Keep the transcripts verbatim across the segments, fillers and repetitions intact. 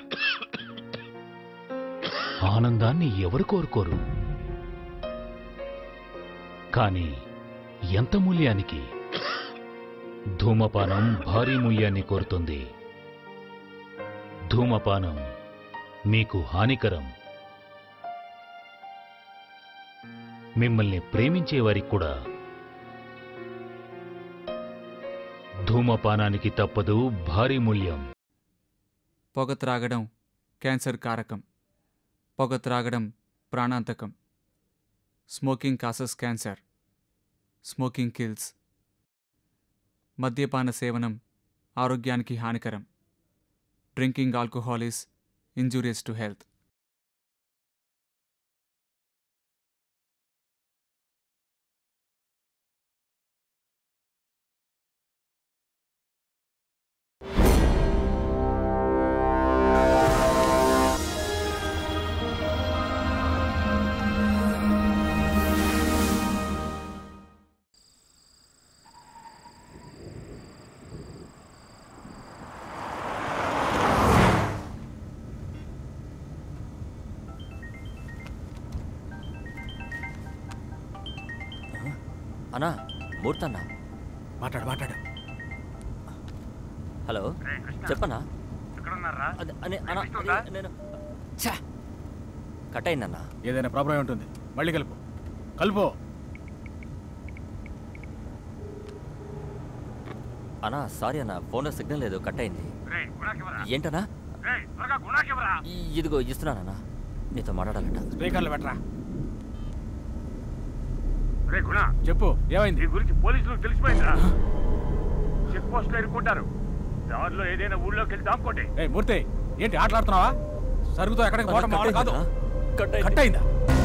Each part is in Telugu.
ఆనందాన్ని ఎవరు కోరుకోరు, కానీ ఎంత మూల్యానికి? ధూమపానం భారీ మూల్యాన్ని కోరుతుంది. ధూమపానం మీకు హానికరం. మిమ్మల్ని ప్రేమించేవారికి కూడా ధూమపానానికి తప్పదు భారీ మూల్యం. పొగ త్రాగడం క్యాన్సర్ కారకం. పొగ త్రాగడం ప్రాణాంతకం. Smoking causes cancer. Smoking kills. మద్యపాన సేవనం ఆరోగ్యానికి హానికరం. Drinking alcohol is injurious to health. అన్నా, మూర్తన్నా. మాట్లాడు మాట్లాడు. హలో, చెప్పన్నా. నేను కట్ అయిందన్నా. ఏదైనా ప్రాబ్లం ఉంటుంది, మళ్ళీ కలుపు కలుపు. అన్నా సారీ అన్నా, ఫోన్లో సిగ్నల్ లేదు, కట్ అయింది. ఏంటన్నా? ఇదిగో ఇస్తున్నానన్నా, నీతో మాట్లాడాలంట. స్పీకర్లు పెట్టరా. చెప్పు, ఏమైంది? నీ గురించి పోలీసులకు తెలిసిపోయిందిరా. చెక్ పోస్ట్ లో ఎరుకుంటారు. దారిలో ఏదైనా ఊళ్ళోకి వెళ్ళి దాక్కోండి. ఏ మూర్తి, ఏంటి ఆటలాడుతున్నావా? సరుగుతో ఎక్కడికి పోవడం కాదు. కట్ అయిందా?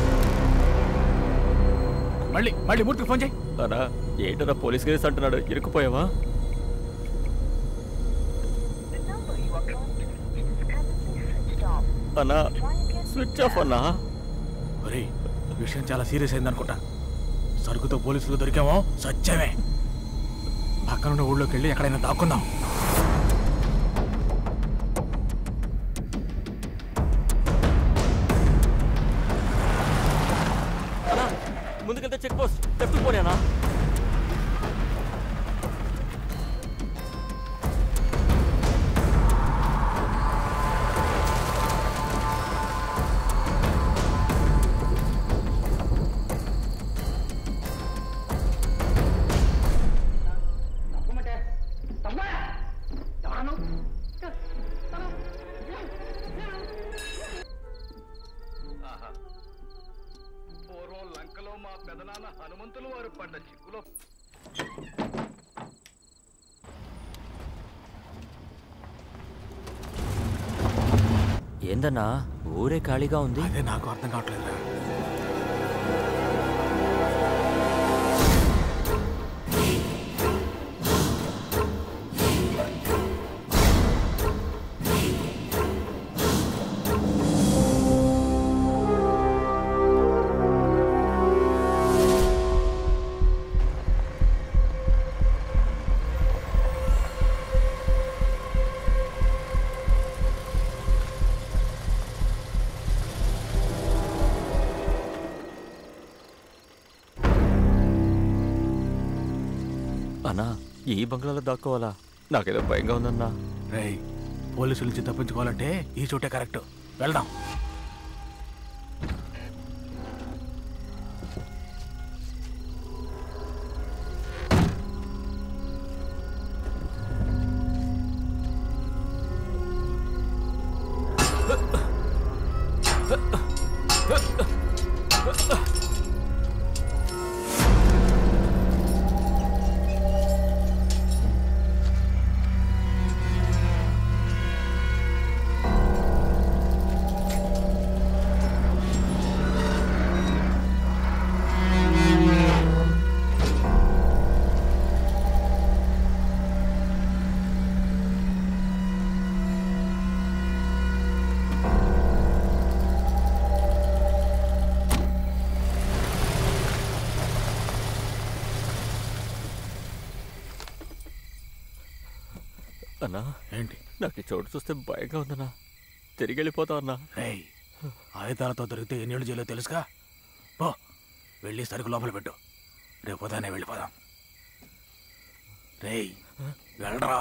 మళ్ళీ మళ్ళీ మూర్తికి ఫోన్ చేయి. అన్నా ఏంటన్నా పోలీస్ కేసు అంటున్నాడు, ఇరుక్కుపోయావా? అన్నా స్విచ్ ఆఫ్ అన్నా. ఒరేయ్, విషయం చాలా సీరియస్ అయింది అనుకుంటా. సరుకుతో పోలీసులు దొరికామో సత్యమే. పక్కనున్న ఊళ్ళోకి వెళ్ళి ఎక్కడైనా దాక్కుందాం. ముందుకెళ్తే చెక్ పోస్ట్ లెఫ్ట్ పోనేనా? ఏందన్నా ఊరే ఖాళీగా ఉంది? అదే నాకు అర్థం కావట్లేదు. అన్నా ఈ బంగ్లాలో దాక్కోవాలా? నాకేదో భయంగా ఉందన్నా. రేయ్, పోలీసుల నుంచి తప్పించుకోవాలంటే ఈ చోటే కరెక్ట్. వెళ్దాం. అన్నా ఏంటి? నాకు ఈ చోటు చూస్తే భయంగా ఉందన్నా. తిరిగి వెళ్ళిపోతాం అన్నా. రేయ్ ఆయుధాలతో దొరికితే ఎన్నేళ్ళు చేయాలో తెలుసుగా. పో వెళ్ళి సరుకు లోపల పెట్టు. రేపు ఉదయాన్నే వెళ్ళిపోదాం. రేయ్ వెళ్ళరా.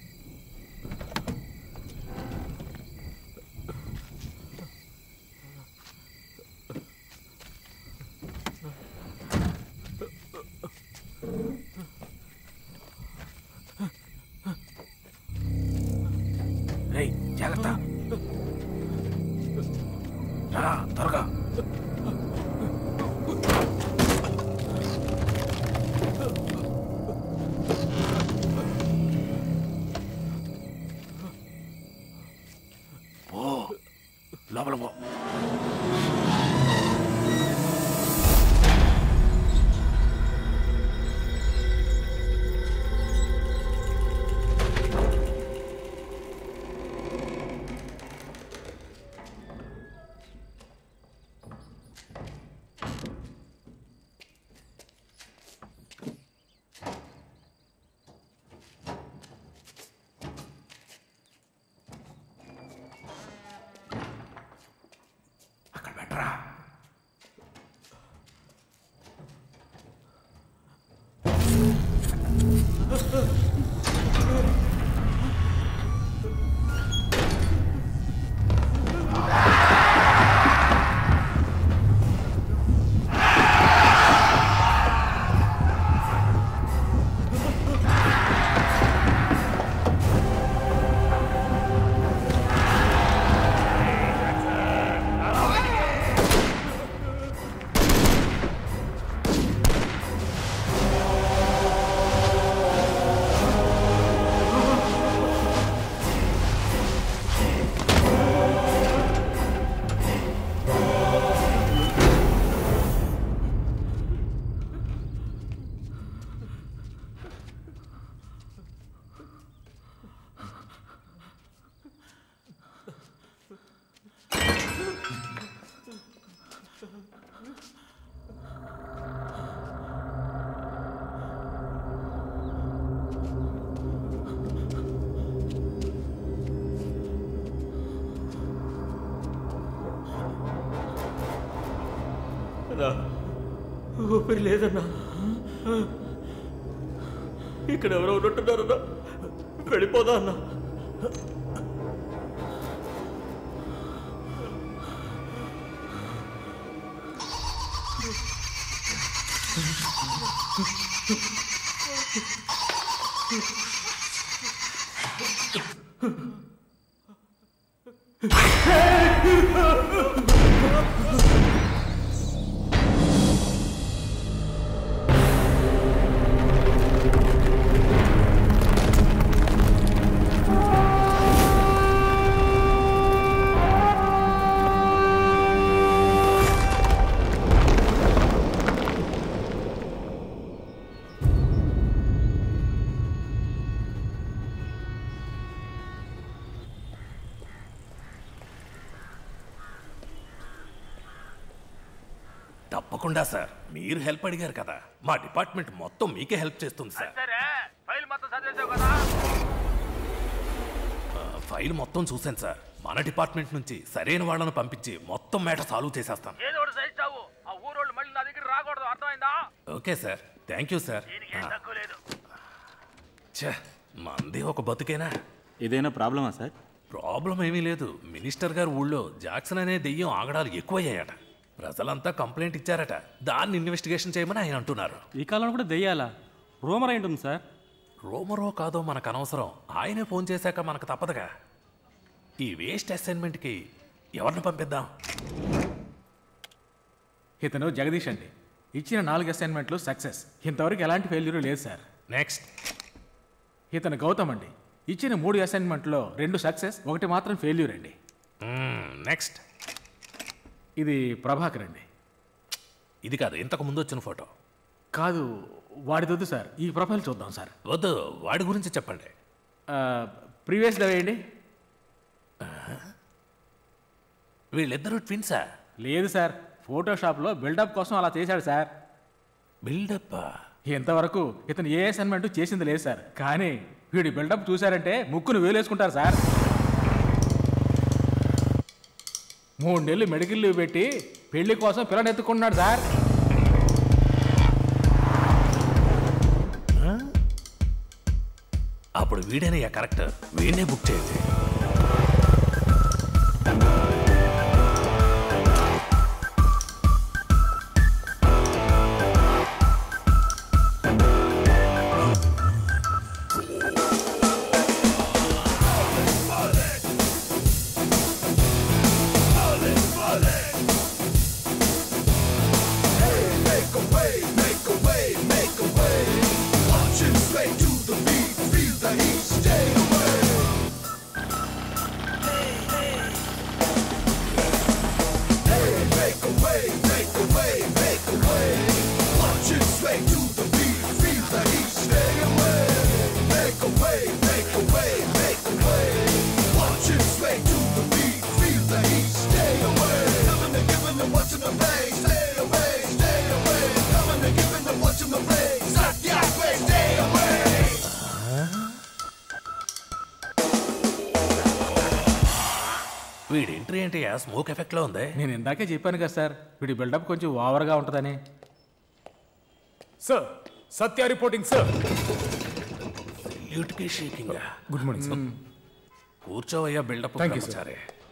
రేయ్ జాగ్రత్త రా త్వరగా. పో లోపల పో. అక్కడ పెట్టరా. ఊపిరి లేదన్నా. ఇక్కడ ఎవరో ఉన్నట్టున్నారన్నా. వెళ్ళిపోదా అన్నా. తప్పకుండా సార్. మీరు హెల్ప్ అడిగారు కదా, మా డిపార్ట్మెంట్ మొత్తం మీకే హెల్ప్ చేస్తుంది సార్. సరే ఫైల్ మొత్తం చదివేసావు కదా. ఆ, ఫైల్ మొత్తం చూశాను సార్. మన డిపార్ట్మెంట్ నుంచి సరైన వాళ్ళను పంపించి మొత్తం మేటర్ సాల్వ్ చేసేస్తాను. ఏదో ఒకటి సహిస్తావు. ఆ ఊరోళ్ళు మళ్ళీ నా దగ్గర రాకూడదు, అర్థమైందా? Okay sir, thank you sir. దీనికి ఏం తక్కువ లేదు. ఛే, మంది ఒక బతుకేనా? ఏదైనా ప్రాబ్లమా సార్? ప్రాబ్లం ఏమీ లేదు. మినిస్టర్ గారు ఊళ్ళో జాక్సన్ అనే దెయ్యం ఆగడాలు ఎక్కువయ్యాయట. ప్రజలంతా కంప్లైంట్ ఇచ్చారట. దాన్ని ఇన్వెస్టిగేషన్ చేయమని ఆయన అంటున్నారు. ఈ కాలంలో కూడా దెయ్యాలా? రూమర్ అయి ఉంటుంది సార్. రోమరో కాదో మనకు అనవసరం. ఆయనే ఫోన్ చేశాక మనకు తప్పదుగా. ఈ వేస్ట్ అసైన్మెంట్కి ఎవరిని పంపిద్దాం? ఇతను జగదీష్ అండి. ఇచ్చిన నాలుగు అసైన్మెంట్లు సక్సెస్. ఇంతవరకు ఎలాంటి ఫెయిల్యూర్ లేదు సార్. నెక్స్ట్. ఇతను గౌతమ్ అండి. ఇచ్చిన మూడు అసైన్మెంట్లో రెండు సక్సెస్, ఒకటి మాత్రం ఫెయిల్యూర్ అండి. నెక్స్ట్. ఇది ప్రభాకర్ అండి. ఇది కాదు, ఇంతకు ముందు వచ్చిన ఫోటో. కాదు, వాడిదొద్దు సార్. ఈ ప్రొఫైల్ చూద్దాం సార్. వద్దు, వాడి గురించి చెప్పండి. ప్రీవియస్ దవేయండి. వీళ్ళిద్దరూ ట్విన్సా? లేదు సార్, ఫోటోషాప్లో బిల్డప్ కోసం అలా చేశాడు సార్. బిల్డప్? ఇంతవరకు ఇతను ఏ అసైన్మెంట్ చేసింది లేదు సార్. కానీ వీడి బిల్డప్ చూశారంటే ముక్కును వేలేసుకుంటారు సార్. మూడు నెలలు మెడికల్ లీవ్ పెట్టి పెళ్లి కోసం పిల్లని ఎత్తుకున్నాడు సార్. అప్పుడు వీడేనయ్యా కరెక్ట్, వీడినే బుక్ చేయండి. వీడి ఎంట్రీ ఏంటి స్మోక్ ఎఫెక్ట్ లో ఉంది. నేను ఇందాకే చెప్పాను కదా సార్, వీడి బిల్డప్ కొంచెం ఓవర్గా ఉంటుందని. Sir Satya reporting sir. Shaking. Good morning sir. కూర్చోవయ్యా బిల్డప్. సరే,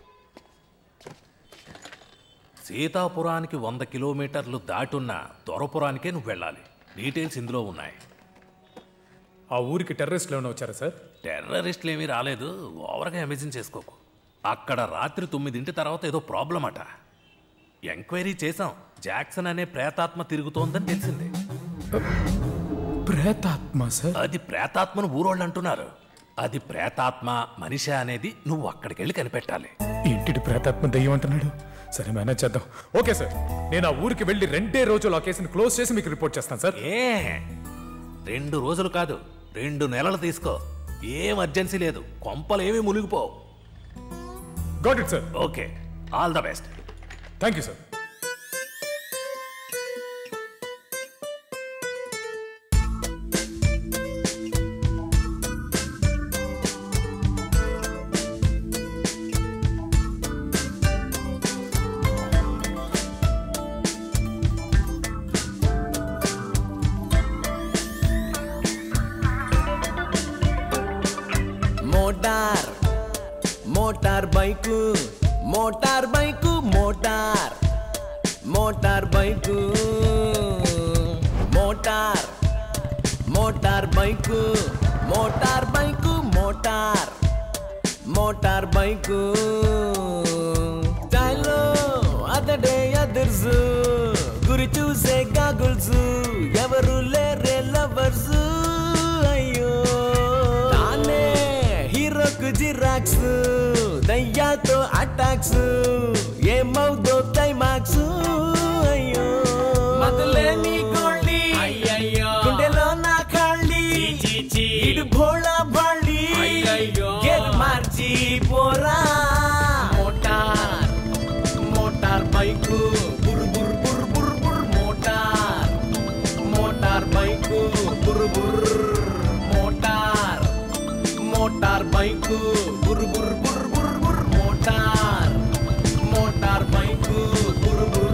సీతాపురానికి వంద కిలోమీటర్లు దాటున్న దొరపురానికే నువ్వు వెళ్ళాలి. డీటెయిల్స్ ఇందులో ఉన్నాయి. ఆ ఊరికి టెర్రరిస్టులు ఏమైనా వచ్చారా సార్? టెర్రరిస్టులు ఏమీ రాలేదు, ఓవర్గా అమేజిన్ చేసుకోకు. అక్కడ రాత్రి తొమ్మిదింటి తర్వాత ఏదో ప్రాబ్లం అట. ఎంక్వైరీ చేశాం, జాక్సన్ అనే ప్రేతాత్మ తిరుగుతోందని తెలిసింది. ప్రేతాత్మ సార్? అది ప్రేతాత్మను ఊరోళ్ళు అంటున్నారు. అది ప్రేతాత్మ మనిషి అనేది నువ్వు అక్కడికి వెళ్ళి కనిపెట్టాలి. ఏంటి ప్రేతాత్మ దెయ్యం అంటున్నాడు? సరే మేనేజ్ చేద్దాం. ఓకే సార్, నేను ఆ ఊరికి వెళ్ళి రెండే రోజులు ఆ కేసుని క్లోజ్ చేసి మీకు రిపోర్ట్ చేస్తాను సార్. ఏ రెండు రోజులు కాదు, రెండు నెలలు తీసుకో. ఏం అర్జెన్సీ లేదు, కొంపలు ఏమీ మునిగిపోవు. Got it sir. Okay, all the best. Thank you sir. Motor motor bike motor bike motor motor bike motor motor bike motor bike motor motor bike స్టైల్లో అతడే అదర్సు గురి చూసే గాగుల్సు ఎవరు లేరే లవర్స్. అయ్యో తానే హీరోకు జిరాక్స్ దయ్యాతో అటాక్స్ ఏమవుదో క్లైమాక్స్. అయ్యో మతలేని గోళ్ళి గుండెలో నా ఖాళీ ఇడు భోళా బాళి గేర్ మార్చి పోరా. మోటార్ మోటార్ బైకు బుర్ బుర్ బుర్ బుర్ బుర్ మోటార్ మోటార్ బైకు బుర్ బుర్ మోటార్ మోటార్ బైకు బుర్ బుర్ బుర్ బుర్ బుర్ మోటార్ మోటార్ బైకు బుర్ బుర్.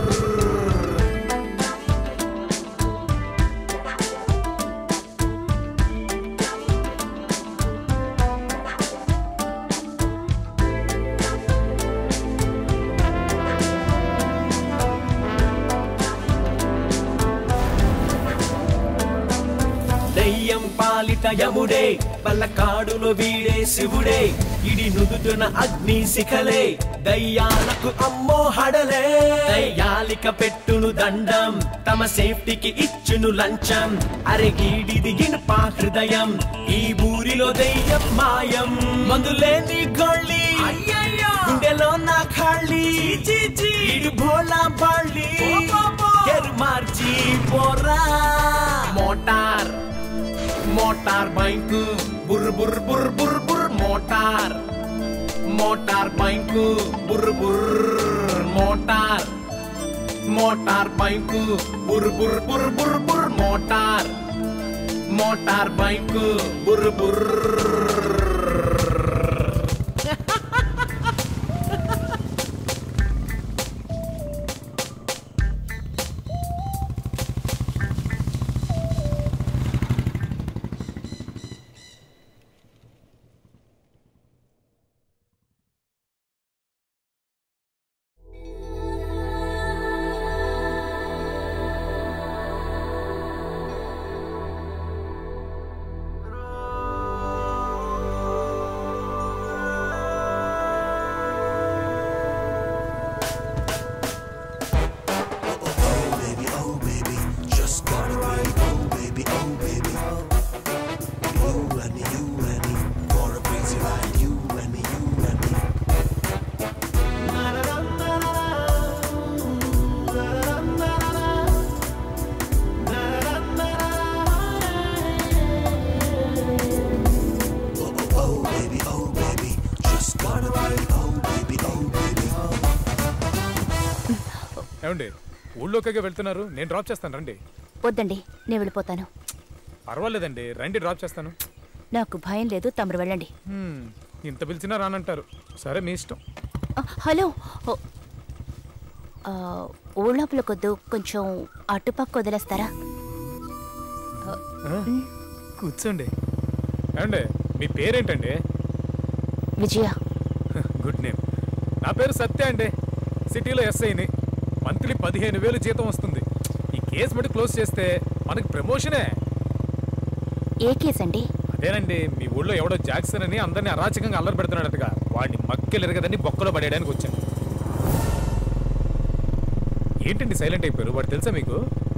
దయ్యం పాలిట యముడే పల్లకాడులో వీడే శివుడే ఇడి నుదుటున అగ్ని శిఖలే దయ్యాలకు అమ్మో హడలే. దయ్యాలిక పెట్టును దండం తమ సేఫ్టీకి ఇచ్చును లంచం. అరెగీడిది గినపా హృదయం ఈ ఊరిలో దయ్యం మాయం. మందులేని గొళ్ళి గుండెలో నా ఖాళీ ఇడు భోళా బాళి గెరు మార్చి పోరా. మోటార్ మోటార్ బైకు బుర్ బుర్ బుర్ బుర్ బుర్ మోటార్ మోటార్ బైకు బుర్ బుర్ మోటార్ మోటార్ బైకు బుర్ బుర్ బుర్ బుర్ బుర్ మోటార్ మోటార్ బైకు బుర్ బుర్. ఏమండి ఊళ్ళోకే వెళ్తున్నారు, నేను డ్రాప్ చేస్తాను రండి. వద్దండి, నేను వెళ్ళిపోతాను. పర్వాలేదండి, రండి డ్రాప్ చేస్తాను. నాకు భయం లేదు, తమరు వెళ్ళండి. హ్మ్, ఇంత పిలిచినా రానంటారు. సరే మీ ఇష్టం. ఆ, హలో ఊళ్ళోపల కొద్దు, కొంచెం అటుపక్క వదిలేస్తారా? కూర్చోండి. ఏమండి మీ పేరేంటండి? విజయ. Good name. నా పేరు సత్య అండి, సిటీలో ఎస్ఐని. మంత్లీ పదిహేను వేలు జీతం వస్తుంది. ఈ కేసు మటు క్లోజ్ చేస్తే మనకి ప్రమోషనే. ఏ కేసు అండి? అదేనండి, మీ ఊళ్ళో ఎవడో జాక్సన్ అని అందరినీ అరాచకంగా అల్లరి పెడుతున్నాడటగా. వాడిని మక్కెలిరగదని బొక్కలో పడేయడానికి వచ్చాను. ఏంటండి సైలెంట్ అయిపోయారు? వాడు తెలుసా మీకు?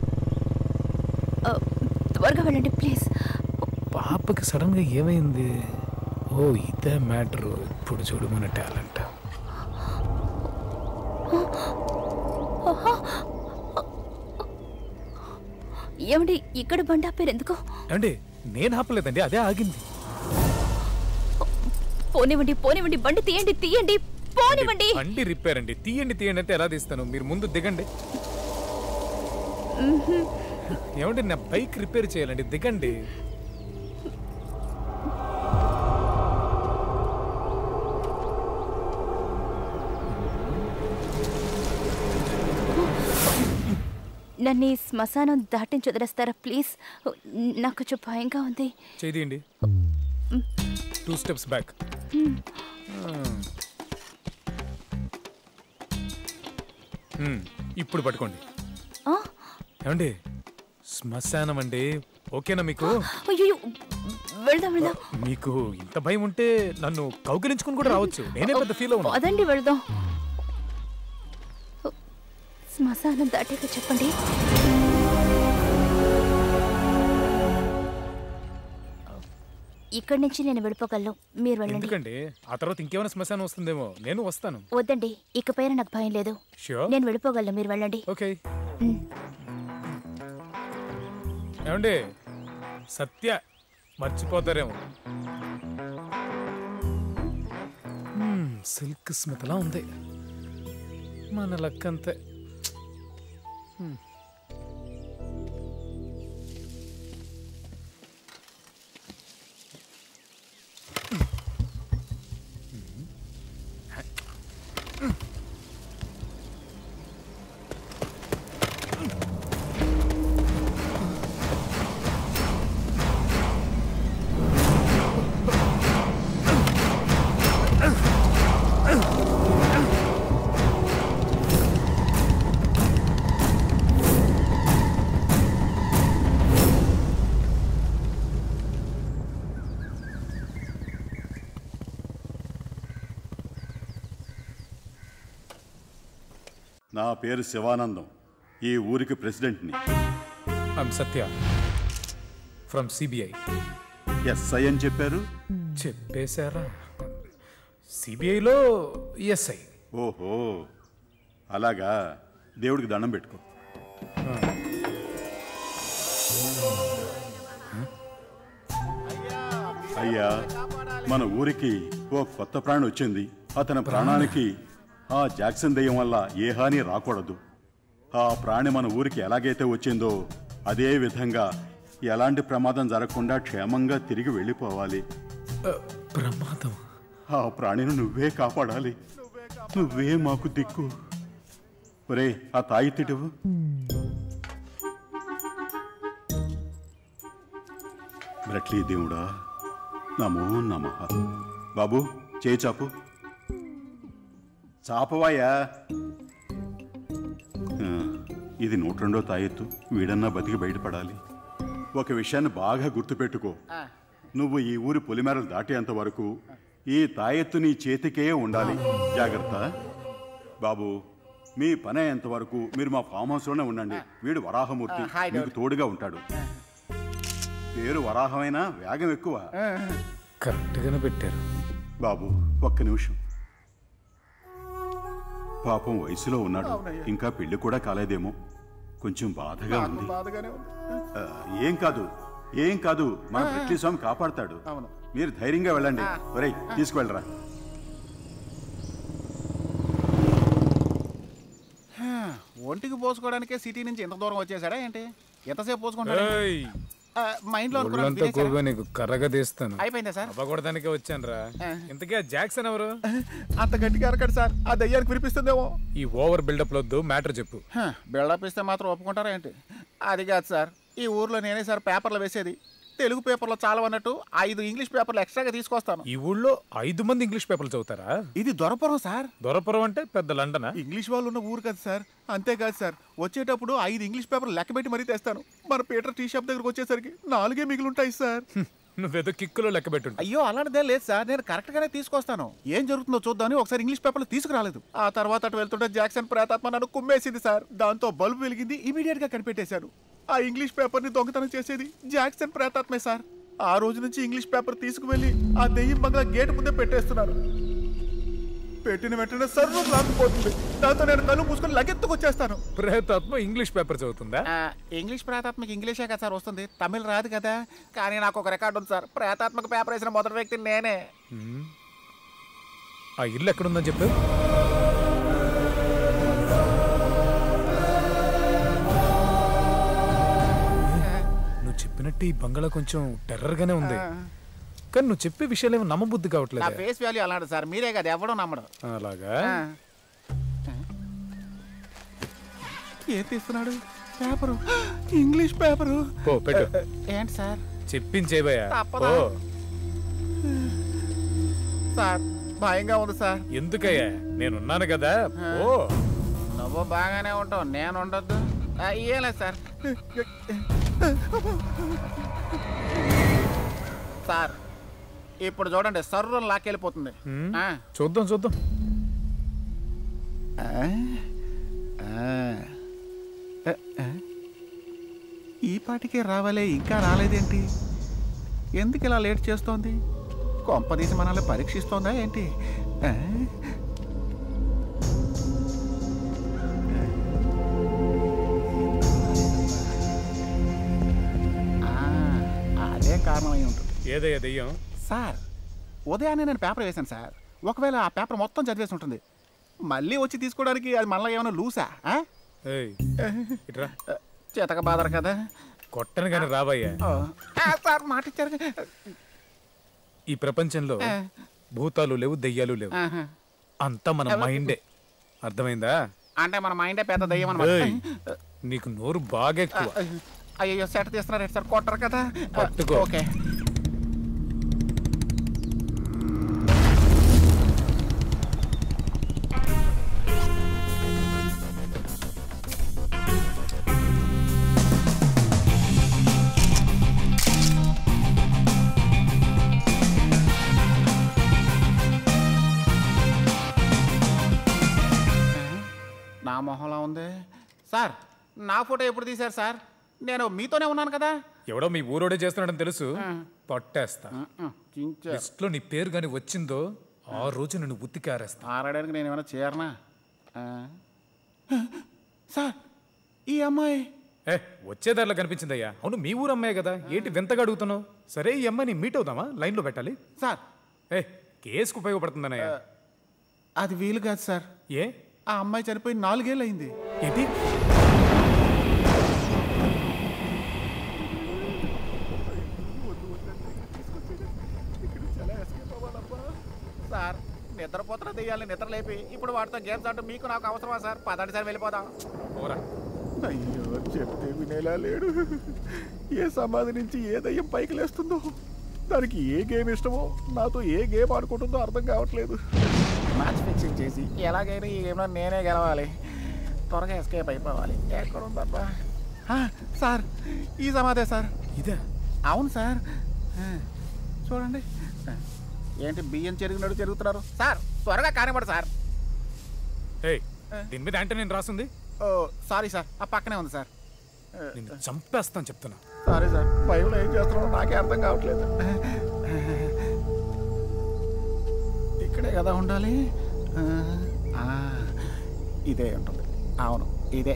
త్వరగా వెళ్ళండి ప్లీజ్. పాపకి సడన్ గా ఏమైంది? ఓ ఇదే మ్యాటరు. ఇప్పుడు చూడు మన టాలెంట్. ఏమండి ఇక్కడ బండి ఆపారు ఎందుకు? ఏమండి నేను ఆపలేదండి, అదే ఆగింది. పోనివ్వండి పోనివ్వండి, బండి తీయండి తీయండి, పోనివ్వండి. బండి రిపేర్ అండి, తీయండి తీయండి అంటే ఎలా తీస్తాను? మీరు ముందు దిగండి. ఏమండి నా బైక్ రిపేర్ చేయాలండి, దిగండి. నన్ను ఈ శ్మశానం దాటించి వదిలేస్తారా ప్లీజ్? నాకు కొంచెం భయంగా ఉంది. చేయండి. Two steps back. ఇప్పుడు పట్టుకోండి. ఏమండి శ్మశానం అండి, ఓకేనా మీకు? అయ్యో వెళ్దాం వెళ్దాం. మీకు ఇంత భయం ఉంటే నన్ను కౌగిలించుకుని కూడా రావచ్చు, నేనే పెద్ద ఫీల్ అవును. అదండి వెళ్దాం. శ్మశానం దాటాక చెప్పండి. ఇక్కడి నుంచి నేను వెళ్ళిపోగలను, మీరు వెళ్ళండి. ఎందుకండి ఆ తర్వాత ఇంకేమైనా శ్మశానం వస్తుందేమో, నేను వస్తాను. వద్దండి, ఇకపైన నాకు భయం లేదు. నేను వెళ్ళిపోగలను, మీరు వెళ్ళండి. ఓకే. ఏమండి సత్య మర్చిపోతారేమో. సిల్క్ స్మితలా ఉంది, మన లక్కంతే. నా పేరు శివానందం, ఈ ఊరికి ప్రెసిడెంట్ని. I'm Satya from CBI. SI అని చెప్పారు? చెప్పేశారా? సిబిఐలో ఎస్ఐ. ఓహో అలాగా, దేవుడికి దండం పెట్టుకో. అయ్యా మన ఊరికి ఓ కొత్త ప్రాణి వచ్చింది. అతని ప్రాణానికి ఆ జాక్సన్ దెయ్యం వల్ల ఏ హాని రాకూడదు. ఆ ప్రాణి మన ఊరికి ఎలాగైతే వచ్చిందో అదే విధంగా ఎలాంటి ప్రమాదం జరగకుండా క్షేమంగా తిరిగి వెళ్ళిపోవాలి. ప్రమాదం? ఆ ప్రాణిని నువ్వే కాపాడాలి, నువ్వే మాకు దిక్కు. ఒరే ఆ తాయితిటివు. బ్రట్లీ దేవుడా నమో నమః. బాబు చేయి చాపు. చాపవాయా. ఇది నూట రెండో తాయెత్తు, వీడన్నా బతికి బయటపడాలి. ఒక విషయాన్ని బాగా గుర్తుపెట్టుకో, నువ్వు ఈ ఊరి పొలిమేరలు దాటేంత వరకు ఈ తాయెత్తు నీ చేతికే ఉండాలి. జాగ్రత్త. బాబు మీ పని అయ్యేంత వరకు మీరు మా ఫామ్ హౌస్లోనే ఉండండి. వీడు వరాహమూర్తి, మీకు తోడుగా ఉంటాడు. పేరు వరాహమైనా వేగం ఎక్కువ. కరెక్ట్గానే పెట్టారు. బాబు ఒక్క నిమిషం. పాపం వయసులో ఉన్నాడు, ఇంకా పెళ్లి కూడా కాలేదేమో, కొంచెం బాధగా ఉంది. ఏం కాదు ఏం కాదు, మన బ్రిటిష్ స్వామి కాపాడతాడు. మీరు ధైర్యంగా వెళ్ళండి. ఒరేయ్ తీసుకువెళ్ళరా. ఒంటికి పోసుకోవడానికే సిటీ నుంచి ఎంత దూరం వచ్చేసాడా ఏంటి? ఎంతసేపు పోసుకుంటాడు? మైండ్ లో నీకు కర్రగా తీస్తాను. అయిపోయిందా సార్? అవ్వకూడదానికే వచ్చాను రా. ఇంతకీ జాక్సన్ ఎవరు? అంత గట్టిగా అరకడు సార్, ఆ దయ్యానికి వినిపిస్తుందేమో. ఈ ఓవర్ బిల్డప్ లొద్దు, మ్యాటర్ చెప్పు. బిల్డప్ ఇస్తే మాత్రం ఒప్పుకుంటారా ఏంటి? అది కాదు సార్, ఈ ఊర్లో నేనే సార్ పేపర్లు వేసేది. తెలుగు పేపర్లో చాలా అన్నట్టు ఐదు ఇంగ్లీష్ పేపర్లు ఎక్స్ట్రాగా తీసుకొస్తాను. ఈ ఊళ్ళో ఐదు మంది ఇంగ్లీష్ పేపర్లు చదువుతారా? ఇది దొరపురం సార్. దొరపురం అంటే పెద్ద లండనా? ఇంగ్లీష్ వాళ్ళు ఉన్న ఊరు కదా సార్. అంతేకాదు సార్, వచ్చేటప్పుడు ఐదు ఇంగ్లీష్ పేపర్లు లెక్క పెట్టి మరీ తెస్తాను. మన పీటర్ టీ షాప్ దగ్గరకు వచ్చేసరికి నాలుగే మిగిలి ఉంటాయి సార్. నువ్వేదో కిక్కులో లెక్క పెట్టు. అయ్యో అలాంటిదే లేదు సార్, నేను కరెక్ట్ గానే తీసుకొస్తాను. ఏం జరుగుతుందో చూద్దామని ఒకసారి ఇంగ్లీష్ పేపర్లు తీసుకురాలేదు. ఆ తర్వాత అటు వెళ్తుంటే జాక్సన్ ప్రేతాత్మ నన్ను కుమ్మేసింది సార్. దాంతో బల్బు వెలిగింది, ఇమీడియట్ గా కనిపెట్టేశాను. ఆ ఇంగ్లీష్ పేపర్ ని దొంగతనం చేసేది జాక్సన్ ప్రేతాత్మే సార్. ఆ రోజు నుంచి ఇంగ్లీష్ పేపర్ తీసుకువెళ్ళి ఆ దెయ్యం బంగ్లా గేట్ ముందే పెట్టేస్తున్నాను. పెట్టిన వెంటనే సర్వ లాక్కుపోతుంది. దాంతో నేను కళ్ళు మూసుకొని లగెత్తుకొచ్చేస్తాను. ప్రేతాత్మ ఇంగ్లీష్ పేపర్ చదువుతుందా? ఇంగ్లీష్ ప్రేతాత్మకి ఇంగ్లీషే కదా సార్ వస్తుంది, తమిళ్ రాదు కదా. కానీ నాకు ఒక రికార్డు ఉంది సార్, ప్రేతాత్మక పేపర్ వేసిన మొదటి వ్యక్తి నేనే. ఆ ఇల్లు ఎక్కడుందని చెప్పు. నువ్వు చెప్పినట్టు ఈ బంగ్లా కొంచెం టెర్రర్ గానే ఉంది, కానీ నువ్వు చెప్పే విషయాలు ఏమో నమ్మబుద్ధి కావట్లేదు. నా ఫేస్ వాల్యూ అలాంటి సార్, మీరే కదా ఎవడో నమ్మడం. అలాగా? ఏం తీస్తున్నాడు? Paper, English paper. పో పెట్టు. ఏంటి సార్? చెప్పించేవయ్యా. సార్ భయంగా ఉంది సార్. ఎందుకయ్యా? నేనున్నాను కదా. ఓ నువ్వు బాగానే ఉంటావు, నేను ఉండొద్దు. ఏం లేదు సార్. సార్ ఇప్పుడు చూడండి, సర్రం లాక్కెళ్ళిపోతుంది. చూద్దాం చూద్దాం. ఈ పాటికే రావాలే, ఇంకా రాలేదేంటి? ఎందుకు ఇలా లేట్ చేస్తోంది? కొంపదీసి మనల్ని పరీక్షిస్తోందా ఏంటి? అదే కారణమై ఉంటుంది. ఏదయ్యా దెయ్యం? సార్ ఉదయాన్నే నేను పేపర్ వేశాను సార్. ఒకవేళ ఆ పేపర్ మొత్తం చదివేసి ఉంటుంది, మళ్ళీ వచ్చి తీసుకోవడానికి అది మళ్ళీ ఏమైనా లూసా? చేతక బాధరు కదా. కొట్టను కానీ రావయ్యా. సార్ మాట ఇచ్చారు. ఈ ప్రపంచంలో భూతాలు లేవు, దెయ్యాలు లేవు, అంతా మన మైండే. అర్థమైందా? అంటే మన మైండే పెద్ద దెయ్యం అన్నమాట. నీకు నోరు బాగా ఎక్కువ. అయ్యో సెట్ తీస్తున్నారు సార్, కొట్టరు కదా. పట్టుకో. ఓకే. నా మొహంలా ఉంది సార్. నా ఫోటో ఎప్పుడు తీశారు సార్? నేను మీతోనే ఉన్నాను కదా. ఎవడో మీ ఊరోడే చేస్తున్నాడని తెలుసు, పట్టేస్తా. లిస్ట్లో నీ పేరు కానీ వచ్చిందో ఆ రోజు నేను ఉత్తికి ఆరేస్తా. ఆరాడానికి నేను ఏమైనా చేరనా సార్? ఈ అమ్మాయి ఏ వచ్చేదారిలో కనిపించిందయ్యా. అవును మీ ఊరు అమ్మాయి కదా, ఏంటి వింతగా అడుగుతున్నావు? సరే ఈ అమ్మాయిని మీట్ అవుదామా? లైన్లో పెట్టాలి సార్. ఏ కేసుకు ఉపయోగపడుతుందన్నయ్యా. అది వీలు కాదు సార్. ఏ? ఆ అమ్మాయి చనిపోయి నాలుగేళ్ళు అయింది. ఏంటి? సార్ నిద్రపోతున్న దెయ్యాలని నిద్ర లేపి ఇప్పుడు వాటితో గేమ్స్ ఆడటం మీకు నాకు అవసరమా సార్? పదండి సార్, వెళ్ళిపోదాం. అయ్యో చెప్తే వినేలా లేడు. ఏ సమాధి నుంచి ఏ దయ్యం పైకి లేస్తుందో, దానికి ఏ గేమ్ ఇష్టమో, నాతో ఏ గేమ్ ఆడుకుంటుందో అర్థం కావట్లేదు. మ్యాచ్ ఫిక్సింగ్ చేసి ఎలాగైనా ఈ గేమ్లో నేనే గెలవాలి. త్వరగా ఎస్కేప్ అయిపోవాలి. ఎక్కడుందబ్బా? సార్ ఈ సమాధే సార్. ఇదే? అవును సార్. చూడండి. ఏంటి బియ్యం చెరుగునట్టు చెరుగుతున్నారు సార్? త్వరగా కానివ్వండి సార్. దీని మీద అంటే నేను రాసింది. ఓ సారీ సార్, ఆ పక్కనే ఉంది సార్. నిన్ను చంపేస్తాను చెప్తున్నా. సారీ సార్, భయంలో ఏం చేస్తున్నారో నాకే అర్థం కావట్లేదు. ఇక్కడే కదా ఉండాలి. ఇదే ఉంటుంది. అవును ఇదే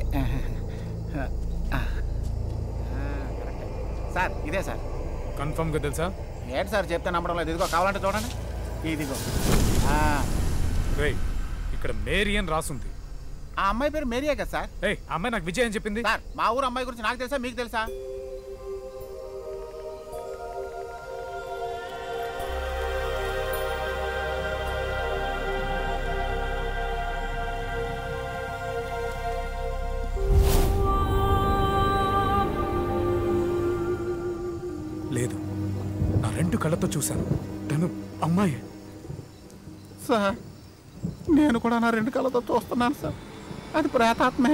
సార్, ఇదే సార్. కన్ఫర్మ్గా తెలుసా? ఏంటి సార్ చెప్తే నమ్మడం లేదు. ఇదిగో కావాలంటే చూడండి. ఇదిగో రేయ్, ఇక్కడ మేరీ అని రాసుంది. ఆ అమ్మాయి పేరు మేరియా కదా సార్? ఏయ్, అమ్మాయి నాకు విజయ్ అని చెప్పింది. సార్ మా ఊరు అమ్మాయి గురించి నాకు తెలుసా, మీకు తెలుసా? లేదు, నా రెండు కళ్ళతో చూశాను, తను అమ్మాయి. సార్ నేను కూడా నా రెండు కళ్ళతో చూస్తున్నాను సార్, అది ప్రేతాత్మే.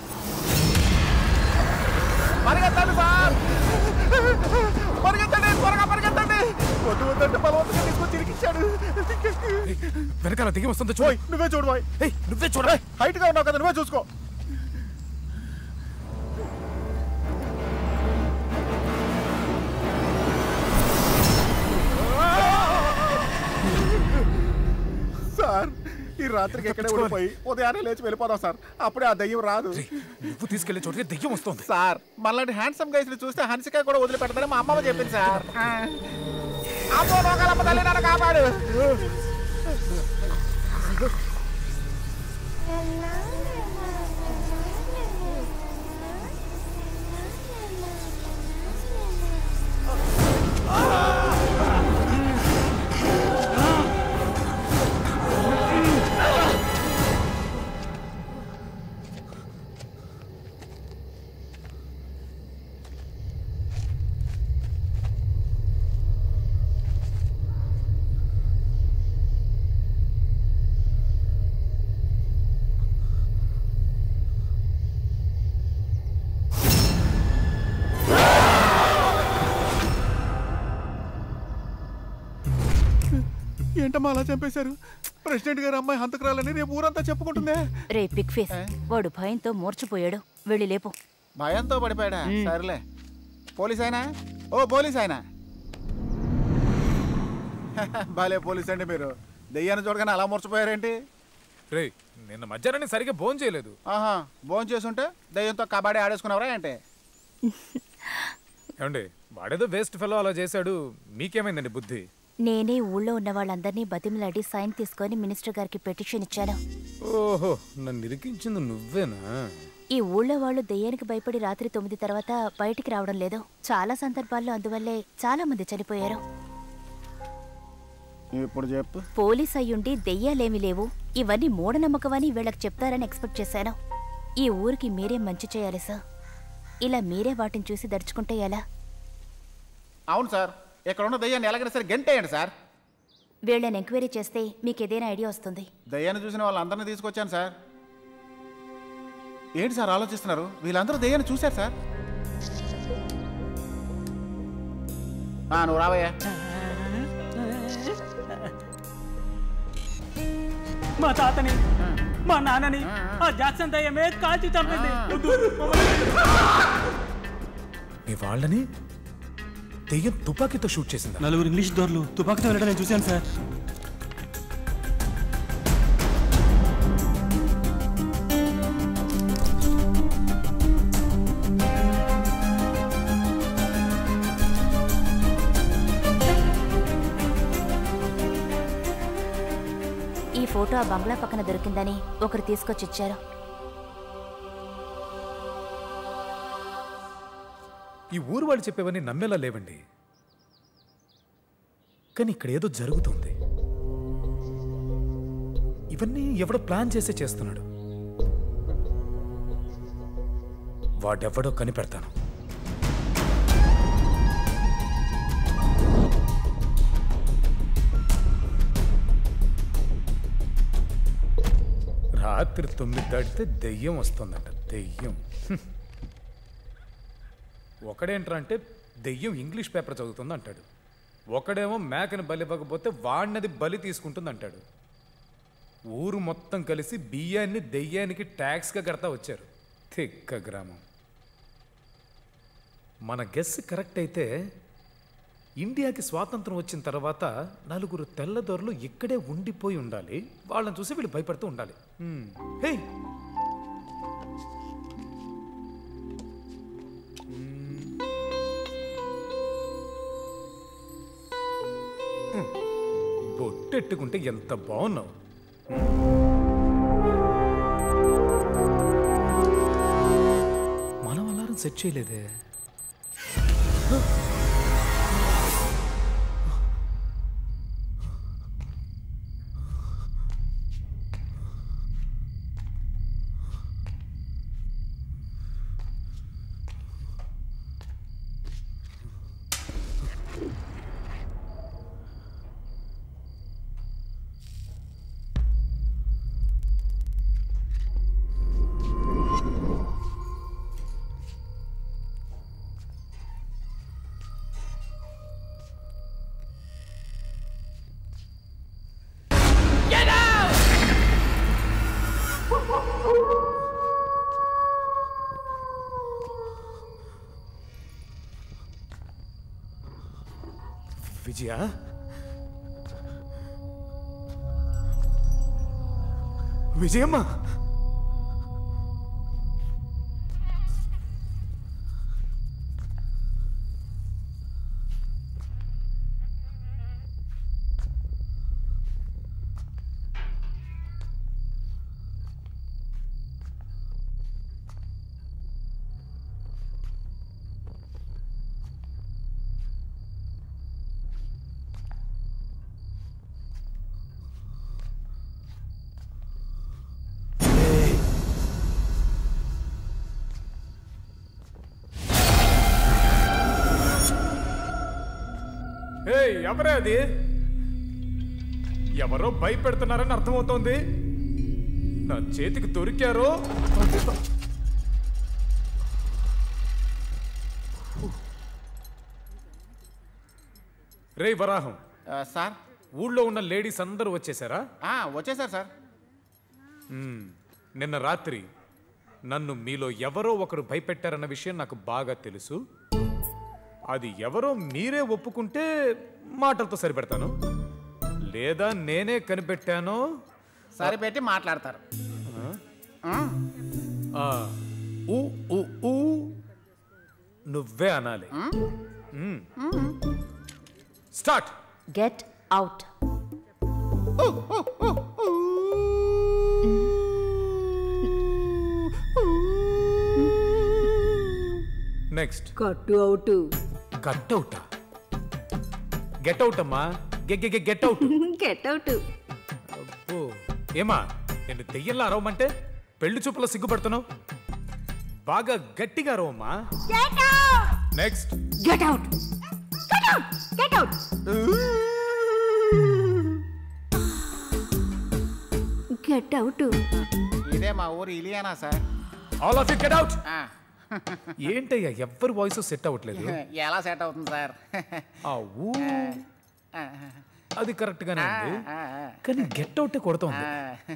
పరిగెత్తండి సార్, పరిగెత్తండి, త్వరగా పరిగెత్తండి. వద్దు వద్దంటే బలవంతంగా తీసుకొచ్చి ఇరికిచ్చాడు. వెనకాల దిగి వస్తుంది చూడు. నువ్వే చూడు బాయ్. నువ్వే చూడ. హైట్ గా ఉన్నావు కదా, నువ్వే చూసుకో. సార్ ఈ రాత్రికి ఎక్కడే ఉండిపోయి ఉదయాన్నే లేచి వెళ్ళిపోదాం సార్, అప్పుడే ఆ దయ్యం రాదు. నువ్వు తీసుకెళ్లే చోటుకి దయ్యం వస్తుంది సార్. మనలాంటి హ్యాండ్సమ్ గైస్ ని చూస్తే హన్సిక కూడా వదిలిపెడతారని మా అమ్మమ్మ చెప్పింది సార్. అమ్మో నోకాలమ్మ తల్లి నన్ను కాపాడు. ఏంటమ్మా అలా చంపేశారు? ప్రెసిడెంట్ గారు అమ్మాయి హంతకురాలని రేపు ఊరంతా చెప్పుకుంటుందే. రే పిక్ ఫేస్, వాడు భయంతో మూర్చిపోయాడు, వెళ్ళి లేపు. భయంతో పడిపోయాడా? సరేలే. పోలీస్ అయినా? ఓ పోలీస్ అయినా బాలే పోలీస్ అండి మీరు. దెయ్యాన్ని చూడగానే అలా మూర్చిపోయారేంటి? రే నిన్న మధ్యాహ్నం సరిగ్గా భోజనం చేయలేదు. ఆహా, భోజనం చేసుంటే దెయ్యంతో కబడ్డీ ఆడేసుకున్నావరా ఏంటి? ఏమండి, వాడేదో వేస్ట్ ఫెలో అలా చేశాడు, మీకేమైందండి బుద్ధి? నేనే ఊళ్ళో ఉన్న వాళ్ళందరినీ బతిమలాడి సైన్ తీసుకొని మినిస్టర్ గారికి పెటిషన్ ఇచ్చాను. ఓహో, నన్ను ఇరికించింది నువ్వేనా? ఈ ఊళ్ళో వాళ్ళు దెయ్యానికి భయపడి రాత్రి తొమ్మిది తర్వాత బయటికి రావడం లేదు. చాలా సందర్భాల్లో అందువల్లే చాలా మంది చనిపోయారు. ఇప్పుడు చెప్పు. పోలీస్ అయ్యుండి దెయ్యాలేమీ లేవు, ఇవన్నీ మూఢనమ్మకమని వీళ్ళకి చెప్తారని ఎక్స్పెక్ట్ చేశాను. ఈ ఊరికి మీరే మంచి చేయాలి సార్. ఇలా మీరే వాటిని చూసి దడుచుకుంటే ఎలా? అవును సార్, ఇక్కడ ఉన్న దయ్యాన్ని ఎలాగైనా సరే గంటేయండి సార్. వీళ్ళని ఎంక్వైరీ చేస్తే మీకు ఏదైనా ఐడియా వస్తుంది. దయ్యాన్ని చూసిన వాళ్ళందరినీ తీసుకొచ్చాను సార్. ఏంటి సార్ ఆలోచిస్తున్నారు? వీళ్ళందరూ దయ్యాన్ని చూశారు సార్. నువ్వు రావయ్యా. మా తాతని, మా నాన్నని ఆ జాక్సన్ దయ్యమే కాల్చి చంపింది. మీ వాళ్ళని దెయ్యం తుపాకీతో షూట్ చేసింది. నలుగురు ఇంగ్లీష్ దొరలు తుపాకీతో వెళ్ళడం నేను చూశాను సార్. ఈ ఫోటో ఆ బంగ్లా పక్కన దొరికిందని ఒకరు తీసుకొచ్చి ఇచ్చారు. ఈ ఊరు వాళ్ళు చెప్పేవన్నీ నమ్మేలా లేవండి, కానీ ఇక్కడ ఏదో జరుగుతుంది. ఇవన్నీ ఎవడో ప్లాన్ చేసే చేస్తున్నాడు. వాడెవడో కనిపెడతాను. రాత్రి తొమ్మిది దాటితే దెయ్యం వస్తుందంట. దెయ్యం ఒకడేంట్రా అంటే దెయ్యం ఇంగ్లీష్ పేపర్ చదువుతుంది అంటాడు. ఒకడేమో మేకని బలి ఇవ్వకపోతే వాడినది బలి తీసుకుంటుంది అంటాడు. ఊరు మొత్తం కలిసి బియ్యాన్ని దెయ్యానికి ట్యాక్స్గా కడతా వచ్చారు. తిక్క గ్రామం. మన గెస్ కరెక్ట్ అయితే ఇండియాకి స్వాతంత్రం వచ్చిన తర్వాత నలుగురు తెల్లదొరలు ఇక్కడే ఉండిపోయి ఉండాలి. వాళ్ళని చూసి వీళ్ళు భయపడుతూ ఉండాలి. హే, బొట్టెట్టుకుంటే ఎంత బాగున్నావు. సెట్ చేయలేదే. విజయ, విజయమ్మ, ఎవరే అది? ఎవరో భయపెడుతున్నారని అర్థమవుతోంది. నా చేతికి దొరికారో. రే వరాహం సార్, ఊళ్ళో ఉన్న లేడీస్ అందరూ వచ్చేసారా? వచ్చేసారు సార్. నిన్న రాత్రి నన్ను మీలో ఎవరో ఒకరు భయపెట్టారన్న విషయం నాకు బాగా తెలుసు. అది ఎవరో మీరే ఒప్పుకుంటే మాటలతో సరిపెడతాను, లేదా నేనే కనిపెట్టానో సరిపెట్టి మాట్లాడతారు. నువ్వే అనాలి. Start. Get out. Next. Cut out. Cut అవుటా? గెట్ అవుట్ అమ్మా. Get out. Get out. అబ్బో, ఏమా నేను దెయ్యంలా అరవమంటే పెళ్లి చూపులో సిగ్గుపడుతున్నావు. బాగా గట్టిగా అరవమ్మా. Next. Get out. Get out. Get out. Get out. ఇదే మా ఊరు Ileana sir. All of you get out. ఏంటయ్యా ఎవ్వరు వాయిస్ సెట్ అవ్వట్లేదు. ఎలా సెట్ అవుతుంది సార్? ఆ ఊ అది కరెక్ట్ గానే ఉంది, కానీ గెట్ అవుట్ కొడుతోంది.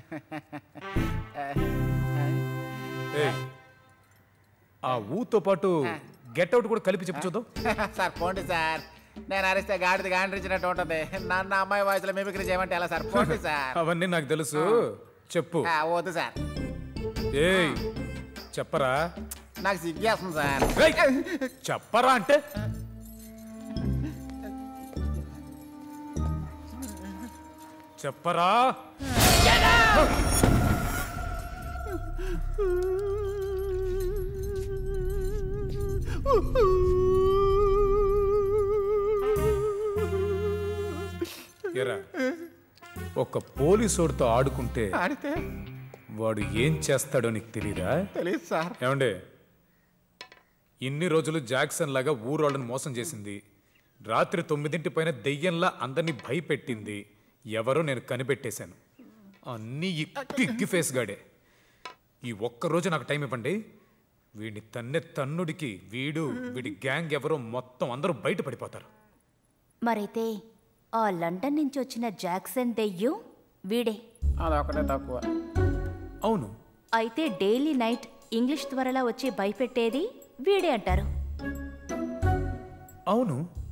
ఆ ఊతో పాటు గెట్ అవుట్ కూడా కలిపి చెప్పు చూద్దాం. సార్ పోండి సార్, నేను అరిస్తే గాడిది గాండ్రించినట్టు ఉంటుంది. నన్ను అమ్మాయి వాయిస్లో మిమిక్రీ చేయమంటే ఎలా సార్? పోండి సార్. అవన్నీ నాకు తెలుసు, చెప్పు. వద్దు సార్. ఏయ్ చెప్పరా. నాకు సిగ్గేస్తుంది సార్. చెప్పరా అంటే చెప్పరా. ఎరా, ఒక పోలీసోడితో ఆడుకుంటే ఆడితే వాడు ఏం చేస్తాడో నీకు తెలీదా? తెలియదు సార్. ఏమండే, ఇన్ని రోజులు జాక్సన్ లాగా ఊరోళ్ళని మోసం చేసింది, రాత్రి తొమ్మిదింటి పైన దెయ్యంలా అందరినీ భయపెట్టింది ఎవరో నేను కనిపెట్టేశాను. అన్నీ ఈ పిగ్గి ఫేస్ గాడే. ఈ ఒక్కరోజు నాకు టైం ఇవ్వండి, వీడిని తన్నే తన్నుడికి వీడు వీడి గ్యాంగ్ ఎవరో మొత్తం అందరూ బయట పడిపోతారు. మరైతే ఆ లండన్ నుంచి వచ్చిన జాక్సన్ దెయ్యం వీడే. అదొకటే తక్కువ. అవును. అయితే డైలీ నైట్ ఇంగ్లీష్ త్వరలా వచ్చి భయపెట్టేది వీడే అంటారు. అవును.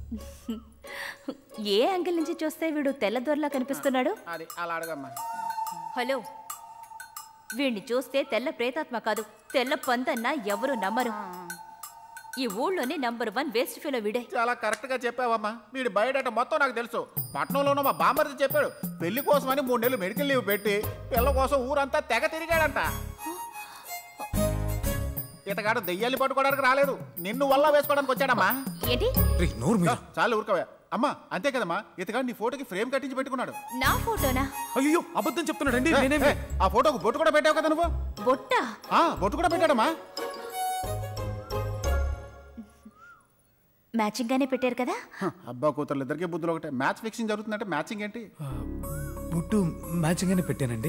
ఏ యాంగిల్ నుంచి చూస్తే వీడు తెల్లదొరలా కనిపిస్తున్నాడు? అది అలా అడగమ్మా. హలో, వీడిని చూస్తే తెల్ల ప్రేతాత్మ కాదు, తెల్ల పందన్నా ఎవరు నమ్మరు. ఈ ఊళ్ళోనే నంబర్ వన్ వేస్ట్ ఫీలో వీడే. చాలా కరెక్ట్ గా చెప్పావమ్మా. వీడి బయోడేటా మొత్తం నాకు తెలుసు. పట్నంలోనూ మా బామ్మర్ది చెప్పాడు, పెళ్లి కోసమని మూడు నెలలు మెడికల్ లీవ్ పెట్టి పిల్ల కోసం ఊరంతా తెగ తిరిగాడంట. ఇతగాడు దెయ్యాలు పట్టుకోవడానికి రాలేదు, నిన్ను వల్ల వేసుకోవడానికి వచ్చాడమ్మా. ఏంటి? చాలు ఊరుకోవా అమ్మా. అంతే కదమ్మా, ఇతగాడు నీ ఫోటోకి ఫ్రేమ్ కట్టించి పెట్టుకున్నాడు. నా ఫోటోనా? అయ్యో అబద్ధం చెప్తున్నాడండి. ఆ ఫోటోకు బొట్టు కూడా పెట్టావు కదా నువ్వు. బొట్టా? బొట్టు కూడా పెట్టాడమ్మా. మ్యాచింగ్ గానే పెట్టారు కదా. అబ్బా కూతురు ఇద్దరికి బుద్ధులు ఒకటే. మ్యాచ్ ఫిక్సింగ్ జరుగుతుందంటే మ్యాచింగ్ ఏంటి? బొట్టు మ్యాచింగ్ అని పెట్టానండి.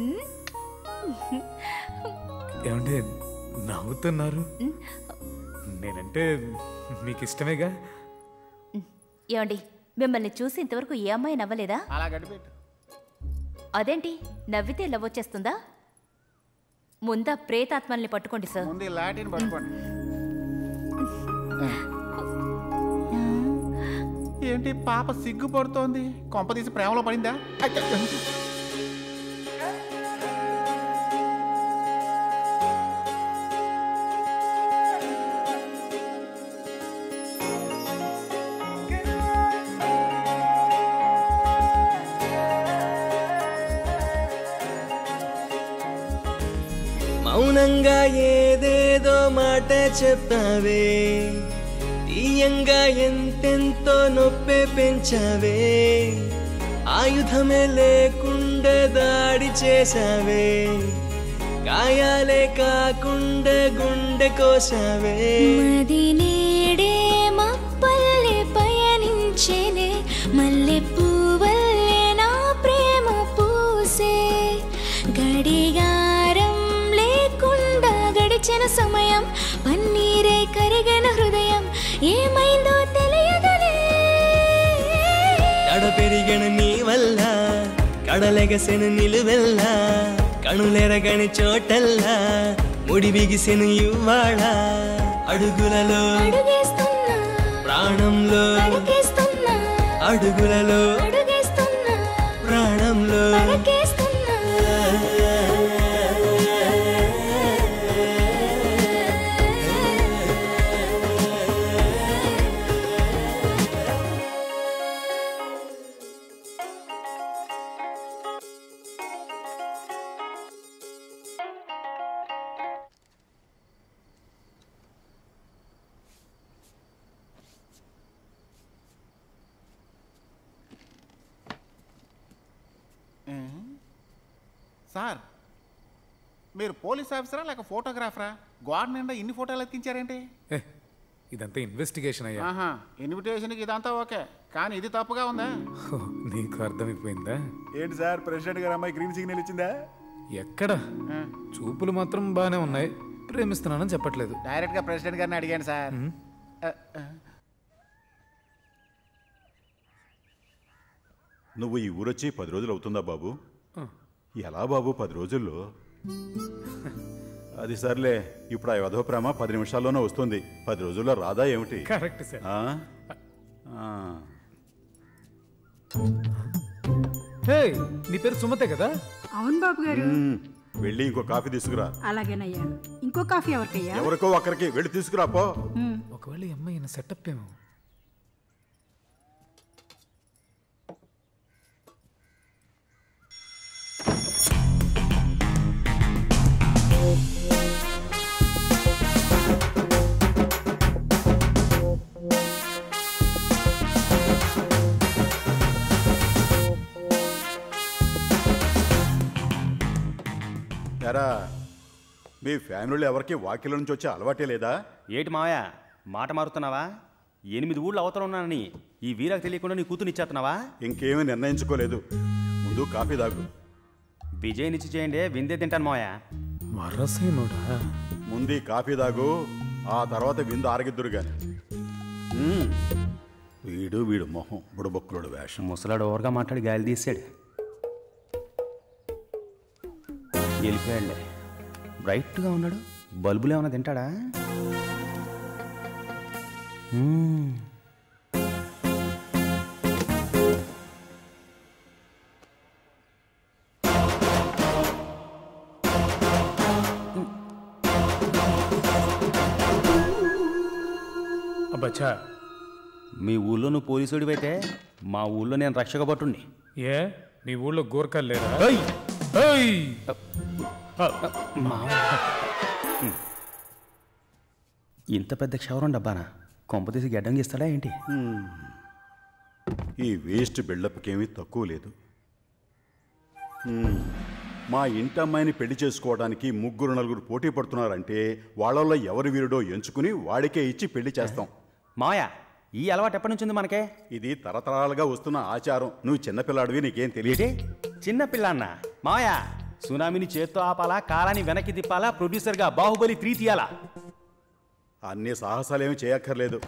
ఏమంటే నవ్వుతున్నారు? నేనంటే మీకు ఇష్టమేగా. ఏమండి, మిమ్మల్ని చూసి ఇంతవరకు ఏ అమ్మాయి నవ్వలేదా? అలా గడిపెట్టు. అదేంటి, నవ్వితే లవ్ వచ్చేస్తుందా? ముందా ప్రేతాత్మల్ని పట్టుకోండి సార్. ముందు లాటిన్ పట్టుకోండి. ఏంటి పాప సిగ్గుపడుతోంది? కొంప తీసి ప్రేమలో పడిందా? మౌనంగా ఏదేదో మాట చెప్తావే, తీయంగా ఎంతెంతో నొప్పే పెంచావే, ఆయుధమే లేకుండా దాడి చేసావే, గాయాలే కాకుండా గుండె కోసావే. మది నేడే మప్పల్లే పయనించేనే, మల్లె పువ్వల్లే నా ప్రేమ పూసే, గడిగారం లేకుండా గడిచిన సమయం, పన్నీరే కరిగిన హృదయం, ఏమైందో తెలియదులే. తడ పెరిగిన నీ వల్ల కడలెగసెను నిలువెల్ల, కణులెరగని చోటల్లా ముడి బిగిసెను ఇవ్వాళ, అడుగులలో అడుగేస్తున్నా, ప్రాణంలో అడుగేస్తున్నా, అడుగులలో అడుగేస్తున్నా, ప్రాణంలో అడుగేస్తున్నా. సార్, మీరు పోలీస్ ఆఫీసరా లేక ఫోటోగ్రాఫరా? గోడ నిండా ఇన్ని ఫోటోలు ఎత్తించారేంటి? ఇదంతా ఇన్వెస్టిగేషన్ అయ్యా. ఆహా, ఇన్విటేషన్కి ఇదంతా ఓకే, కానీ ఇది తప్పుగా ఉందా? నీకు అర్థమైపోయిందా? ఏంటి సార్, ప్రెసిడెంట్ గారు అమ్మాయి గ్రీన్ సిగ్నల్ ఇచ్చిందా? ఎక్కడ? చూపులు మాత్రం బాగానే ఉన్నాయి, ప్రేమిస్తున్నానని చెప్పట్లేదు. డైరెక్ట్గా ప్రెసిడెంట్ గారిని అడిగాను సార్. నువ్వు ఈ ఊరొచ్చి పది రోజులు అవుతుందా బాబు? ఎలా బాబు పది రోజుల్లో? అది సర్లే, ఇప్పుడు ఆ యధో ప్రేమ పది నిమిషాల్లోనే వస్తుంది, పది రోజుల్లో రాదా ఏమిటి? Correct sir. హే, నీ పేరు సుమతే కదా? అవును బాబు గారు. వెళ్ళి ఇంకో కాఫీ తీసుకురా. అలాగేనయ్యా. ఇంకో కాఫీ ఎవరికయ్యా? ఎవరికో ఒక్కరికి వెళ్ళి తీసుకురా పో. ఒకవేళ ఈ అమ్మాయి సెటప్ ఏమో. ఎరా, మీ ఫ్యామిలీలో ఎవరికి వాకిల నుంచి వచ్చే అలవాటే లేదా? ఏటి మావయ్య మాట మారుతున్నావా? ఎనిమిది ఊళ్ళు అవతల ఉన్నానని ఈ వీరకు తెలియకుండా నీ కూతురు ఇచ్చేస్తున్నావా? ఇంకేమీ నిర్ణయించుకోలేదు, ముందు కాఫీ తాగు. విజయ్ నిచ్చి చేయండి, విందే తింటాను మావయ్య. ముందు ఈ కాఫీ తాగు, ఆ తర్వాత విందు ఆరగిద్దురు గాని. వీడు వీడు మొహం బుడబొక్కుడు వేషం. ముసలాడు ఓవర్గా మాట్లాడి గాలి తీసాడు, వెళ్ళిపోయాడులే. బ్రైట్గా ఉన్నాడు, బల్బులు ఏమైనా తింటాడా? అబ్బచ్చా, మీ ఊళ్ళో నువ్వు పోలీసుడివైతే మా ఊళ్ళో నేను రక్షక భటుణ్ణి. ఏ, నీ ఊళ్ళో గోర్ఖాలు లేరా? ఇంత పెద్ద క్షవరం డబ్బానా? కొంప తీసి గడ్డం గీస్తాడా ఏంటి? ఈ వేస్ట్ బిల్డప్కేమీ తక్కువ లేదు. హ్మ్. మా ఇంటి అమ్మాయిని పెళ్లి చేసుకోవడానికి ముగ్గురు నలుగురు పోటీ పడుతున్నారంటే వాళ్ళల్లో ఎవరి వీరుడో ఎంచుకుని వాడికే ఇచ్చి పెళ్లి చేస్తాం. మావయ్య, ఈ అలవాటు ఎప్పటి నుంచి ఉంది మనకే? ఇది తరతరాలుగా వస్తున్న ఆచారం. నువ్వు చిన్నపిల్లాడివి, నీకేం తెలియదే? చిన్నపిల్లన్న మావయ్య, సునామీని చేత్తో ఆపాలా, కాలాన్ని వెనక్కి తిప్పాలా, ప్రొడ్యూసర్గా బాహుబలి త్రీ తీయాలా? అన్ని సాహసాలేమీ చేయక్కర్లేదు.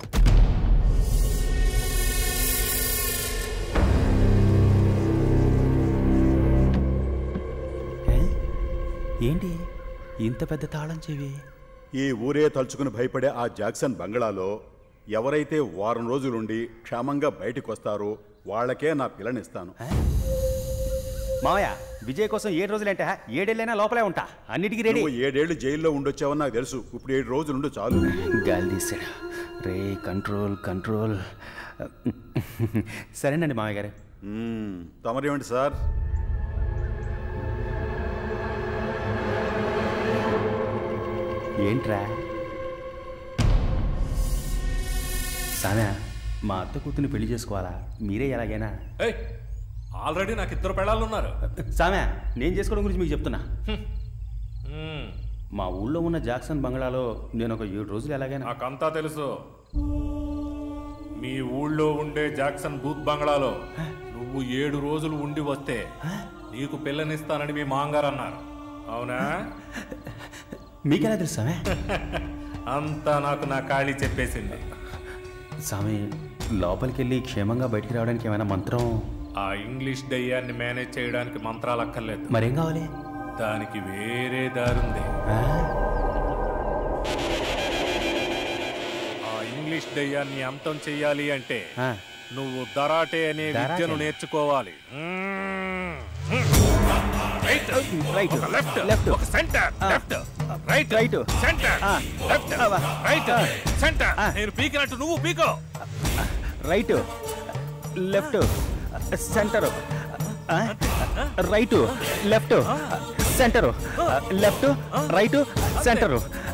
ఏంటి ఇంత పెద్ద తాళం చెవి? ఈ ఊరే తలుచుకుని భయపడే ఆ జాక్సన్ బంగ్లాలో ఎవరైతే వారం రోజులుండి క్షేమంగా బయటకు వస్తారో వాళ్ళకే నా పిల్లనిస్తాను. మావయ్య, విజయ్ కోసం ఏడు రోజులంటే ఏడేళ్ళైనా లోపలే ఉంటా, అన్నిటికీ రెడీ. నువ్వు ఏడేళ్లు జైల్లో ఉండొచ్చావని నాకు తెలుసు. ఇప్పుడు ఏడు రోజులుండు చాలు. గాలి తీసాడు రే. Control control. సరేనండి మావయ్య గారు. తమరేమిటి సార్? ఏంట్రా సానా, మా అత్త కూతుర్ని పెళ్లి చేసుకోవాలా? మీరే ఎలాగైనా. ఆల్రెడీ నాకు ఇద్దరు పెళ్ళాలు ఉన్నారు. సామె, నేను చేసుకోవడం గురించి మీకు చెప్తున్నా. మా ఊళ్ళో ఉన్న జాక్సన్ బంగ్లాలో నేను ఒక ఏడు రోజులు ఎలాగైనా. నాకంతా తెలుసు. మీ ఊళ్ళో ఉండే జాక్సన్ బూత్ బంగ్లాలో నువ్వు ఏడు రోజులు ఉండి వస్తే నీకు పిల్లనిస్తానని మీ మాంగారు అన్నారు. అవునా? మీకెలా తెలుసు సామె? అంతా నాకు నా ఖాళీ చెప్పేసింది. సామె, లోపలికి వెళ్ళి క్షేమంగా బయటికి రావడానికి ఏమైనా మంత్రం? ఆ ఇంగ్లీష్ దయ్యాన్ని మేనేజ్ చేయడానికి మంత్రాలు అక్కర్లేదు. మరేం కావాలి? దానికి వేరే దారుంది. ఆ ఇంగ్లీష్ దయ్యాన్ని అంతం చెయ్యాలి అంటే నువ్వు దరాటే అనే విద్యను నేర్చుకోవాలి. రైట్, లెఫ్ట్, లెఫ్ట్, ఒక centre, left, right, right, centre, left, right, centre. నేను పీకినట్టు నువ్వు పీకో. Right, left, centre, right, left, centre, left, right, centre.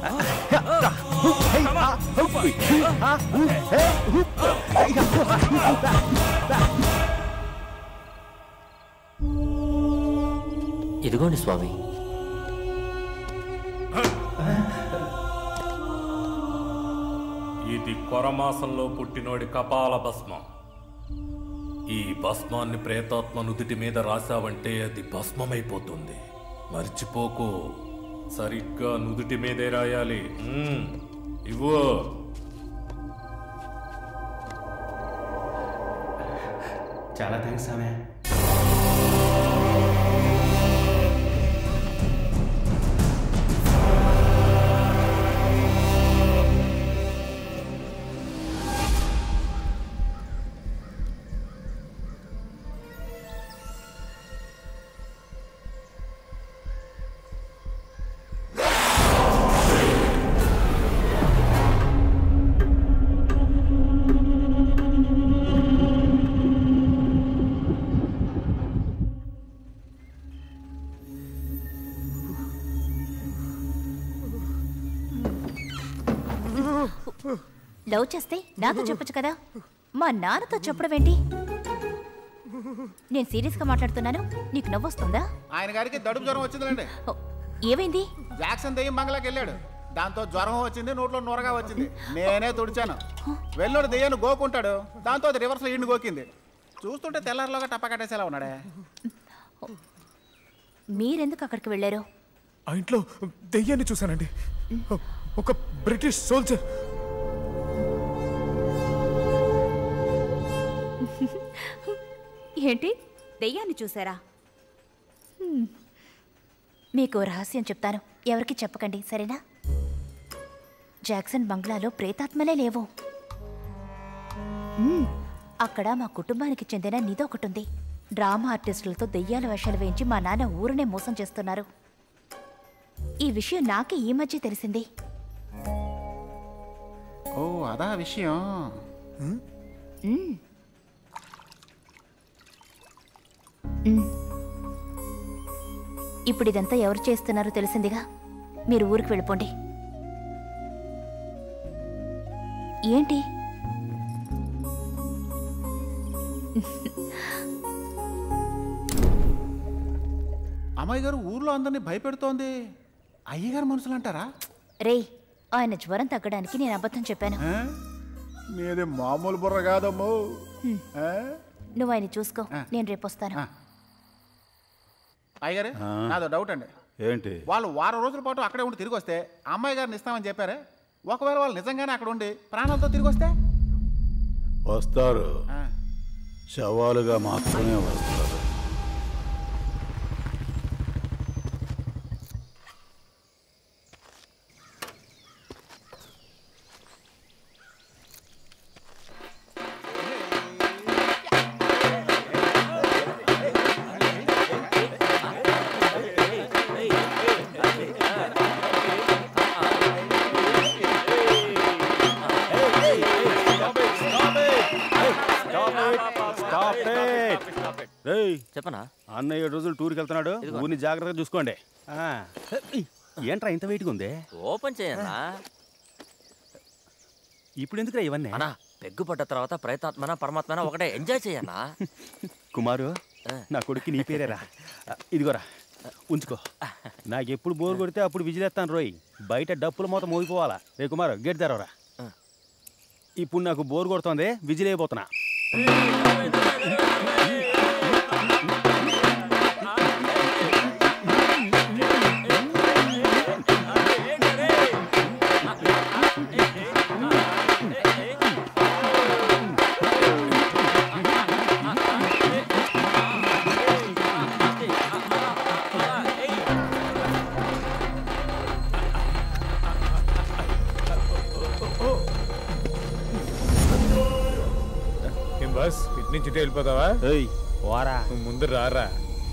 ఇదిగోండి స్వామి. ఇది కొరమాసంలో పుట్టినోడి కపాల భస్మం. ఈ భస్మాన్ని ప్రేతాత్మ నుదుటి మీద రాసావంటే అది భస్మమైపోతుంది. మర్చిపోకు, సరిగ్గా నుదుటి మీదే రాయాలి. ఇవ్వు. చాలా థ్యాంక్స్ సామె. లవ్ చేస్తే నాతో చెప్పొచ్చు కదా, మా నాన్నతో చెప్పడం ఏంటి? నేను సీరియస్గా మాట్లాడుతున్నాను, నీకు నవ్వొస్తుందా? ఆయన గారికి దడుపు జ్వరం వచ్చిందండి. ఏమైంది? జాక్సన్ దెయ్యం బంగ్లాకి వెళ్ళాడు. దాంతో జ్వరం వచ్చింది, నోట్లో నూరగా వచ్చింది. నేనే తుడిచాను. వెళ్ళోడు దెయ్యాన్ని గోకుంటాడు, దాంతో అది రివర్స్లో ఇండి గోకింది. చూస్తుంటే తెల్లారిలోగా టప్ప కట్టేసేలా ఉన్నాడే. మీరెందుకు అక్కడికి వెళ్ళారు? ఆ ఇంట్లో దెయ్యాన్ని చూశానండి. ఒక బ్రిటిష్ సోల్జర్. ఏంటి, దెయ్యాన్ని చూసారా? మీకు రహస్యం చెప్తాను, ఎవరికి చెప్పకండి, సరేనా? జాక్సన్ బంగ్లాలో ప్రేతాత్మలే లేవు. అక్కడ మా కుటుంబానికి చెందిన నిధి ఒకటి ఉంది. డ్రామా ఆర్టిస్టులతో దెయ్యాల వేషాలు వేయించి మా నాన్న ఊరునే మోసం చేస్తున్నారు. ఈ విషయం నాకే ఈ మధ్య తెలిసింది. ఓ, అదా విషయం. ఇప్పుడు ఇదంతా ఎవరు చేస్తున్నారో తెలిసిందిగా. మీరు ఊరికి వెళ్ళిపోండి. ఏంటి? అమ్మాయి గారు ఊర్లో అందరినీ భయపెడుతోంది. అయ్యగారు మనుషులు అంటారా? రే, ఆయన జ్వరం తగ్గడానికి నేను అబద్ధం చెప్పాను. మీది మామూలు బుర్ర కాదమ్మో. నువ్వు ఆయన చూసుకో, నేను రేపు వస్తాను. అయ్యగారు నాదో డౌట్ అండి. ఏంటి? వాళ్ళు వారం రోజుల పాటు అక్కడే ఉండి తిరిగి వస్తే అమ్మాయి గారిని ఇస్తామని చెప్పారే, ఒకవేళ వాళ్ళు నిజంగానే అక్కడ ఉండి ప్రాణాలతో తిరిగి వస్తే? వస్తారు, శవాలుగా మాత్రమే వస్తారు. చెప్పనా? అన్న ఏడు రోజులు టూర్కి వెళ్తున్నాడు, ఊరిని జాగ్రత్తగా చూసుకోండి. ఏంట్రా ఇంత వెయిట్గా ఉంది? ఓపెన్ చేయన్నా. ఇప్పుడు ఎందుకురా ఇవన్నీ? అన్నా పెగ్గు పడ్డ తర్వాత ప్రయత్నాత్మన పరమాత్మన ఒకటే ఎంజాయ్ చేయన్నా. కుమారు, నా కొడుక్కి నీ పేరేరా. ఇదిగోరా ఉంచుకో. నాకు ఎప్పుడు బోర్ కొడితే అప్పుడు విజిలేస్తాను రోయ్. బయట డప్పుల మూత మోగిపోవాలా. రే కుమారు, గేట్ తెరవరా. ఇప్పుడు నాకు బోర్ కొడుతోంది, విజిల్ అయిపోతున్నా. బస్ ఇటు నుంచి ఇటే వెళ్ళిపోతావా? వారా ముందు రారా.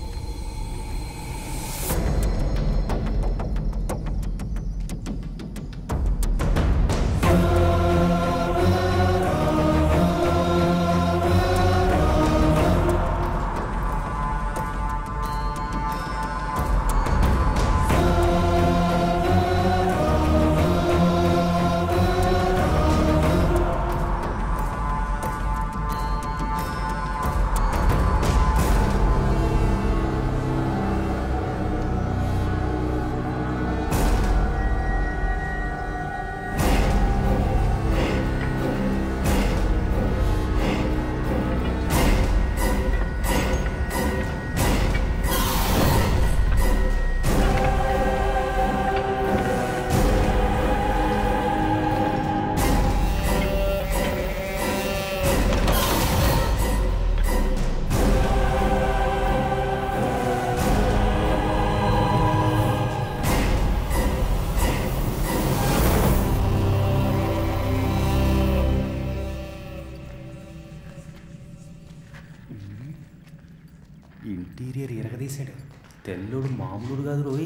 ఇంటీరియర్ ఎరగదీశాడు. తెల్లుడు మామూలుడు కాదు రోయ్.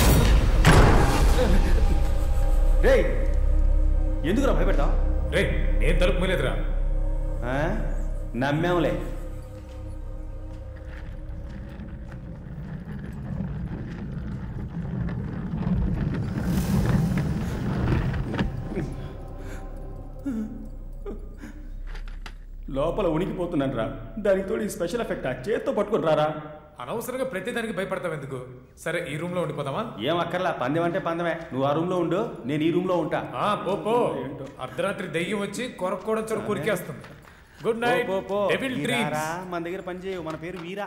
రే ఎందుకురా భయపెడతావు? రే నేను తలుపు మూలేదురా. నమ్మాములే. లోపల ఉనికిపోతున్నాను రా. దానికి తోడు ఈ స్పెషల్ ఎఫెక్ట్ ఆ చేత్తో పట్టుకుని రారా. అనవసరంగా ప్రతిదానికి భయపడతావు ఎందుకు? సరే ఈ రూమ్ లో ఉండిపోదామా? ఏం అక్కర్లా, పందెం అంటే పందెమే. నువ్వు ఆ రూమ్ లో ఉండు, నేను ఈ రూమ్ లో ఉంటా. పో అర్ధరాత్రి దయ్యం వచ్చి కొరక్కోవడం చోటు కొరికేస్తుంది. Good night. Devil dreams. మన దగ్గర పని చేయవు, మన పేరు వీరా.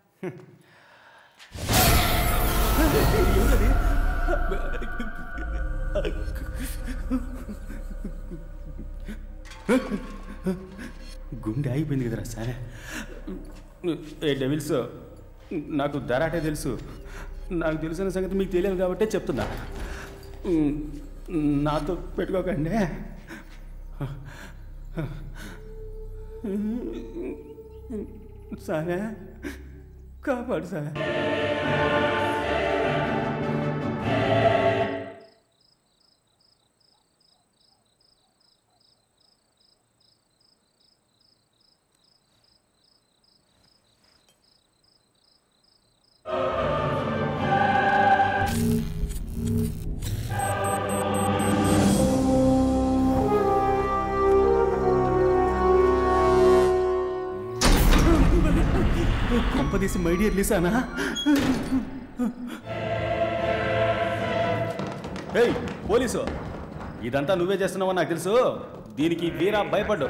గుండె అయిపోయింది కదరా సార్. ఏ డెవిల్స్, నాకు దరాటే తెలుసు. నాకు తెలిసిన సంగతి మీకు తెలియదు కాబట్టే చెప్తున్నా. నాతో పెట్టుకోకండి. సరే కాపాడు సార్. కొంపదీసి మై డియర్ లిసానా? ఏయ్ పోలీసు, ఇదంతా నువ్వే చేస్తున్నావని నాకు తెలుసు. దీనికి వీరా భయపడ్డు.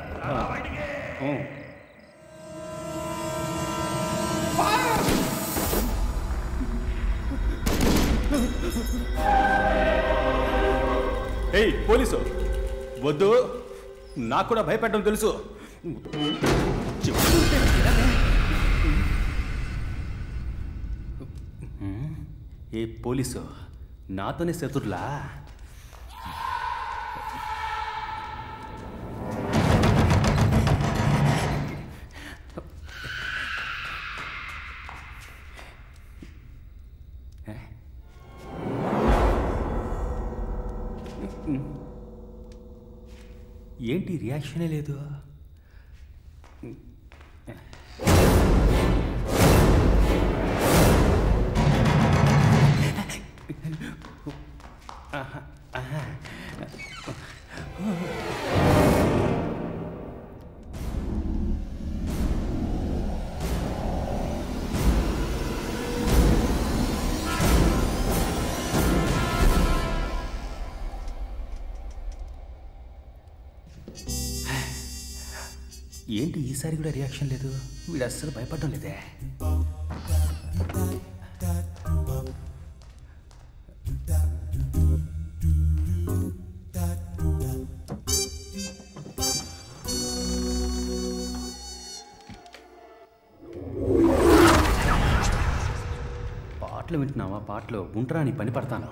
ఏయ్ పోలీసు, వద్దు, నాకు కూడా భయపడడం తెలుసు. ఏ పోలీసు, నాతోనే శత్రులా? ఏంటి రియాక్షనే లేదు? ఏంటి ఈసారి కూడా రియాక్షన్ లేదు? వీడు అస్సలు భయపడడం లేదే. పాటలు వింటున్నావా? పాటలు గుంట్రా నీ పని పడతాను.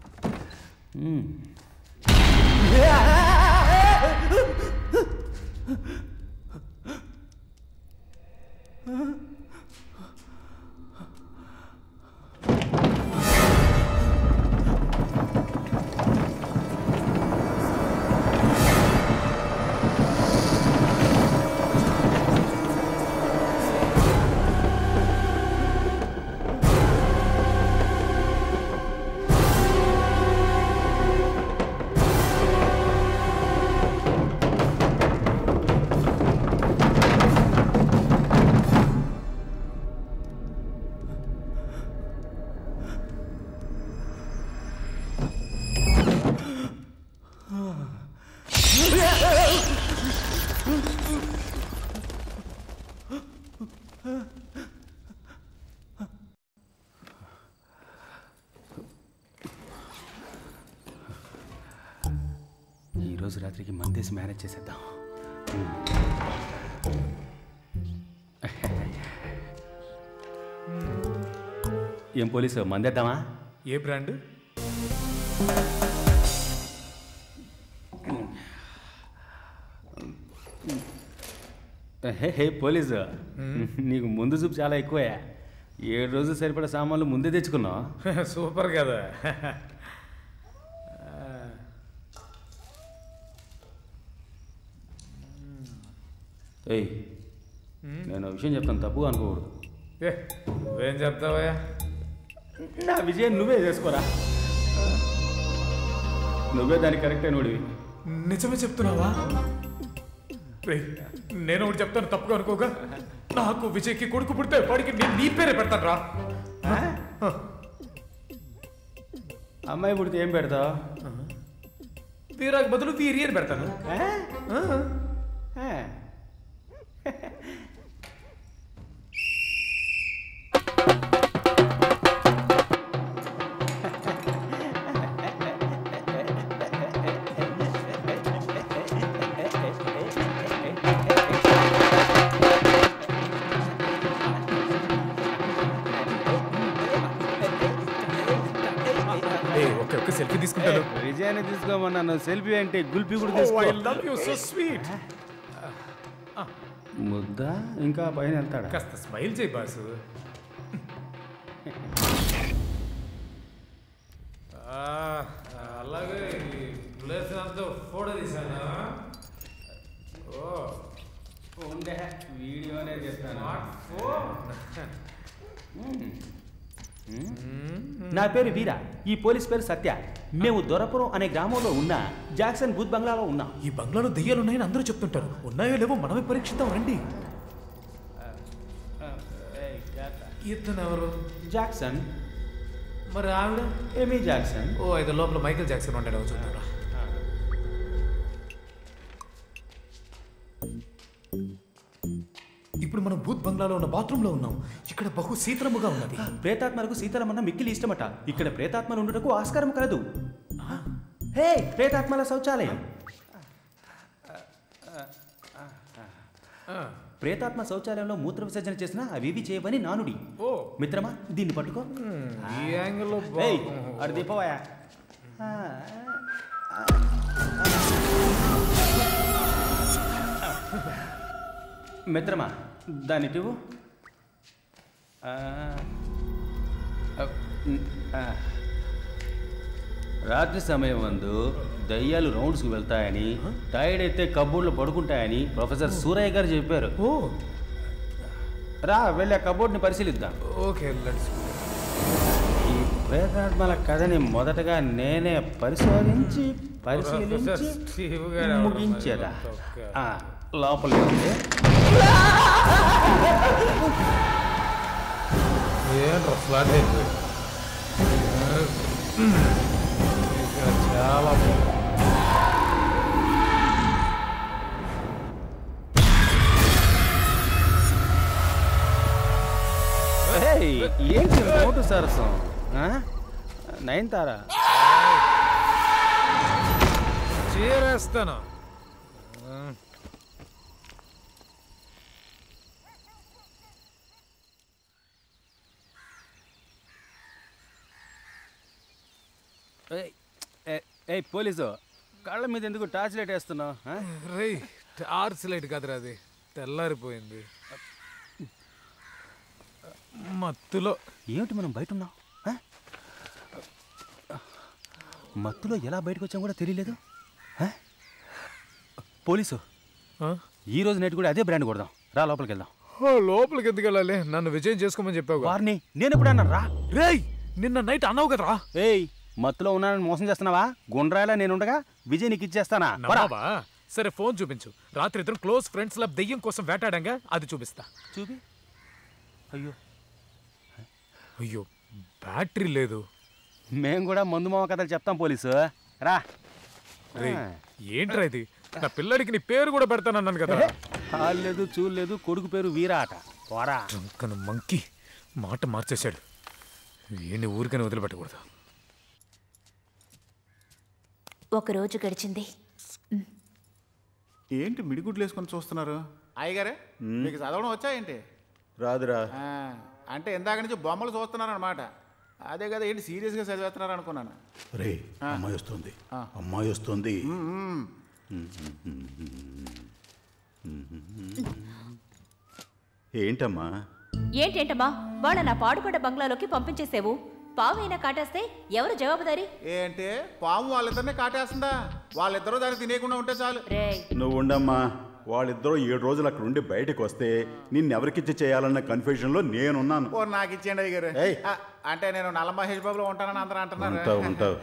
ఈరోజు రాత్రికి మందేసి మేనేజ్ చేసేద్దాం. ఏం పోలీసు, మందేద్దామా? ఏ బ్రాండ్? హే హే పోలీసు, నీకు ముందు చూపు చాలా ఎక్కువే. ఏడు రోజులు సరిపడా సామాన్లు ముందే తెచ్చుకున్నావు. సూపర్ కదా. ఏయ్, నేను విషయం చెప్తాను, తప్పుగా అనుకోకూడదు. నువ్వేం చెప్తావయ్యా? నా విజయం నువ్వే చేసుకోరా. నువ్వే దానికి కరెక్ట్ అయినోడివి. నిజమే చెప్తున్నావా? నేను ఒకటి చెప్తాను, తప్పుగా అనుకోగా. నాకు విజయ్కి కొడుకు పుడితే వాడికి నేను నీ పేరే పెడతాను రా. అమ్మాయి పుడితే ఏం పెడతావు? వీరాకి బదులు వీరి అని పెడతాను. సెల్ఫీ తీసుకుంటాను. విజయాన్ని తీసుకోమన్నాను. సెల్ఫీ అంటే గుల్పీ కూడా తీసుకో. I love you so sweet. ముద్ద ఇంకా పైన వెళ్తాడా? కాస్త స్మైల్ చేయి బాసు. అలాగే ప్లేస్ అంతా ఫోటో తీసానా? ఓ ఉండే వీడియోనే చేస్తాను. నా పేరు వీరా, ఈ పోలీస్ పేరు సత్య. మేము దొరపురం అనే గ్రామంలో ఉన్న జాక్సన్ బూత్ బంగ్లాలో ఉన్నాం. ఈ బంగ్లాలో దెయ్యాలు ఉన్నాయని అందరూ చెప్తుంటారు. ఉన్నాయో లేవో మనమే పరీక్షిద్దాం రండి. ఇతను ఎవరు? జాక్సన్. మరి ఆవిడ? ఏమీ జాక్సన్. ఓ అయితే లోపల మైకేల్ జాక్సన్ ఉంటాడు, చూద్దాం. ఇప్పుడు మనం భూత్ బంగ్లాలో ఉన్న బాత్రూంలో ఉన్నాం. ఇక్కడ బహు శీతలముగా ఉన్నది. ప్రేతాత్మలకు సీతారామన్న మిక్కిలి ఇష్టమట. ఇక్కడ ప్రేతాత్మలు ఉండటకు ఆస్కారం కలదు. హే, ప్రేతాత్మల శౌచాలయం. ప్రేతాత్మ శౌచాలయంలో మూత్ర విసర్జన చేసినా అవి చేయవని నానుడి. ఓ మిత్రమా, దీన్ని పట్టుకో. ఈ యాంగిల్లో అడు దీపవయా. మిత్రమా, దాన్ని ఇవ్వు. రాత్రి సమయం వందు దయ్యాలు రౌండ్స్కి వెళ్తాయని, టైర్డ్ అయితే కబోర్డ్లో పడుకుంటాయని ప్రొఫెసర్ సూరయ్య గారు చెప్పారు. ఓ రా, వెళ్ళి ఆ కబోర్డ్ని పరిశీలిద్దాం. ఓకే. ఈ ప్రేతాత్మల కథని మొదటగా నేనే పరిశోధించి పరిశీలించి ముగించేదా. లోపల ఫ్లాట్ అయిపోయి చాలా ఏంటి నోటు సరసం? నయనతారా చేరేస్తాను. ఏ పోలీసు, కళ్ళ మీద ఎందుకు టార్చ్ లైట్ వేస్తున్నావు? రే, టార్చ్ లైట్ కాదురా, అది తెల్లారిపోయింది. మత్తులో ఏమిటి మనం బయట ఉన్నాం? మత్తులో ఎలా బయటకు వచ్చాం కూడా తెలియలేదు. పోలీసు, ఈ రోజు నైట్ కూడా అదే బ్రాండ్ కొడదాం. రా, లోపలికి వెళ్దాం. లోపలికి ఎందుకు వెళ్ళాలి? నన్ను విజయం చేసుకోమని చెప్పావు. వారిని నేను ఎప్పుడు అన్నా? రా. రేయ్, నిన్న నైట్ అన్నావు కదరా. ఏయ్, మత్తులో ఉన్నానని మోసం చేస్తున్నావా? గుండ్రాయిలా నేనుండగా విజయ్ నీకు ఇచ్చేస్తానా? సరే, ఫోన్ చూపించు. రాత్రి ఇద్దరు క్లోజ్ ఫ్రెండ్స్ లా దెయ్యం కోసం వేటాడంగా, అది చూపిస్తా. చూపి. అయ్యో అయ్యో, బ్యాటరీ లేదు. మేము కూడా మందు మామ కథలు చెప్తాం పోలీసు. రా. ఏంట్రా ఇది? నా పిల్లడికి నీ పేరు కూడా పెడతానన్నాను కదా. లేదు, చూడలేదు. కొడుకు పేరు వీరాట. పోరా. డ్రంకన్ మంకీ మాట మార్చేశాడు. వీడిని ఊరికని వదిలిపెట్టకూడదు. ఒకరోజు గడిచింది. ఏంటి మిడిగుడ్లు వేసుకొని చూస్తున్నారు? అయ్యగారే, మీకు చదవడం వచ్చా ఏంటి? రాదురా. అంటే ఇందాక నుంచి బొమ్మలు చూస్తున్నారు అనమాట. అదే కదా, ఏంటి సీరియస్గా చదివేస్తున్నారు అనుకున్నాను. రే, అమ్మాయి వస్తుంది, అమ్మాయి వస్తుంది. ఏంటమ్మా? ఏంటేంటమ్మా, వాళ్ళ నా పాడుపడ్డ బంగ్లాలోకి పంపించేసేవు. పావైనా కాటేస్తే ఎవరు జవాబుదారి? ఏంటి, పాము వాళ్ళిద్దరినే కాటేస్తుందా? వాళ్ళిద్దరూ దాన్ని తినేయకుండా ఉంటే చాలు. నువ్వు ఉండమ్మా. వాళ్ళిద్దరూ ఏడు రోజులు అక్కడ ఉండి బయటకు వస్తే నిన్నెవరికిచ్చి చేయాలన్న కన్ఫ్యూజన్లో నేనున్నాను. ఓ, నాకు ఇచ్చేయండి అయ్యగారు. అంటే నేను నల్ల మహేష్ బాబులో ఉంటానని అందరూ అంటున్నారు. ఉంటావు ఉంటావు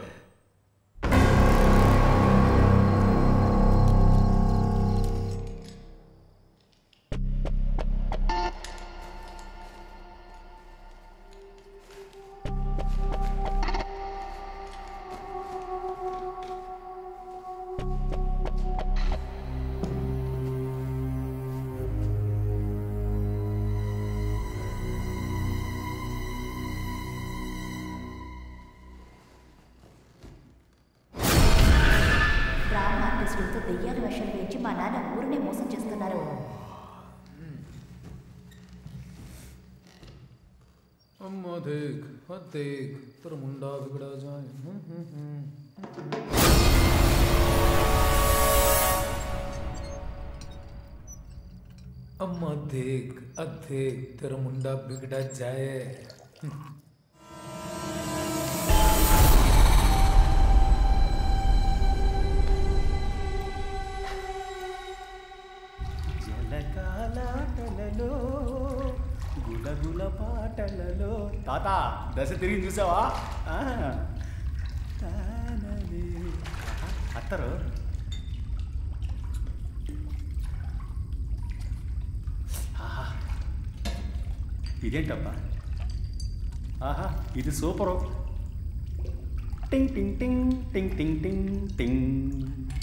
దెయ్యాల వేషాలు వేయించి మా నాన్న ఊరినే మోసం చేస్తున్నారు. అమ్మా దేఖ్, దేఖ్, తెరా ముండా బిగడా జాయ్. అమ్మా దేఖ్, దేఖ్, తెరా ముండా బిగడా జాయ్. గులగుల పాటలలో తాత దశ తిరిగి చూసావా? అత్తరు ఇదేంటబ్బా, ఆహా ఇది సూపరు. టింగ్ టింగ్ టింగ్ టింగ్ టింగ్ టింగ్ టింగ్.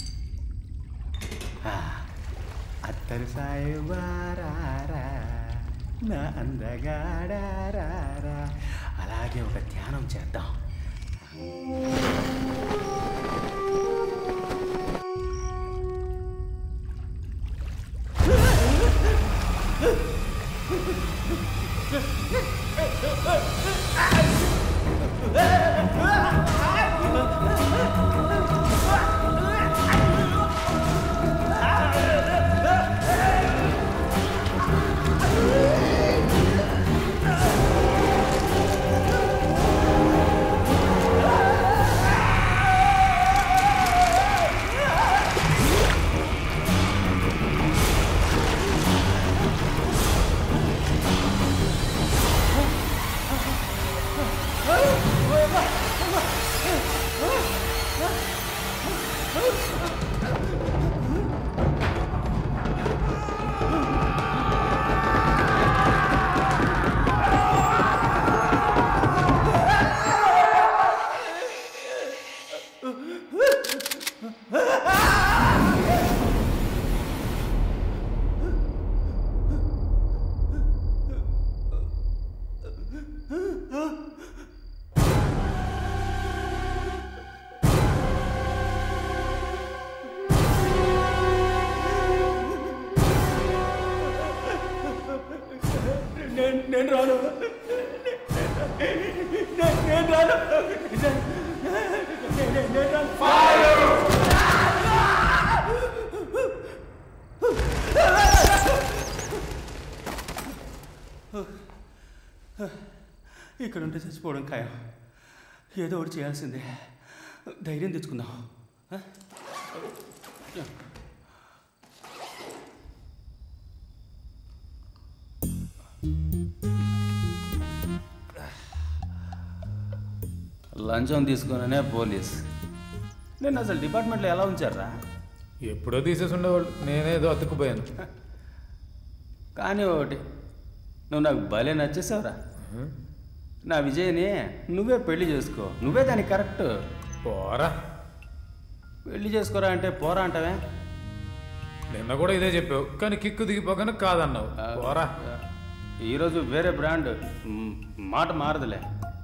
అత్తరు సాయిబారా నా అందగాడారా. అలాగే ఒక ధ్యానం చేద్దాం. నేను రాను నేను రాను నేను రాను. ఇక్కడ ఉంటే చచ్చిపోవడం ఖాయం. ఏదో ఒకటి చేయాల్సిందే. ధైర్యం తెచ్చుకుందాం. లంచం తీసుకునే పోలీస్. నేను అసలు డిపార్ట్మెంట్లో ఎలా ఉంచారా? ఎప్పుడో తీసేసి ఉండేవాళ్ళు. నేనేదో అతుక్కుపోయాను. కానీ ఒకటి, నువ్వు నాకు భలే నచ్చేసావురా. నా విజయ్ని నువ్వే పెళ్లి చేసుకో. నువ్వే దానికి కరెక్ట్. పోరా. పెళ్లి చేసుకోరా అంటే పోరా అంటావే? నిన్న కూడా ఇదే చెప్పావు, కానీ కిక్కు దిగిపోగానే కాదన్నావు. పోరా. ఈరోజు వేరే బ్రాండ్, మాట మారదులే.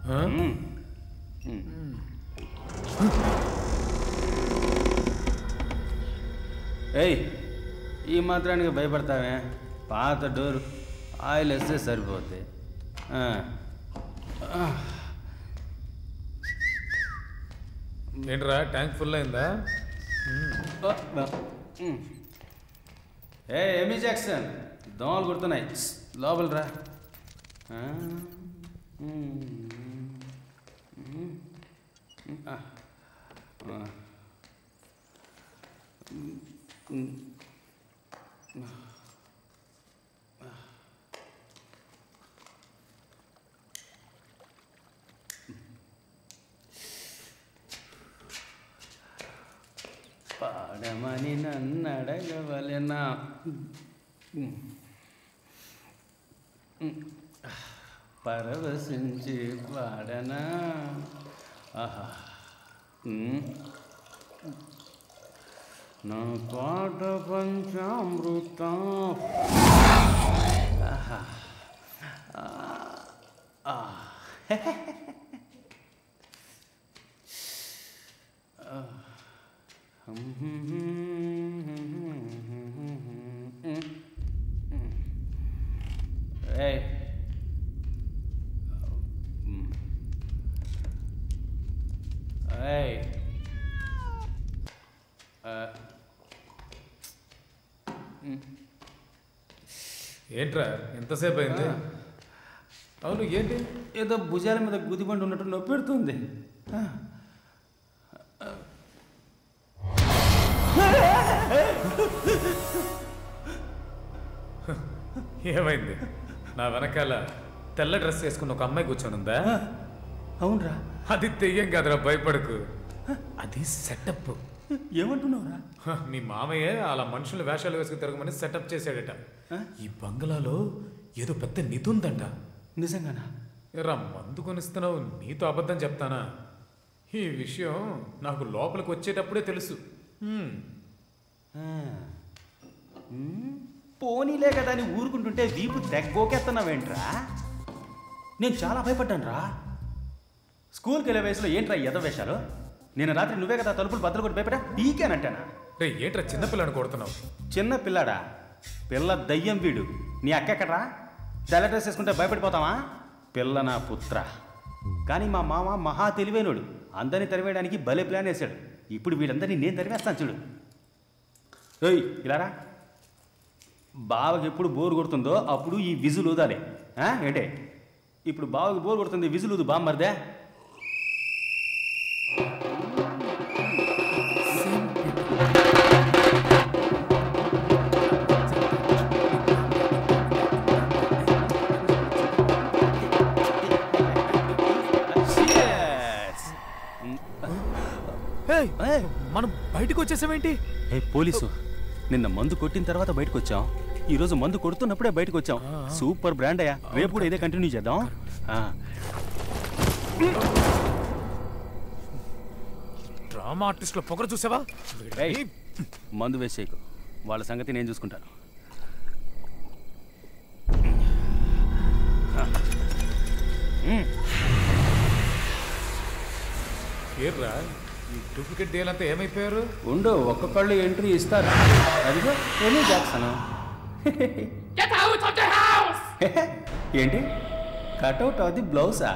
ఏయ్, ఈ మాత్రానికి భయపడతావే? పాత డోర్ ఆయిల్ వేస్తే సరిపోద్ది. ఏంట్రా, ట్యాంక్ ఫుల్ అయిందా? ఏ ఎమీ జాక్సన్, దోమలు కుడుతున్నాయి, లోపల రా. పాడమని నన్ను అడగవలెనా? పరవశించి పాడనా? ఆహా, నా పాట పంచామృతం. ఆహా, Hey. Hey. ఏంట్రా ఎంతసేపు అయింది? అవును, ఏంటి? ఏదో భుజాల మీద గుదిబండి ఉన్నట్టు నొప్పి పెడుతుంది. ఏమైంది? నా వెనకాల తెల్ల డ్రెస్ వేసుకున్న ఒక అమ్మాయి కూర్చొని ఉందా? అవునరా. అది తెయ్యం కాదురా, భయపడకు. అది సెటప్. ఏమంటున్నావురా? మీ మామయ్య అలా మనుషులు వేషాలు వేసుకుని తిరగమని సెటప్ చేశాడట. ఈ బంగ్లాలో ఏదో పెద్ద నిధి ఉందంట. నిజంగానా? ఎరా మందు కొనిస్తున్నావు, నీతో అబద్ధం చెప్తానా? ఈ విషయం నాకు లోపలికి వచ్చేటప్పుడే తెలుసు. హ్మ్. పోనీలే కదా అని ఊరుకుంటుంటే వీపు దగ్గోకెత్తన్నావేంట్రా? నేను చాలా భయపడ్డాను రా. స్కూల్కి వెళ్ళే వయసులో ఏంట్రా ఎద వేషాలు? నేను రాత్రి నువ్వే కదా తలుపులు బద్దలు కొట్టి భయపడా పీకేనంటానా? రే ఏంట్రా చిన్నపిల్లని కొడుతున్నావు? చిన్న పిల్లాడా? పిల్ల దయ్యం వీడు. నీ అక్కెక్కడ్రా? తెల్ల డ్రెస్ వేసుకుంటే భయపడిపోతావా? పిల్ల నా పుత్ర. కానీ మా మామ మహా తెలివైనోడు. అందరినీ తరివేయడానికి భలే ప్లాన్ వేశాడు. ఇప్పుడు వీళ్ళందరినీ నేను తరివేస్తాను చూడు. ఏయ్ ఇలారా, బావకి ఎప్పుడు బోరు కొడుతుందో అప్పుడు ఈ విజులు ఊదాలి. ఏంటే ఇప్పుడు బావకి బోరు కొడుతుంది, విజులు ఊదు బామ్మర్దే. మనం బయటకు వచ్చేసామేంటి? ఏ పోలీసు, నిన్న మందు కొట్టిన తర్వాత బయటకు వచ్చాం. ఈ రోజు మందు కొడుతున్నప్పుడే బయటకు వచ్చాం. సూపర్ బ్రాండ్ అయ్యా. రేపు కూడా ఇదే కంటిన్యూ చేద్దాం. డ్రామా ఆర్టిస్టుల పొగరు చూసావా? మందు వేసేయకు, వాళ్ళ సంగతి నేను చూసుకుంటాను. ఏర్రా ఈ డూప్లికేట్ డీల్ అంతా ఏమైపోయారు? ఉండు, ఒక్కొక్కళ్ళు ఎంట్రీ ఇస్తారు. అదిగో ఏమీ జాక్సన్. ఏంటి కట్అవుట్ అది బ్లౌజా?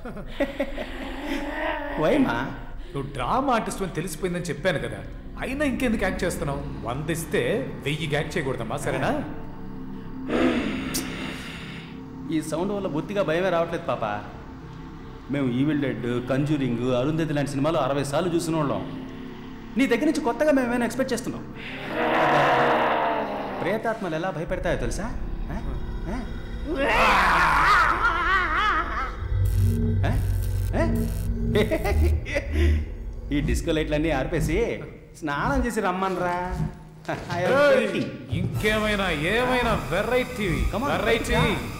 వైమా నువ్వు డ్రామా ఆర్టిస్ట్ అని తెలిసిపోయిందని చెప్పాను కదా, అయినా ఇంకెందుకు యాక్ట్ చేస్తున్నావు? వంద ఇస్తే వెయ్యి యాక్ట్ చేయకూడదమ్మా, సరేనా? ఈ సౌండ్ వల్ల బొత్తిగా భయమే రావట్లేదు పాప. మేము ఈవిల్ డెడ్, కంజూరింగ్, అరుంధతి లాంటి సినిమాలు అరవై సార్లు చూసిన వాళ్ళం. నీ దగ్గర నుంచి కొత్తగా మేము ఏమైనా ఎక్స్పెక్ట్ చేస్తున్నాం. ప్రేతాత్మలు ఎలా భయపెడతాయో తెలుసా? ఈ డిస్కో లైట్లన్నీ ఆర్పేసి స్నానం చేసి రమ్మనరా. ఇంకేమైనా ఏమైనా వెరైటీ వెరైటీ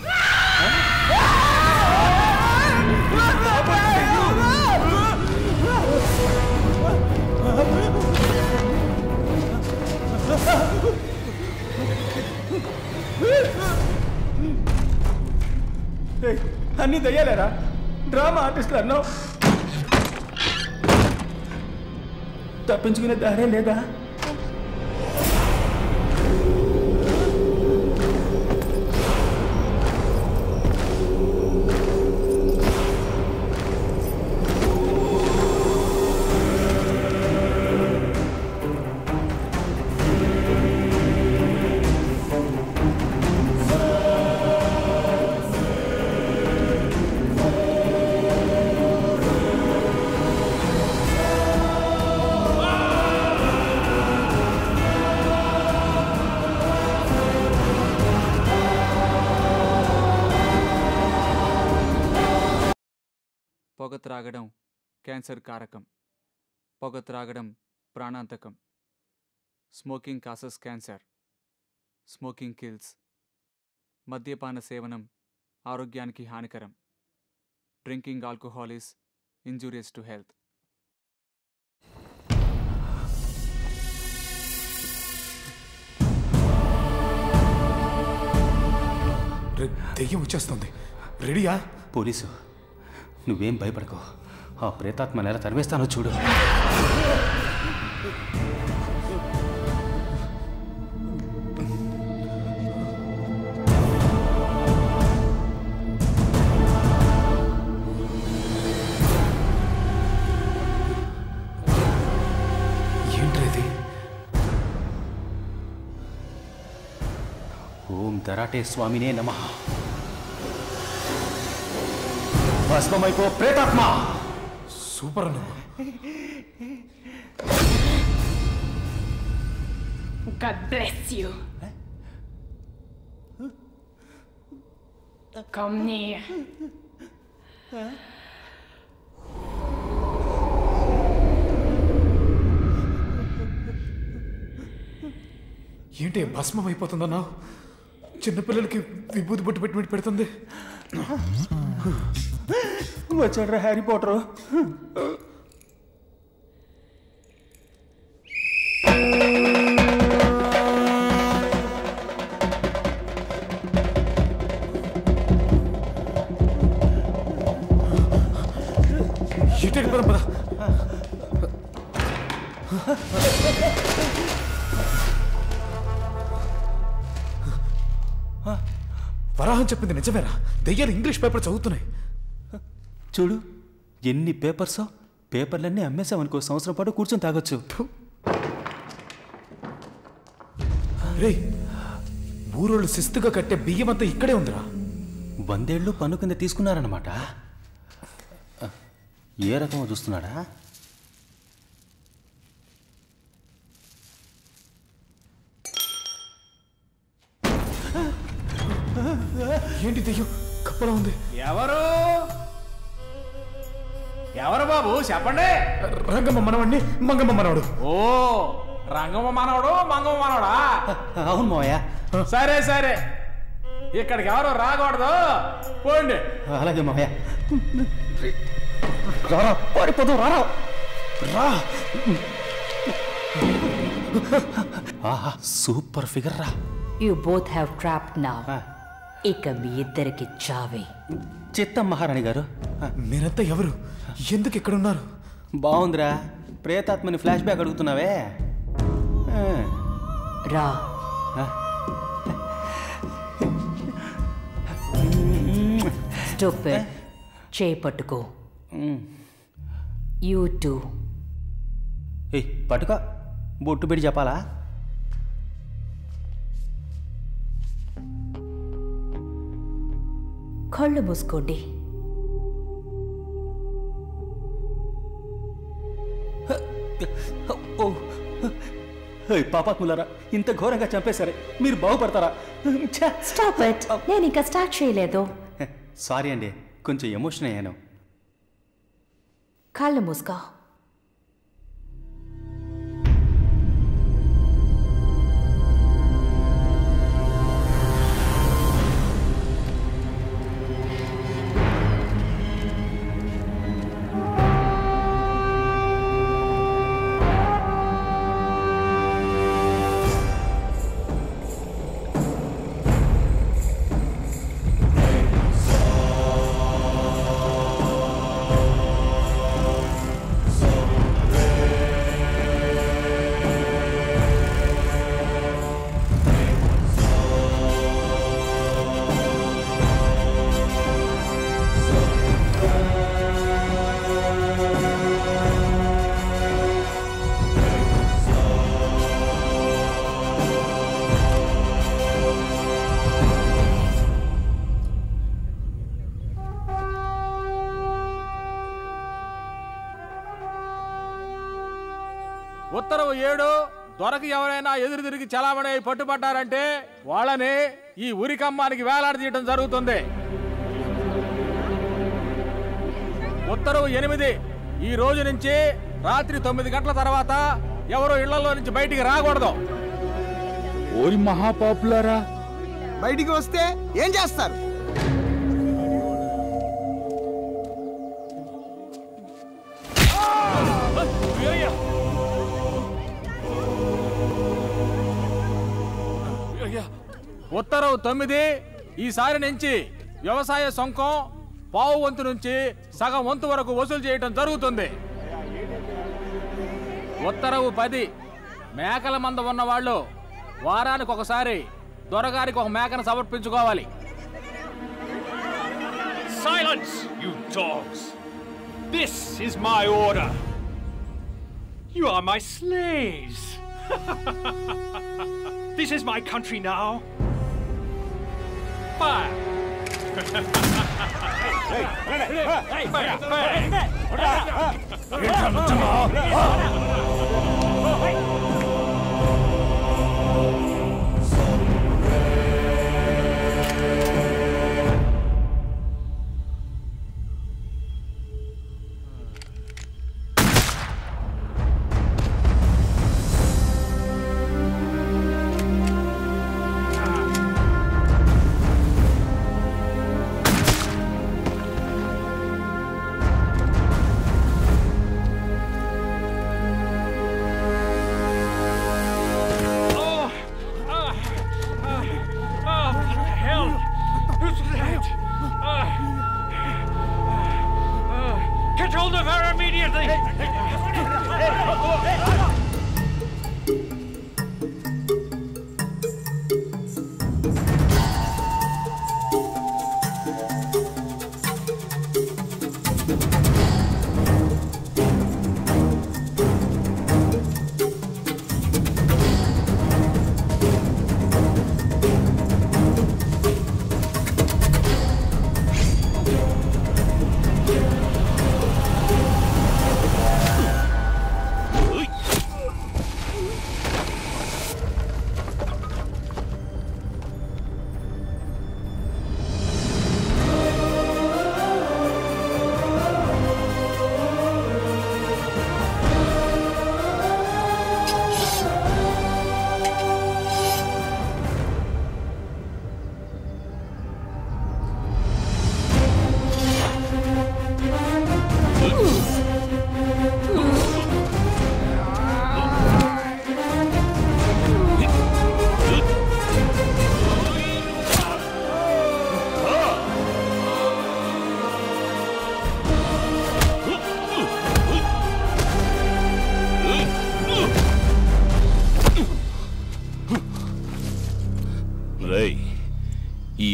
అన్ని దయ్యాలేరా? డ్రామా ఆర్టిస్టులు అన్నావు, తప్పించుకునే దారే లేదా? పొగ త్రాగడం క్యాన్సర్ కారకం. పొగ త్రాగడం ప్రాణాంతకం. Smoking causes cancer. Smoking kills. మద్యపాన సేవనం ఆరోగ్యానికి హానికరం. Drinking alcohol is injurious to health. దెయ్యం వచ్చేస్తుంది. రెడీయా? పోలీసు, నువ్వేం భయపడకు. ఆ ప్రేతాత్మను ఎలా తరివేస్తానో చూడు. ఏంట్రది? ఓం దరాటే స్వామినే నమః. భస్మమైపో ప్రేతాత్మ. సూపర్ అన్న. God bless you. Come near. ఏంటి భస్మం అయిపోతుందన్నా? చిన్నపిల్లలకి విభూతి బొట్టు పెట్టి పెడుతుంది. వచ్చాడ్రా హ్యారీ పోటరు. ఇటు పద పద. వరాహం చెప్పింది నిజమేరా? దెయ్యాలు ఇంగ్లీష్ పేపర్ చదువుతున్నాయి. చూడు ఎన్ని పేపర్సో. పేపర్లన్నీ అమ్మేసామనుకో సంవత్సరం పాటు కూర్చొని తాగొచ్చు. రే, ఊరోళ్ళు శిస్తుగా కట్టే బియ్యం అంతా ఇక్కడే ఉందిరా. వందేళ్ళు పన్ను కింద తీసుకున్నారన్నమాట. ఏ రకమో చూస్తున్నాడా? ఏంటి దెయ్యం కప్పలా ఉంది? ఎవరు ఎవరు బాబు చెప్పండి. రంగమ్మ మనవాడిని, మంగమ్మ మనవాడు. ఓ రంగమ్మ మనవడు మంగమ్మ మనవడా? అవును మోయా. సరే సరే, ఇక్కడికి ఎవరు రాకూడదు, పోండి. అలాగే మామయ్య. రారా పారిపోతాం, రారా రా. ఆహా సూపర్ ఫిగర్ రా. You both have trapped now. ఇక మీ ఇద్దరికి చావే. చిత్తం మహారాణి గారు. మీరంతా ఎవరు? ఎందుకు ఇక్కడ ఉన్నారు? బాగుందిరా, ప్రేతాత్మని ఫ్లాష్ బ్యాక్ అడుగుతున్నావే. రా. స్టూపిడ్. చేయి పట్టుకో. You two. ఏ పట్టుకో, బొట్టు పెట్టి చెప్పాలా? కళ్ళు మూసుకోండి. పాపాత్ములారా, ఇంత ఘోరంగా చంపేశారే, మీరు బాగుపడతారా? Stop it. నేను ఇంకా స్టార్ట్ చేయలేదు. సారీ అండి, కొంచెం ఎమోషన్ అయ్యాను. కళ్ళు మూసుకో. ఉత్తరవు ఏడు, దొరకు ఎవరైనా ఎదురు తిరిగి చలామణి పట్టుబడ్డారంటే వాళ్ళని ఈ ఉరికమ్మానికి వేలాడదీయడం జరుగుతుంది. ఉత్తరవు ఎనిమిది, ఈ రోజు నుంచి రాత్రి తొమ్మిది గంటల తర్వాత ఎవరు ఇళ్లలో నుంచి బయటికి రాకూడదు. ఓరి మహాపాపులారా, బయటికి వస్తే ఏం చేస్తారు? ఉత్తరవు తొమ్మిది, ఈసారి నుంచి వ్యవసాయ సొంకం పావు వంతు నుంచి సగం వంతు వరకు వసూలు చేయటం జరుగుతుంది. ఉత్తరవు పది, మేకల మంద ఉన్న వాళ్ళు వారానికి ఒకసారి దొరగారికి ఒక మేకను సమర్పించుకోవాలి. Silence, you dogs! This is my order. You are my slaves. This is my country now. Fire! Hey, hey, hey, fire, fire!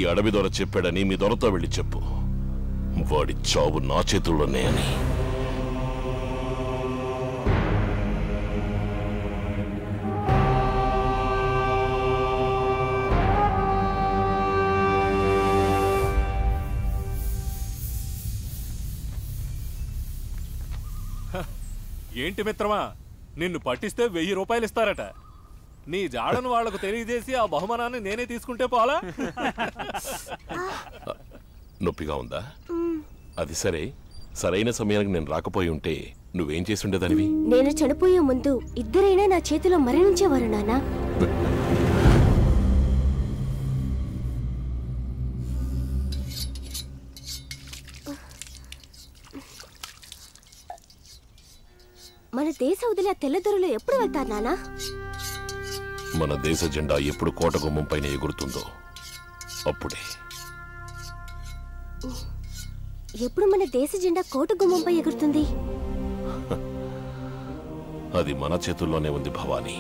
అడవి దొర చెప్పాడని మీ దొరతో వెళ్ళి చెప్పు. వాడి చావు నా చేతుల్లోనే అని. ఏంటి మిత్రమా, నిన్ను పట్టిస్తే వెయ్యి రూపాయలు ఇస్తారట. నీ జాడను వాళ్లకు తెలియజేసి ఆ బహుమానాన్ని నేనే తీసుకుంటే పోలా? నొప్పిగా ఉందా? అది సరే, సరైన సమయానికి నేను రాకపోయి ఉంటే నువ్వేం చేసి ఉండేదానివి? నేను చనిపోయే ముందు ఇద్దరైనా నా చేతిలో మరణించేవారు నాన్న. మన దేశ వదిలే తెల్లదొరలు ఎప్పుడు వెళ్తారు నానా? మన దేశ జెండా ఎప్పుడు కోట గుమ్మం పైన ఎగురుతుందో అప్పుడే. ఎప్పుడు మన దేశ జెండా కోట గుమ్మంపై ఎగురుతుంది? అది మన చేతుల్లోనే ఉంది Bhavani.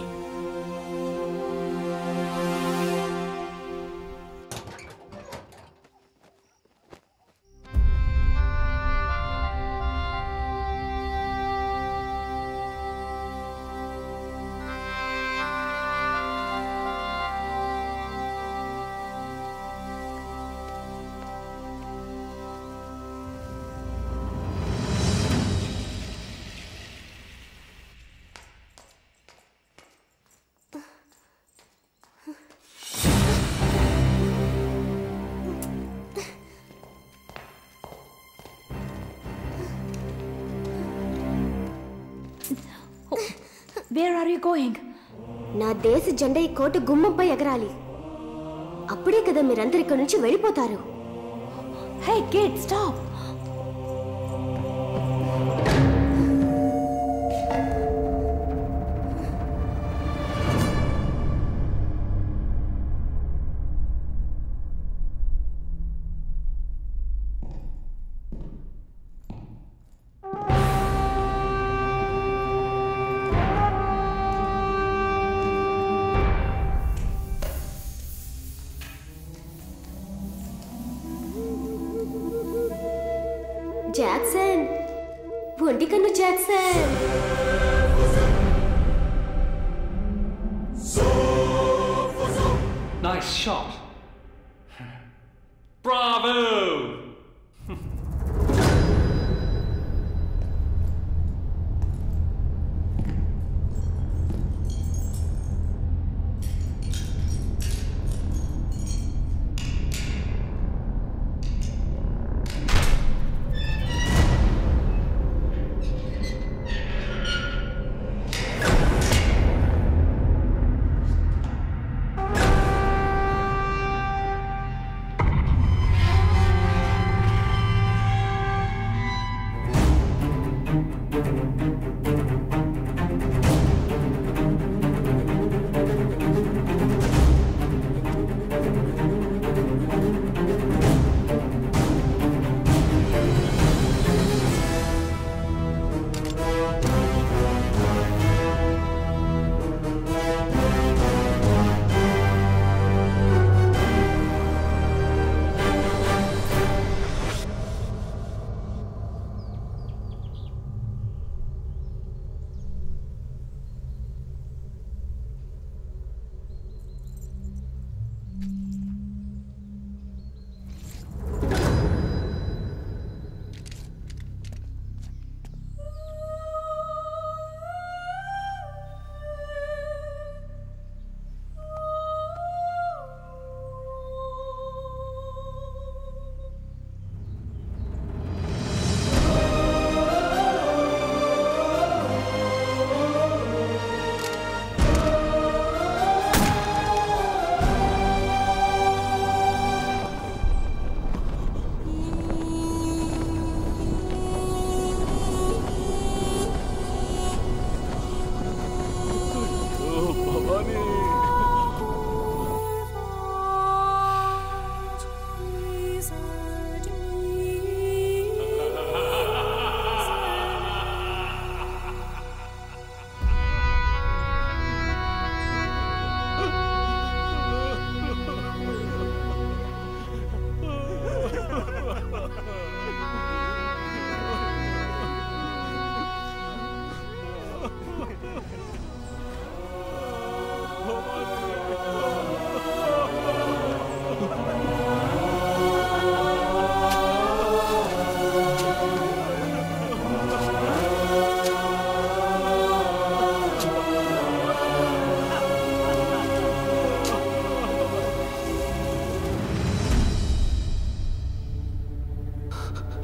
Where are you going? నా దేశ జెండా ఈ కోట గుమ్మంపై ఎగరాలి. అప్పుడే కదా మీరందరూ ఇక్కడ నుంచి వెళ్ళిపోతారు. Hey kid, stop. జాక్సన్, ఒంటికన్ను జాక్సన్. Nice shot. Bravo!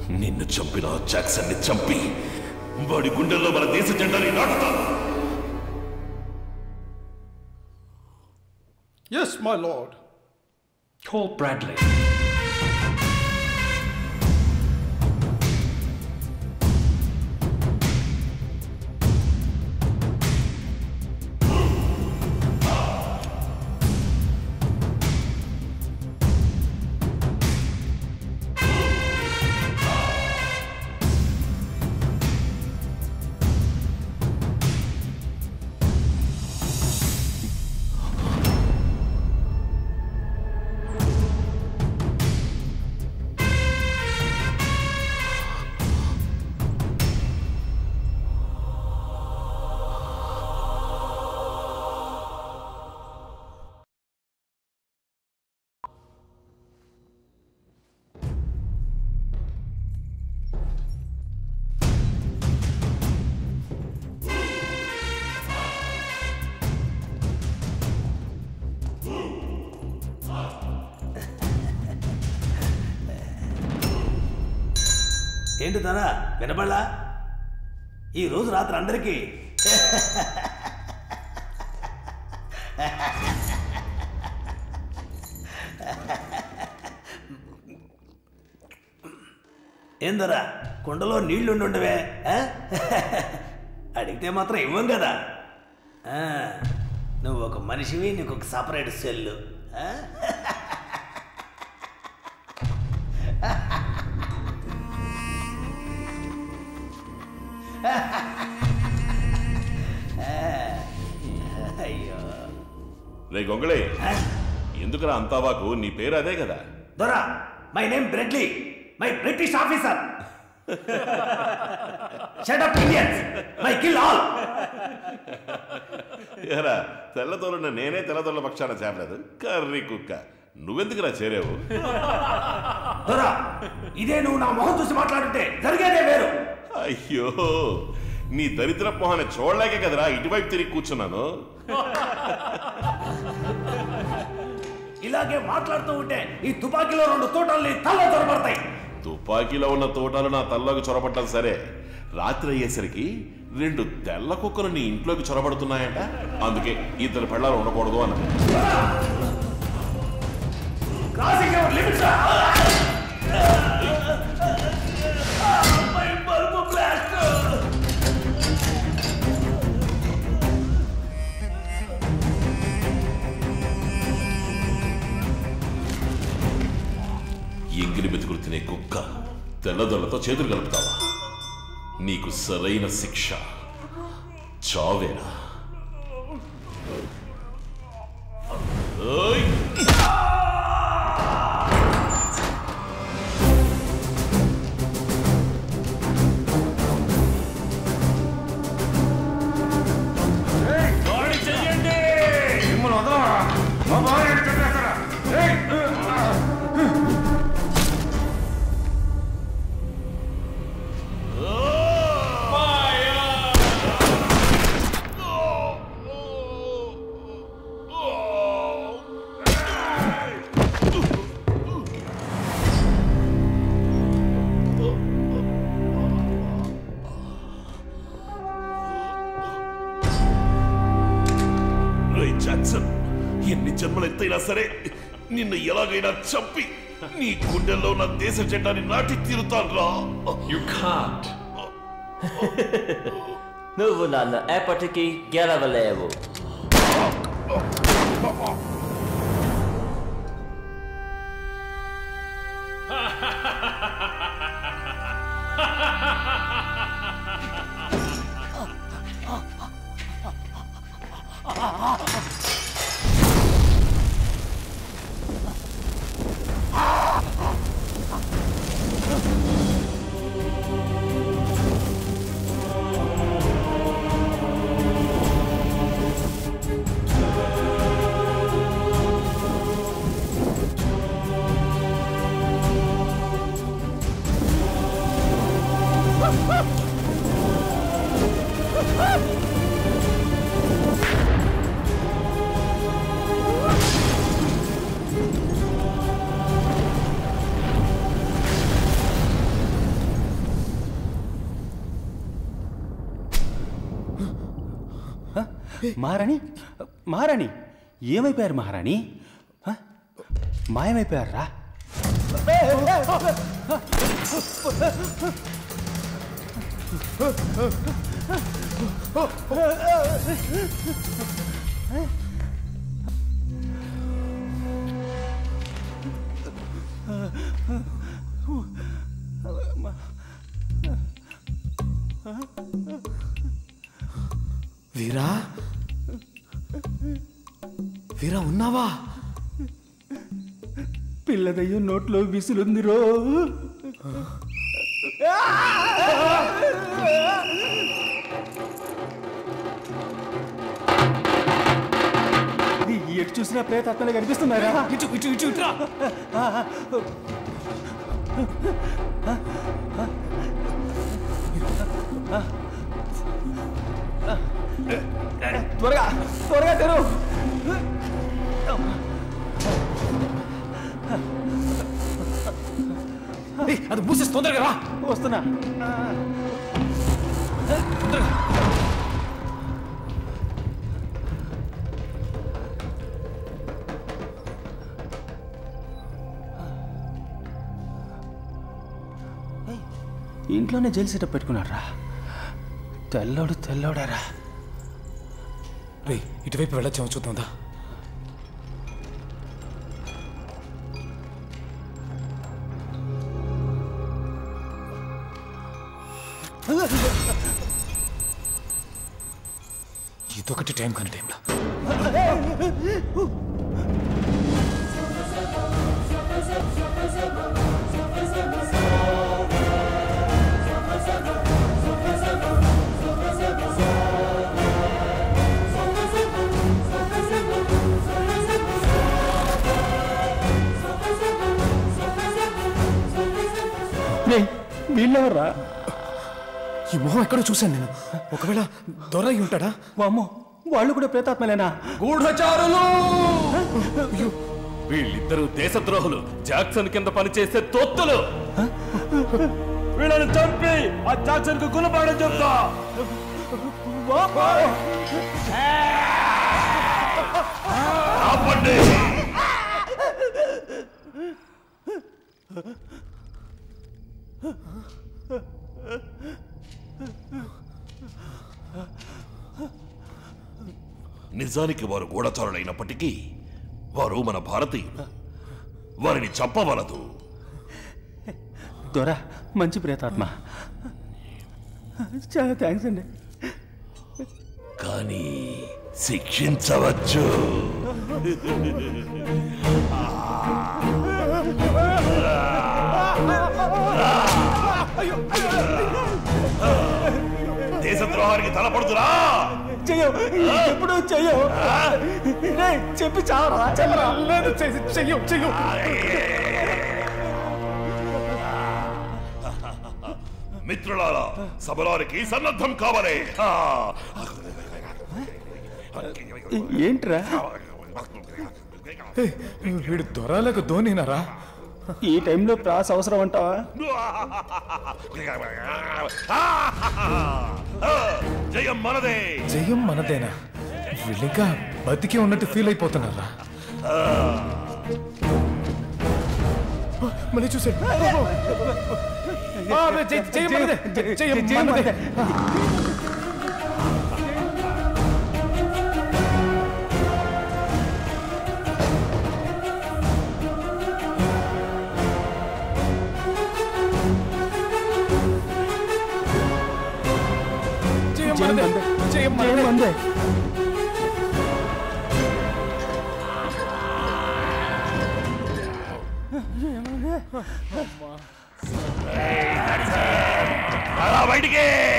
నిన్ను చంపిన జాక్సన్ ని చంపి వాడి గుండెల్లో మన దేశ జెండాని నాటుతాను. Yes, my lord. Call Bradley. ఏంటి ధరా వినబడలా? ఈ రోజు రాత్రి అందరికీ ఏం ధరా కుండలో నీళ్లుండుండవే? అడిగితే మాత్రం ఇవ్వం కదా. నువ్వు ఒక మనిషివి, నీకు ఒక సపరేట్ సెల్లు. అయ్యో రే గొంగళే, ఎందుకురా అంతావాకు? నీ పేరు అదే కదా. దొరా, my name Bradley, my British officer. Shut up Indians, my kill all. ఏరా తెల్లతోలున్న నేనే తెల్లతోళ్ళ పక్షాన చేరలేదు. కర్రీ కుక్క, నువ్వెందుకురా చేరావు? దొరా, ఇదే నువ్వు నా మొహం చూసి మాట్లాడుంటే జరిగేదే వేరు. అయ్యో, నీ దరిద్ర మొహాన్ని చూడలేకే కదరా ఇటువైపు తిరిగి కూర్చున్నాను. ఇలాగే మాట్లాడుతూ ఉంటే ఈ తుపాకీలో రెండు తోటల్ని తల్లో చొరబడతాయి. తుపాకీలో ఉన్న తోటాలు నా తల్లోకి చొరబడ్డం సరే, రాత్రి అయ్యేసరికి రెండు తెల్ల కుక్కలు నీ ఇంట్లోకి చొరబడుతున్నాయంట. అందుకే ఇద్దరు పెళ్ళాలు ఉండకూడదు అన్న. ఎంగిలి మెతుకులు తినే కుక్క తెల్లదొల్లతో చేతులు కలుపుతావా? నీకు సరైన శిక్ష చావేనా? జాక్సన్, ఎన్ని జన్మలు ఎత్తైనా సరే నిన్ను ఎలాగైనా చంపి నీ గుండెల్లో నా దేశ జెండాని నాటి తీరుతాను రా. You can't. నువ్వు నన్ను ఎప్పటికీ గెలవలేవు. మహారాణి మహారాణి ఏమైపోయారు మహారాణి? మాయమైపోయారా? వీరా వీరా ఉన్నావా? పిల్లదయ్య నోట్లో విసులుందిరో. ఎటు చూసినా ప్రేతాత్మలే కనిపిస్తున్నారా? ఇటు ఇటు ఇటు ఇట్రా. త్వరగా త్వరగా తెరు. అది మూసేసి తొందరగా రా. వస్తున్నా. ఇంట్లోనే జైలు సెటప్ పెట్టుకున్నారా? తెల్లోడు తెల్లోడారా? రే ఇటువైపు వెళ్ళొచ్చాము, చూద్దాందా? ఇదొకటి టైం కానీ టైంలో వీళ్ళెవర్రా? ఈ మొహం ఎక్కడో చూశాను నేను. ఒకవేళ దొరయ్యి ఉంటాడా? వామ్మో, వాళ్ళు కూడా ప్రేతాత్మలేనా? గూఢచారులు! వీళ్ళిద్దరూ దేశద్రోహులు, జాక్సన్ కింద పనిచేసే తొత్తులు. వీళ్ళని చంపి ఆ జాక్సన్ కు గుణపాఠం చెప్తా. ఆపండి! నిజానికి వారు గూఢచారులైనప్పటికీ వారు మన భారతీయులు. వారిని చంపవలదు. దొరా మంచి ప్రేతాత్మ. చాలా థ్యాంక్స్ అండి. కానీ శిక్షించవచ్చు. దేశద్రోహానికి తలపడుతురా? చెయ్యం, ఎప్పుడు చెయ్యం. చెప్పి చావరా? చెప్పరా? లేదు, చెయ్యం చెయ్యం. మిత్రులారా, సమరానికి సన్నద్ధం కావాలి. ఏంట్రా వీడు దొరలకు ధోనినారా? ఈ టైంలో ప్రాస్ అవసరం అంటావా? జయం మనదే. జయం మనదేనా? వీళ్ళింకా బతికే ఉన్నట్టు ఫీల్ అయిపోతున్నారా? మళ్ళీ చూసాడు. జయం మనదే, జయం మనదే. జయం మనదే. బయటికి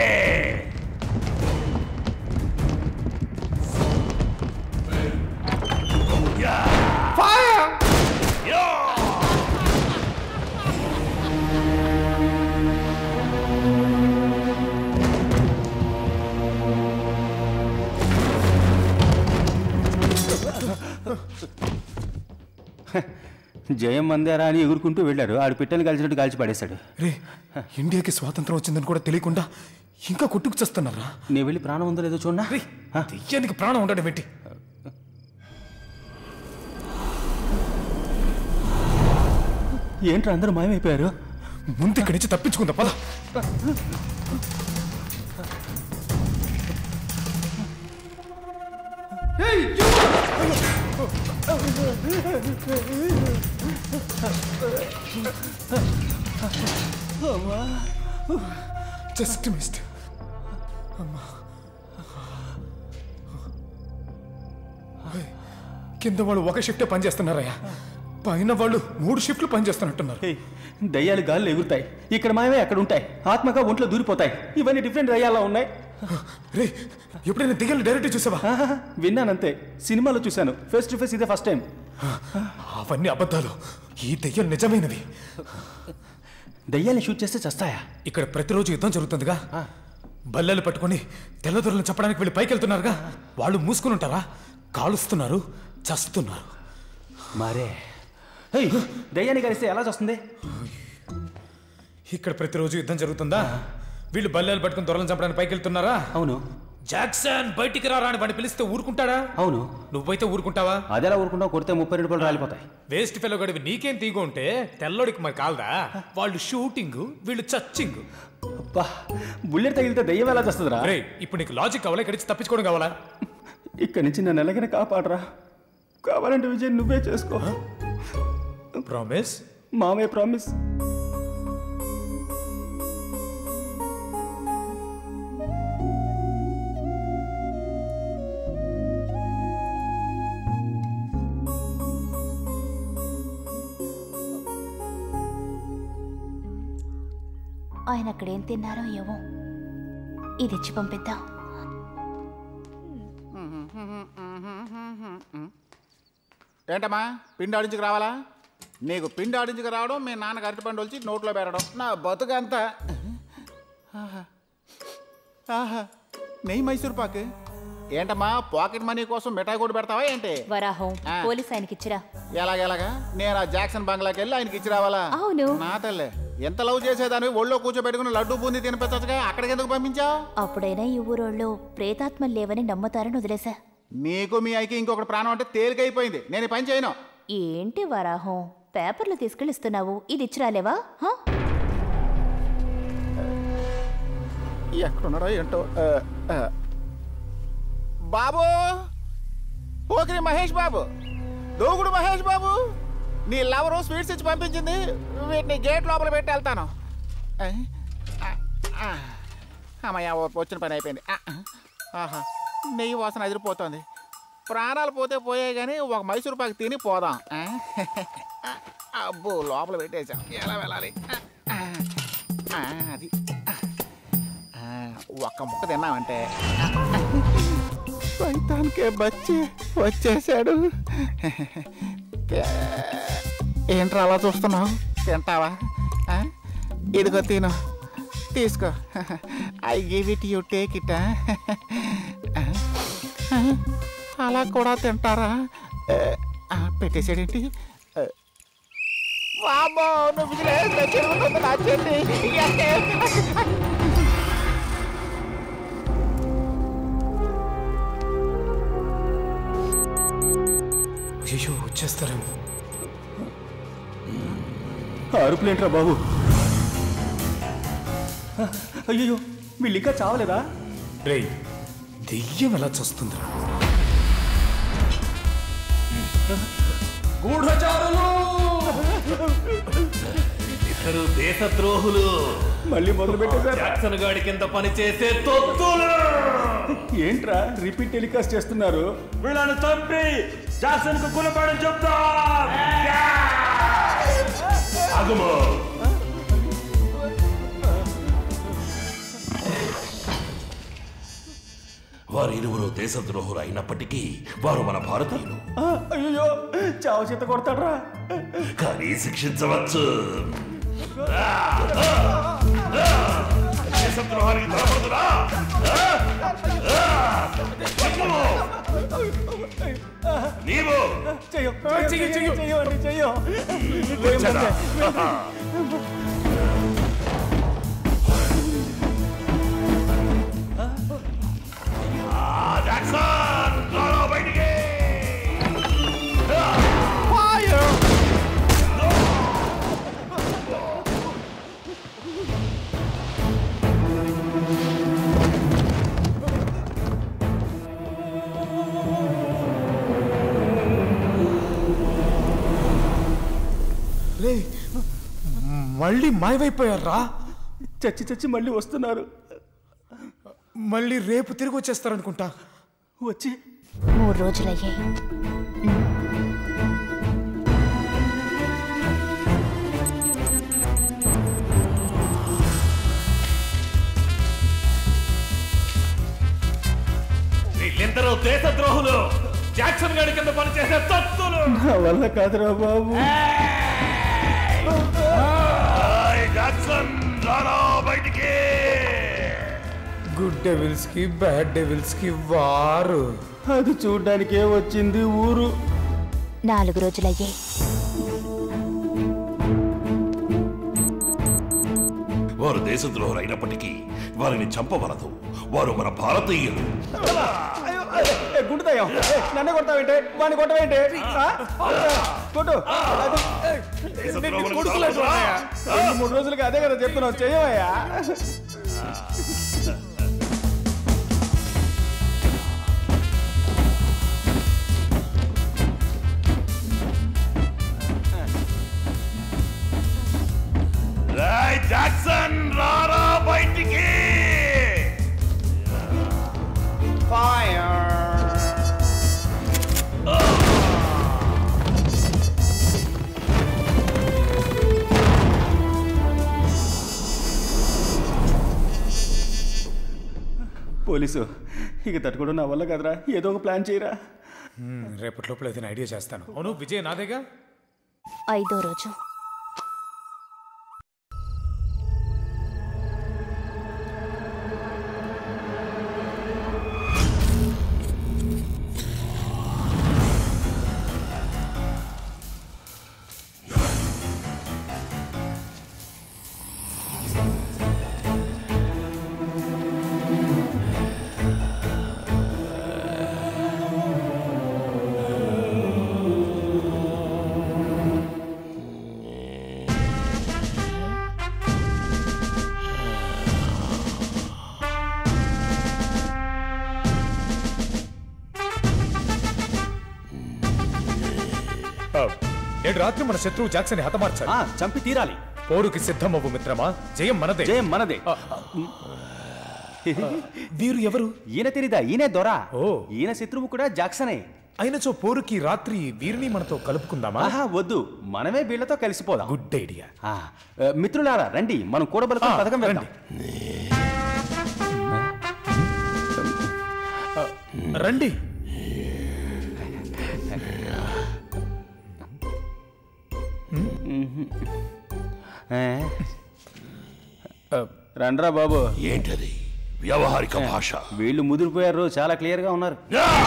జయం మందేరా అని ఎగురుకుంటూ వెళ్ళాడు. ఆడు పిట్టని కలిసినట్టు కాల్చి పడేశాడు. రే, ఇండియాకి స్వాతంత్రం వచ్చిందని కూడా తెలియకుండా ఇంకా కొట్టుకు చేస్తున్నారా? నేను వెళ్ళి ప్రాణం ఉందో లేదో చూడనా? దెయ్యానికి ప్రాణం ఉండడం ఏంటి? ఏంట్రా అందరూ మాయమైపోయారు? ముందు ఇక్కడి నుంచి తప్పించుకుందా పద. Just missed. అమ్మా కింద వాళ్ళు ఒక షిఫ్టే పనిచేస్తున్నారయ్యా, పైన వాళ్ళు మూడు షిఫ్ట్లు పనిచేస్తున్నట్టున్నారు. దయ్యాలు గాల్లో ఎగురుతాయి, ఇక్కడ మాయమే అక్కడ ఉంటాయి, ఆత్మగా ఒంట్లో దూరిపోతాయి. ఇవన్నీ డిఫరెంట్ దయ్యాలా ఉన్నాయి. రే ఎప్పుడైనా దెయ్యాలు డైరెక్ట్ చూసావా? విన్నానంతే, సినిమాలో చూశాను. ఫేస్ టు ఫేస్ ఇదే ఫస్ట్ టైం. అవన్నీ అబద్ధాలు, ఈ దెయ్యాలు నిజమైనవి. దయ్యాన్ని షూట్ చేస్తే చస్తాయా? ఇక్కడ ప్రతిరోజు యుద్ధం జరుగుతుందిగా, బల్లెలు పట్టుకొని తెల్లదొరలను చెప్పడానికి వెళ్ళి పైకి వెళ్తున్నారుగా, వాళ్ళు మూసుకుని ఉంటారా? కాలుస్తున్నారు, చస్తున్నారు. మరే దయ్యాన్ని కలిస్తే ఎలా వస్తుంది? ఇక్కడ ప్రతిరోజు యుద్ధం జరుగుతుందా? వీళ్ళు బల్లెలు పట్టుకుని దొరలను చంపడానికి పైకి వెళ్తున్నారా? అవును. జాక్సన్ బయటికి రారా అని వాడిని పిలిస్తే ఊరుకుంటాడా? అవును. నువ్వైతే ఊరుకుంటావా? అదేలా ఊరుకుంటావు? కొడితే ముప్పై రెండు రూపాయలు రాలిపోతాయి. వేస్ట్ ఫెలో గడివి నీకేం తీగ ఉంటే తెల్లోడికి మరి కాల్దా? వాళ్ళు షూటింగ్, వీళ్ళు చచ్చింగ్. బుల్లెట్ తగిలితే దయ్యం ఎలా చేస్తుందిరా? రే ఇప్పుడు నీకు లాజిక్ కావాలా? ఇక్కడి నుంచి తప్పించుకోవడం కావాలా? ఇక్కడి నుంచి నన్ను ఎలాగైనా కాపాడరా. కావాలంటే విజయ్ నువ్వే చేసుకో. ప్రామిస్? మామే ప్రామిస్. ఆయన అక్కడేం తిన్నారో ఏమో, ఇది ఇచ్చి పంపిద్దాం. ఏంటమ్మా పిండి ఆడించుకు రావాలా? నీకు పిండి ఆడించుకు రావడం, మీ నాన్నకు అరటి పండు వచ్చి నోట్లో పెట్టడం, నా బతుకంతా. ఆహా ఆహా నెయ్యి మైసూర్ పాకు. ఏంటమ్మా పాకెట్ మనీ కోసం మిఠాయి కూడా పెడతావా ఏంటి? వరాహం పోలీస్ ఆయనకి ఇచ్చిరా. ఎలాగెలాగా? నేను ఆ జాక్సన్ బంగ్లాకి వెళ్ళి ఆయనకి ఇచ్చి రావాలా? అవును. నా తల్లే, ఎంత లవ్ చేసేదాన్ని ఒళ్ళో కూర్చోబెట్టుకుని లడ్డు బూంది తినిపించచ్చుగా, అక్కడికి ఎందుకు పంపించావు? అప్పుడైనా ఈ ఊరోళ్ళు ప్రేతాత్మలు లేవని నమ్ముతారని వదిలేసా. నీకు మీ ఐకి ఇంకొకటి ప్రాణం అంటే తేలికైపోయింది. నేను ఈ పని చేయను. ఏంటి వరాహం పేపర్లు తీసుకెళ్ళిస్తున్నావు? ఇది ఇచ్చిరాలేవా? ఎక్కడున్నాడో ఏంటో. బాబు, ఓకే మహేష్ బాబు, దూకుడు మహేష్ బాబు, నీ లవరు స్వీట్స్ ఇచ్చి పంపించింది. వీటిని గేట్ లోపల పెట్టి వెళ్తాను. అమ్మయ్య వచ్చిన పని అయిపోయింది. ఆహా నెయ్యి వాసన ఎదిరిపోతుంది. ప్రాణాలు పోతే పోయాయి కానీ ఒక మైసూరు పాకు తిని పోదాం. అబ్బో లోపల పెట్టేసాం, ఎలా వెళ్ళాలి? అది ఒక్క ముక్క తిన్నామంటే సైతానికే బచ్చి వచ్చేసాడు. ఏంట్రా అలా చూస్తున్నావు? తింటావా? ఇదిగో తిను, తీసుకో. I give it you take it. అలా కూడా తింటారా? పెట్టేసాడేంటి? వామ్మో, నువ్వు తిరుగుతుంది నా చెల్లి. అయ్యో వచ్చేస్తారేమో. అరుపులేంట్రా బాబు? అయ్యో వీళ్ళు ఇంకా చావలేదా? రే దెయ్యం ఎలా చూస్తుందిరా? గూఢచారులు, ఇద్దరు దేశద్రోహులు మళ్ళీ మొదలు పెట్టేశారు. జాక్సన్ గాడి కింద పనిచేసే తొత్తులు. ఏంట్రా రిపీట్ టెలికాస్ట్ చేస్తున్నారు? వీళ్ళని చంపి జాక్సన్ కు గుణపాఠం చెప్తాం. ఆగమో. వారు ఇరువురు దేశద్రోహులు అయినప్పటికీ వారు మన భారతీయులు. అయ్యో చావ చేత కొడతాడ్రా. కానీ శిక్షించవచ్చు. దేశద్రోహానికి తలపడుతురా? నీవు చెయ్యో చెయ్యో చెయ్యో అండి చెయ్యో. మళ్ళీ మాయమైపోయారా? చచ్చి చచ్చి మళ్ళీ వస్తున్నారు. మళ్ళీ రేపు తిరిగి వచ్చేస్తారనుకుంటా. వచ్చి మూడు రోజులయ్యాయి. వీళ్ళిద్దరూ దేశద్రోహులు, జాక్సన్ గారి కింద పనిచేసే తత్తులు. నా వల్ల కాదురా బాబు. జాక్సన్ రారా బయటికి. గుడ్ డెవిల్స్ కి బ్యాడ్ డెవిల్స్ కి వారు. అది చూడ్డానికే వచ్చింది ఊరు. నాలుగు రోజులయ్యాయి. వారు దేశద్రోహులు అయినప్పటికీ వారిని చంపవలదు. వారు మన భారతీయులు. గుండుతాయం నన్ను కొడతావేంటే, వాడిని కొట్టవేంటే? కొట్టు. మూడు రోజులకి అదే కదా చెప్తున్నావు, చెయ్యవయ్యా. జాక్సన్ రారా బయటికి. పోలీసు ఇక తట్టుకోవడం నా వల్ల కదరా, ఏదో ఒక ప్లాన్ చేయరా. రేపటి లోపల ఏదైనా ఐడియా చేస్తాను. అవును విజయ్ నాదేగా. ఐదో రోజు. నేడు రాత్రి మన శత్రువు జాక్సన్ హతమార్చాలి. చంపి తీరాలి. పోరుకి సిద్ధమవ్వు మిత్రమా. జయం మనదే. జయం మనదే. వీరు ఎవరు? ఈయన తెలీదా? ఈయనే దొర. ఓ ఈయన శత్రువు కూడా జాక్సనే. అయినచో పోరుకి రాత్రి వీరిని మనతో కలుపుకుందామా? ఆహా వద్దు, మనమే వీళ్ళతో కలిసిపోదాం. Good idea. మిత్రులారా రండి, మనం కూడబలుకుని పథకం వెళ్దాం. రండి. రండ్రా బాబు. ఏంటది వ్యవహారిక భాష? వీళ్ళు ముదిరిపోయారు, చాలా క్లియర్ గా ఉన్నారు.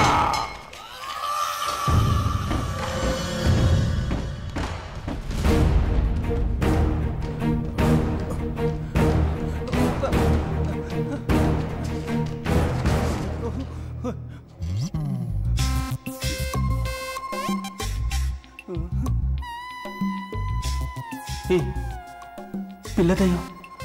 పిల్లదయ్యో.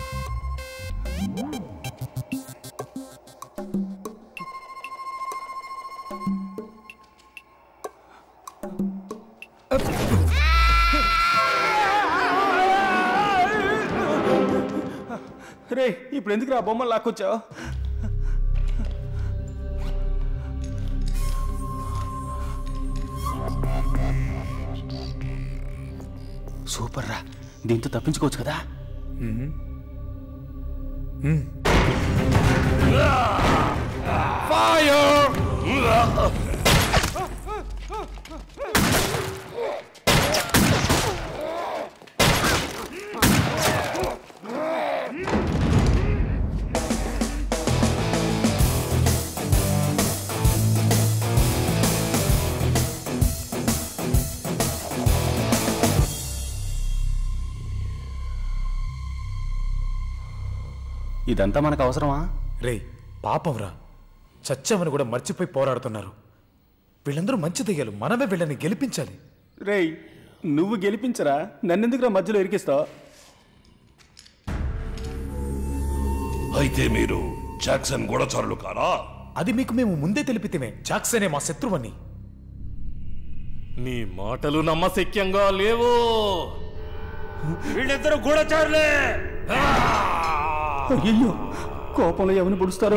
రే ఇప్పుడు ఎందుకు రా బొమ్మలు లాక్కొచ్చావు? సూపర్ రా, దీంతో తప్పించుకోవచ్చు కదా. ఇదంతా మనకు అవసరమా? రే పాపంరా, చచ్చవని కూడా మర్చిపోయి పోరాడుతున్నారు. వీళ్ళందరూ మంచి దయ్యాలు, మనమే వీళ్ళని గెలిపించాలి. రేయ్ నువ్వు గెలిపించరా, నన్నెందుకురా మధ్యలో ఇరికిస్తావు? అయితే మీరు జాక్సన్ గూఢచారులు కారా? అది మీకు మేము ముందే తెలిపితేమే జాక్సనే మా శత్రువని. నీ మాటలు నమ్మశక్యంగా లేవు. వీళ్ళిద్దరు గూఢచారులే. అయ్యో కోపంలో ఎవరిని పొడుస్తారో.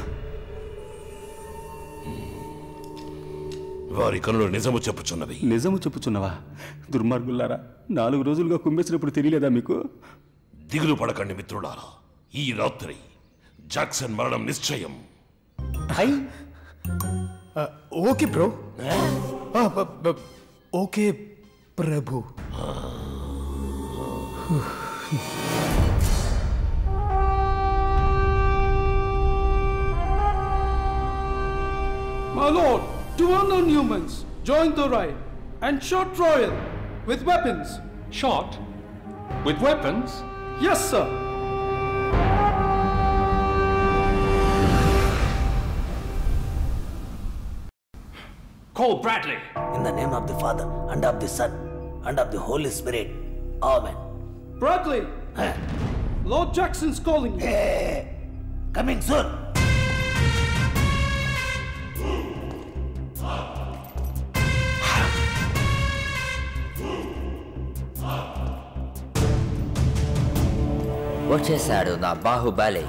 వారి కనులు నిజము చెప్పుచున్నవి. నిజము చెప్పుచున్నవా? దుర్మార్గులారా, నాలుగు రోజులుగా కుమ్మేసినప్పుడు తెలియలేదా మీకు? దిగులు పడకండి మిత్రులారా, ఈ రాత్రి జాక్సన్ మరణం నిశ్చయం. Okay bro. ఓకే ప్రభు. My lord, two unknown humans joined the riot and shot Royal with weapons. Shot? With weapons? Yes, sir. Call Bradley. In the name of the Father, and of the Son, and of the Holy Spirit. Amen. Bradley! Lord Jackson's calling you. Coming soon. వచ్చేశాడు నా Baahubali.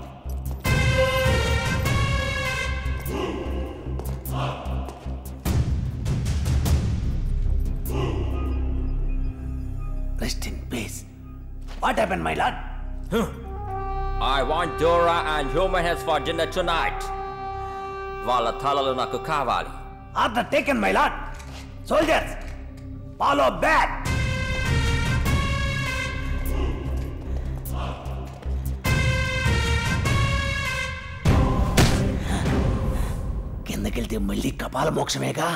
Rest in peace. What happened, my lord? I want Dora and human heads for dinner tonight. వాళ్ళ తలలు నాకు కావాలి. Order taken, my lord. Soldiers, follow back. కిందకెళ్తే మళ్ళీ కపాల మోక్షమేగా.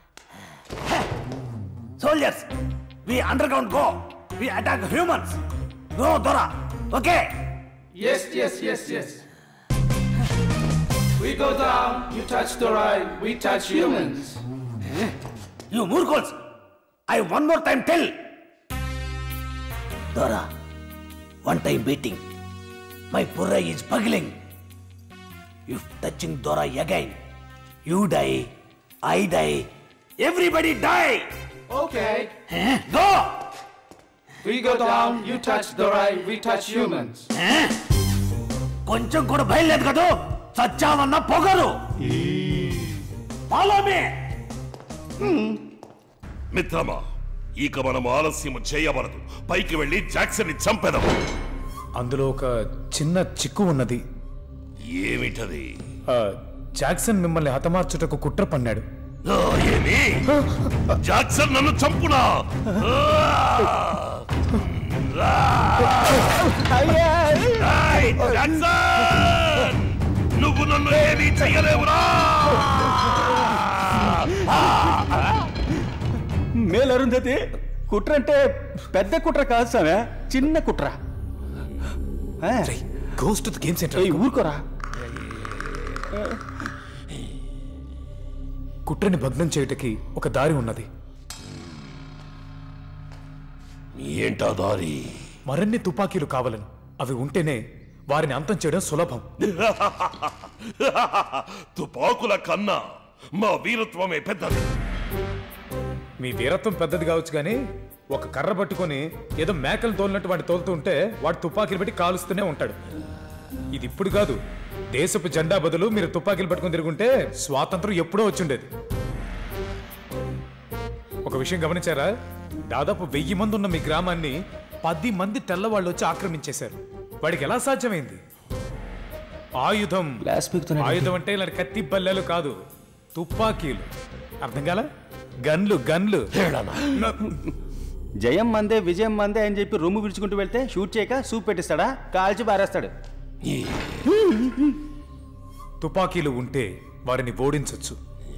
Soldiers, we underground go. We attack humans. No, Dora. Okay? Yes, yes, yes, yes. We go down, you touch the right, we touch humans. You Murkols, I one more time tell. Dora, one time beating. My purra is buggling. If touching Dora again, you die, I die, everybody die. Okay. Go! We go down, you touch the right, we touch humans. కొంచెం కూడా భయం లేదు కదా, సచ్చావన్న పొగరు. Follow me. మిత్రమా, ఇక మనం ఆలస్యం చేయవలదు. పైకి వెళ్ళి జాక్సన్ ని చంపెదం. అందులో ఒక చిన్న చిక్కు ఉన్నది. ఏమిటది? జాక్సన్ మిమ్మల్ని హతమార్చుటకు కుట్ర పన్నాడు. ఏమి? జాక్సన్ నన్ను చంపునా? జాక్సన్, నువ్వు నన్ను ఏమీ చెయ్యలేవురా. మేలరుంధతి, కుట్ర అంటే పెద్ద కుట్ర కాదు సామె, చిన్న కుట్ర. గోస్ట్ గేమ్ సెంటర్ ఊరుకోరా. కుట్రని భగ్నం చేయుటకి ఒక దారి ఉన్నది. ఏంటా దారి? మరిన్ని తుపాకీలు కావాలను. అవి ఉంటేనే వారిని అంతం చేయడం సులభం. తుపాకుల కన్నా మా వీరత్వమే పెద్దది. మీ వీరత్వం పెద్దది కావచ్చు కానీ ఒక కర్ర పట్టుకొని ఏదో మేకలు తోలినట్టు వాడిని తోలుతూ ఉంటే వాడు తుపాకీలు పెట్టి కాలుస్తూనే ఉంటాడు. ఇది ఇప్పుడు కాదు, దేశపు జెండా బదులు మీరు తుపాకీలు పట్టుకొని తిరుగుంటే స్వాతంత్రం ఎప్పుడో వచ్చిండేది. ఒక విషయం గమనించారా? దాదాపు వెయ్యి మంది ఉన్న మీ గ్రామాన్ని పది మంది తెల్లవాళ్ళు వచ్చి ఆక్రమించేశారు. వాడికి ఎలా సాధ్యమైంది? ఆయుధం ఆయుధం అంటే ఇలా కత్తి బల్లెలు కాదు, తుపాకీలు. అర్థం కాల? గన్లు గన్లు. జయం మందే విజయం మందే అని చెప్పి రొమ్ము విడుచుకుంటూ వెళ్తే షూట్ చేయక సూప్ పెట్టిస్తాడా? కాల్చి బారేస్తాడు. తుపాకీలు ఉంటే వారిని ఓడించవచ్చు.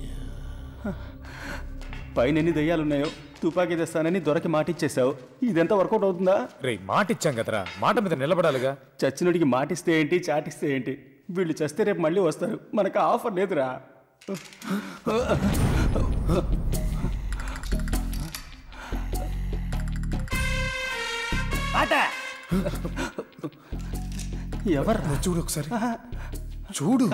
పైన ఎన్ని దయ్యాలున్నాయో తుపాకీ తెస్తానని దొరకి మాటిచ్చేసావు. ఇదంతా వర్కౌట్ అవుతుందా? రే, మాటిచ్చాం కదరా, మాట మీద నిలబడాలిగా. చచ్చినడికి మాటిస్తే ఏంటి, చాటిస్తే ఏంటి? వీళ్ళు చస్తే రేపు మళ్ళీ వస్తారు. మనకు ఆఫర్ లేదురా. ఎవరు? చూడు ఒకసారి, చూడు.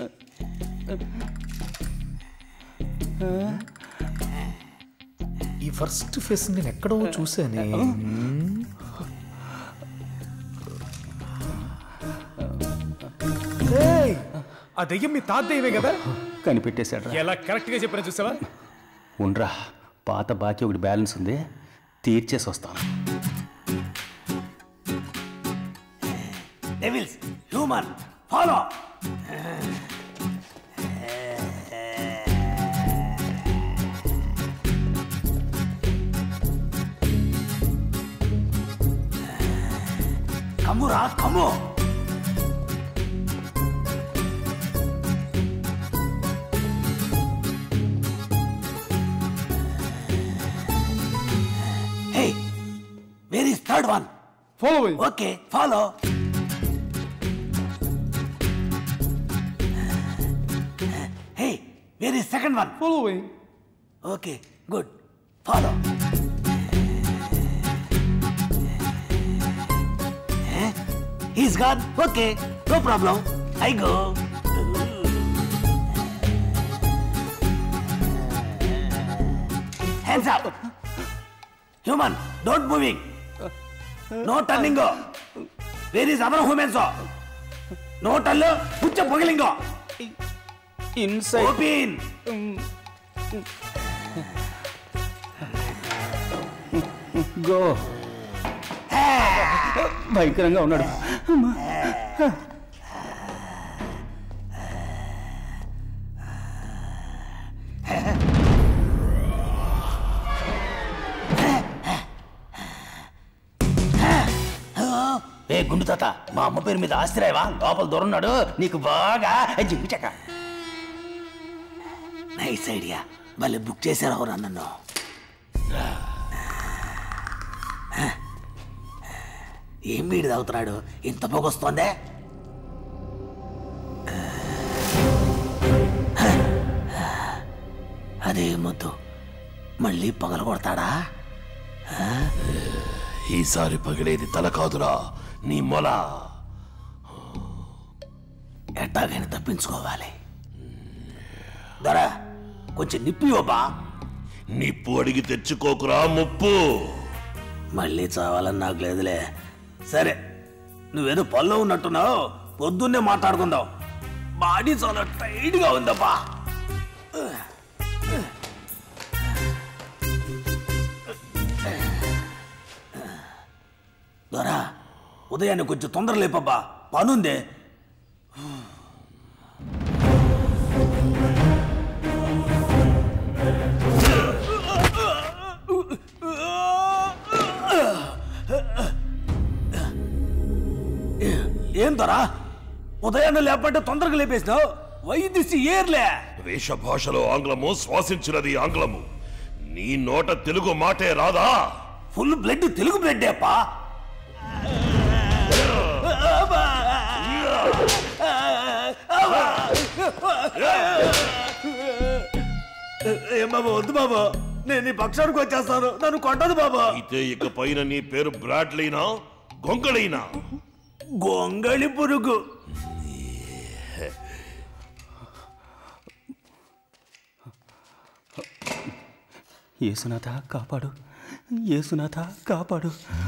ఈ ఫస్ట్ ఫేస్ నేను ఎక్కడో చూసానే. ఏయ్, ఆ దెయ్యం మీ తాత దెయ్యమే కదా? కనిపెట్టేశాడు. ఎలా కరెక్ట్ గా చెప్పారా చూసావా? ఉండ్రా, పాత బాకీ ఒకటి బ్యాలెన్స్ ఉంది, తీర్చేసి వస్తాను. Devils human follow. కమ్మురా కమ్ము. Hey, where is third one? Following. Okay, follow. Hey, where is second one? Following. Okay, good. Follow. Eh? He's gone. Okay, no problem. I go. Hands up. Human, don't moving. No turning go. Where is other humans? No turn. Put your boggling go. Inside. Open. Go. భయంకరంగా ఉన్నాడు. ఏ గుండు తాత, మా అమ్మ పేరు మీద ఆశ్రయవా? లోపల దొరున్నాడు నీకు బాగా జింపిచక. Nice idea. మళ్ళీ బుక్ చేశారు నన్ను. ఏం వీడి తాగుతున్నాడు? ఇంత పొగొస్తోందే. అదే మొద్దు మళ్ళీ పగల కొడతాడా? ఈసారి పగిలేది తల కాదురా, నీ మొల. ఎట్టాగైనా తప్పించుకోవాలి. దొరా కొంచెం నిప్పివబ్బా. నిప్పు అడిగి తెచ్చుకోకురా ముప్పు. మళ్ళీ చావాలని నాకు లేదులే. సరే, నువ్వేదో పనిలో ఉన్నట్టున్నావు, పొద్దున్నే మాట్లాడుకుందాం. బాడీ చాలా టైట్గా ఉందబ్బా. దొరా ఉదయాన్నే కొంచెం తొందర లేపబ్బా, పనుందే. ఏం దొరా ఉదయాన్నే లేపంటే తొందరగా లేపేసినావు? వైదిసి ఏర్లే. వేషభాషలో ఆంగ్లము, శ్వాసించినది ఆంగ్లము. నీ నోట తెలుగు మాటే రాదా? ఫుల్ బ్లడ్ తెలుగు బ్లడ్ అప్పా. ఏం బాబా, వద్దు బాబా, నేను నీ పక్షానికి వచ్చేస్తాను, నన్ను కొట్టదు బాబా. అయితే ఇక పైన నీ పేరు బ్రాడ్లీనా గొంగళీనా? గొంగళి పురుగు. యేసునాథ కాపాడు, యేసునాథ కాపాడు.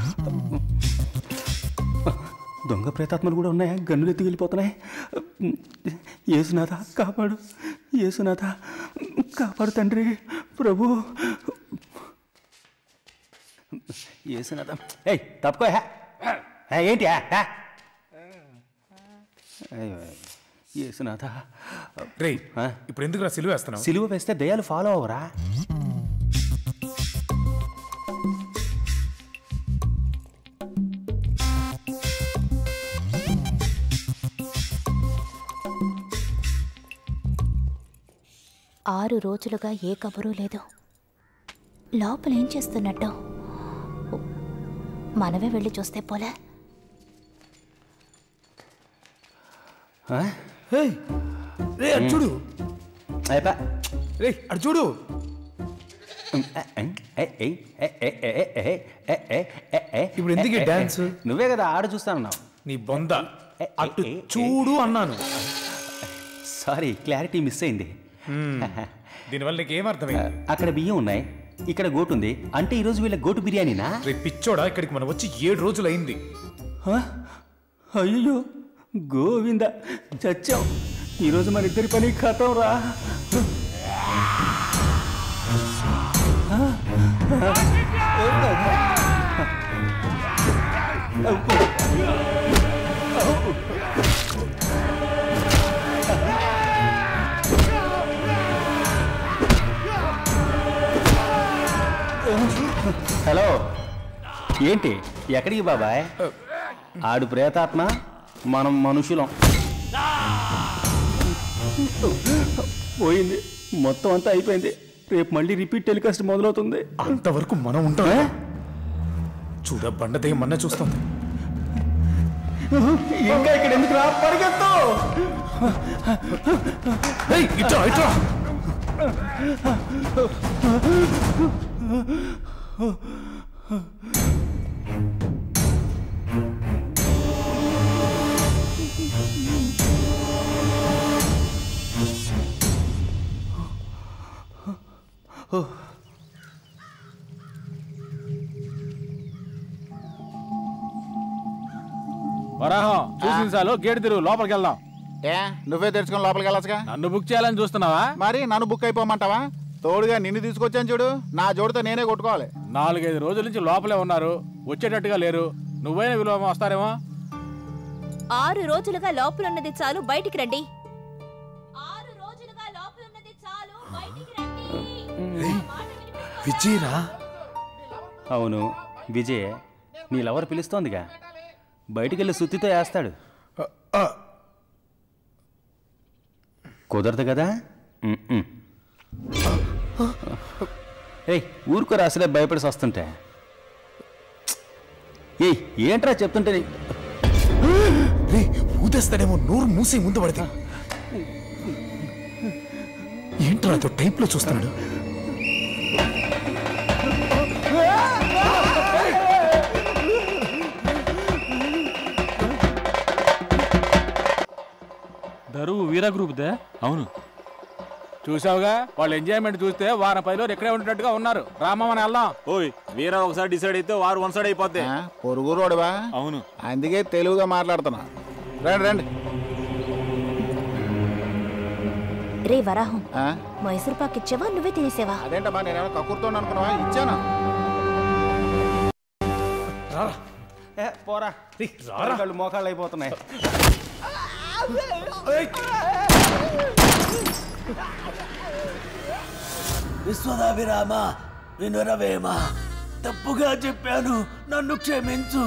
దొంగ ప్రేతాత్మలు కూడా ఉన్నాయా? గన్నులు ఎత్తి వెళ్ళిపోతున్నాయి. యేసునాథ కాపాడు, యేసునాథ కాపాడు తండ్రి ప్రభు. యేసునాథ. ఏయ్ తప్పుకో. ఏంటి? యేసునాథ. రే, ఇప్పుడు ఎందుకు సిలువ వేస్తున్నావు? సిలువ వేస్తే దయ్యాలు ఫాలో అవరా? ఆరు రోజులుగా ఏ కబురు లేదు. లోపల ఏం చేస్తున్నట్టు? మనమే వెళ్ళి చూస్తే పోలే. రే అటు చూడు, రే అటు చూడు. ఇప్పుడు ఎందుకు డాన్స్? నువ్వే కదా ఆడ చూస్తానన్నావు. నీ బొంద అటు చూడు అన్నాను. సారీ, క్లారిటీ మిస్ అయింది. దీనివల్ల నీకు ఏమర్థమైంది? అక్కడ బియ్యం ఉన్నాయి, ఇక్కడ గోటు ఉంది అంటే ఈరోజు వీళ్ళ గోటు బిర్యానీనా? రేపు పిచ్చోడా, ఇక్కడికి మనం వచ్చి ఏడు రోజులు అయింది. అయ్యో గోవింద చచ్చాం. ఈరోజు మన ఇద్దరి పని ఖతం రా. హలో, ఏంటి ఎక్కడికి బాబాయ్? ఆడు ప్రేతాత్మ, మనం మనుషులం. పోయింది, మొత్తం అంతా అయిపోయింది. రేపు మళ్ళీ రిపీట్ టెలికాస్ట్ మొదలవుతుంది. అంతవరకు మనం ఉంటాం. చూడ బండదే మన్న చూస్తుంది. ఇంకా ఇక్కడ ఎందుకు రా, పరిగెత్తు. ఇట్లా ఇట్లా వరాహం చూసిన చాలు, గేట్ తిరుగు, లోపలికి వెళ్దాం. ఏ నువ్వే తెరుచుకొని లోపలికి వెళ్ళొచ్చుగా. నన్ను బుక్ చేయాలని చూస్తున్నావా? మరి నన్ను బుక్ అయిపోమంటావా? తోడుగా నిన్ను తీసుకొచ్చాను చూడు, నా జోడితో నేనే కొట్టుకోవాలి. నాలుగైదు రోజుల నుంచి లోపలే ఉన్నారు, వచ్చేటట్టుగా లేరు. నువ్వైనా విలువ వస్తారేమో. ఆరు రోజులుగా లోపలున్నది చాలు, బయటికి రండి. విజయరా? అవును విజయ్. నీ లవర్ పిలుస్తోందిగా, బయటికెళ్ళి సుత్తితో వేస్తాడు. కుదరదు కదా? ఏయ్ ఊరుకోరా, అసలే భయపడిసి వస్తుంటే. ఏయ్ ఏంట్రా చెప్తుంటే ఊదేస్తాడేమో, నోరు మూసి ముందు పడితే. ఏంట్రా టైప్ లో చూస్తున్నాడు? దరువు వీరా గ్రూప్ దే. అవును చూసావుగా, వాళ్ళు ఎంజాయ్మెంట్ చూస్తే వారం పది రోజులు ఇక్కడే ఉండేటట్టుగా ఉన్నారు. రామని వెళ్దాం. ఓయ్ వీరా ఒకసారి డిసైడ్ అయితే వారు వన్ సైడ్ అయిపోద్ది. పొరుగు రోడ్డువా? అవును, అందుకే తెలుగుగా మాట్లాడుతున్నా. రండి రండి. రే వరాహం, మైసూర్ పాక్ ఇచ్చావా, నువ్వే తినేసావా? అదేంటమ్మా, నేను కక్కుర్తో అనుకున్నావా? ఇచ్చానా? పోరా, కళ్ళు మోకాళ్ళు అయిపోతున్నాయి. విశ్వదాభిరామ వినురవేమ, తప్పుగా చెప్పాను, నన్ను క్షమించు.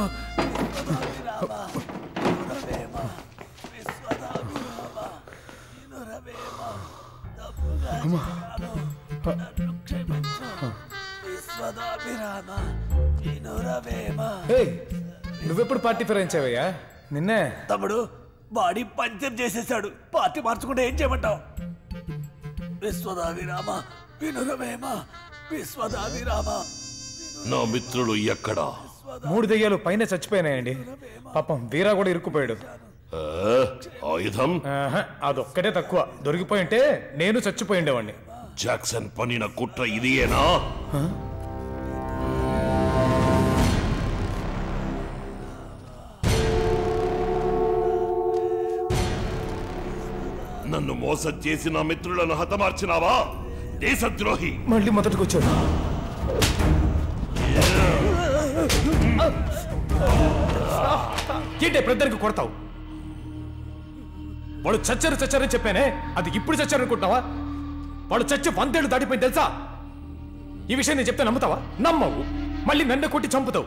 నువ్వెప్పుడు పార్టీ ఫిరాయించావయ్యా? నిన్నే. తమ్ముడు బాడీ పంచర్ చేసేసాడు, పార్టీ మార్చుకుంటే ఏం చేయమంటావు? విశ్వదాభిరామ వినురవేమ, విశ్వదాభిరామ. నా మిత్రులు ఎక్కడా? మూడు దెయ్యాలు పైన చచ్చిపోయినాయండి. పాపం వీరా కూడా ఇరుక్కుపోయాడు. ఆయుధం అదొక్కటే తక్కువ, దొరికిపోయి ఉంటే నేను చచ్చిపోయిండేవాడిని. జాక్సన్ పనిన కుట్ర ఇదియేనా? నన్ను మోసం చేసి నా మిత్రులను హతమార్చినావా దేశద్రోహి? మళ్ళీ మొదటికి వచ్చాడు. ఏంటే పెద్దరికి కొడతావు? వాడు చచ్చారు చచ్చారని చెప్పానే, అది ఇప్పుడు చచ్చారు అనుకుంటున్నావా? వాడు చచ్చి వందేళ్లు దాటిపోయింది తెలుసా? ఈ విషయం నేను చెప్తే నమ్ముతావా? నమ్మవు. మళ్ళీ నన్ను కొట్టి చంపుతావు.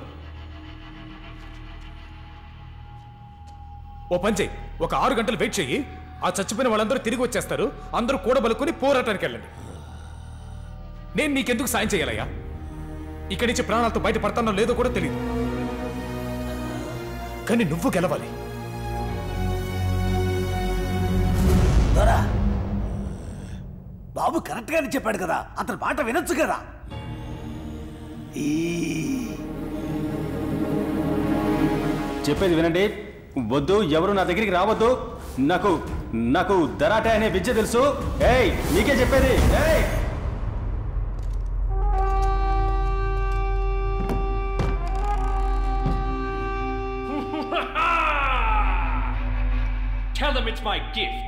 ఓ పని చెయ్యి, ఒక ఆరు గంటలు వెయిట్ చెయ్యి. ఆ చచ్చిపోయిన వాళ్ళందరూ తిరిగి వచ్చేస్తారు. అందరూ కూడబలుకొని పోరాటానికి వెళ్ళండి. నేను నీకెందుకు సాయం చేయాలయ్యా? ఇక్కడి నుంచి ప్రాణాలతో బయటపడతానో లేదో కూడా తెలియదు, కానీ నువ్వు గెలవాలి. దొరా, బాబు కరెక్ట్ గానే చెప్పాడు కదా, అతని మాట వినొచ్చు కదా. చెప్పేది వినండి, వద్దు, ఎవరు నా దగ్గరికి రావద్దు. నాకు నాకు దరాటే అనే విద్య తెలుసు. ఏయ్ నీకే చెప్పేది. ఏయ్ Tell them it's my gift.